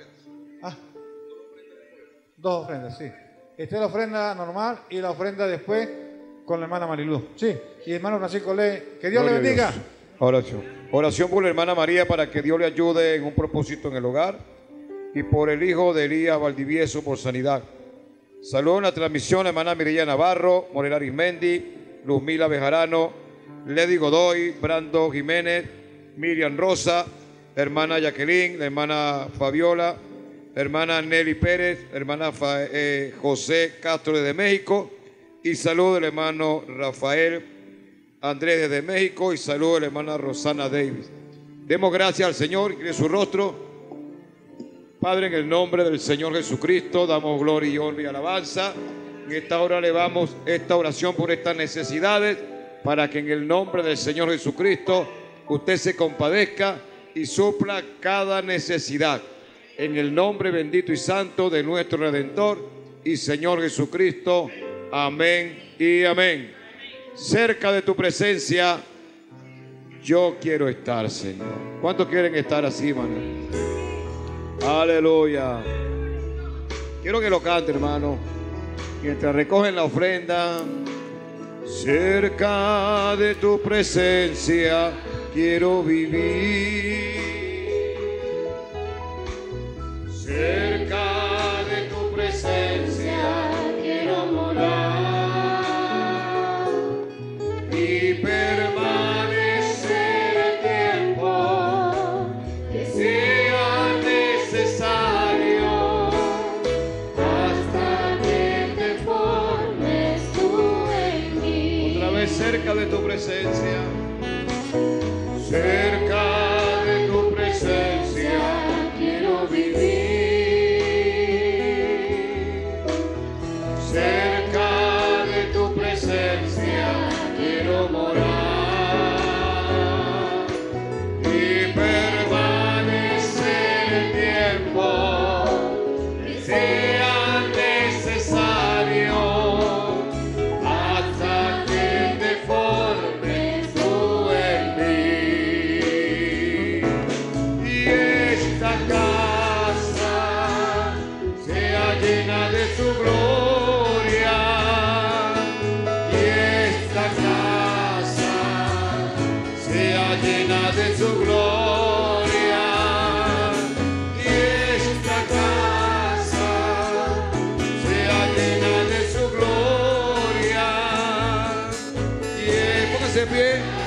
dos ofrendas, sí. Esta es la ofrenda normal y la ofrenda después con la hermana Marilú. Sí, y hermano Francisco lee. Que Dios le bendiga. Oración. Oración por la hermana María para que Dios le ayude en un propósito en el hogar y por el hijo de Elías Valdivieso por sanidad. Saludos en la transmisión, hermana Mireya Navarro, Morel Arismendi, Luzmila Bejarano, Lady Godoy, Brando Jiménez, Miriam Rosa, hermana Jacqueline, la hermana Fabiola, hermana Nelly Pérez, hermana José Castro desde México, y saludo del hermano Rafael Andrés desde México, y saludo de la hermana Rosana Davis. Demos gracias al Señor, incline su rostro. Padre, en el nombre del Señor Jesucristo, damos gloria y honra y alabanza. En esta hora elevamos esta oración por estas necesidades, para que en el nombre del Señor Jesucristo usted se compadezca y supla cada necesidad. En el nombre bendito y santo de nuestro Redentor y Señor Jesucristo. Amén y amén. Cerca de tu presencia yo quiero estar, Señor. ¿Cuántos quieren estar así, hermano? Aleluya. Quiero que lo cante, hermano, mientras recogen la ofrenda. Cerca de tu presencia quiero vivir. Cerca de tu presencia quiero morar y permanecer el tiempo que sea necesario hasta que te formes tú en mí. Otra vez, cerca de tu presencia. Cerca de tu presencia quiero vivir. Cerca de tu presencia quiero morar y permanecer el tiempo que sea necesario hasta que te formes tú en mí. Y esta casa sea llena de su gloria. De su gloria, y esta casa sea llena de su gloria. Y póngase de pie.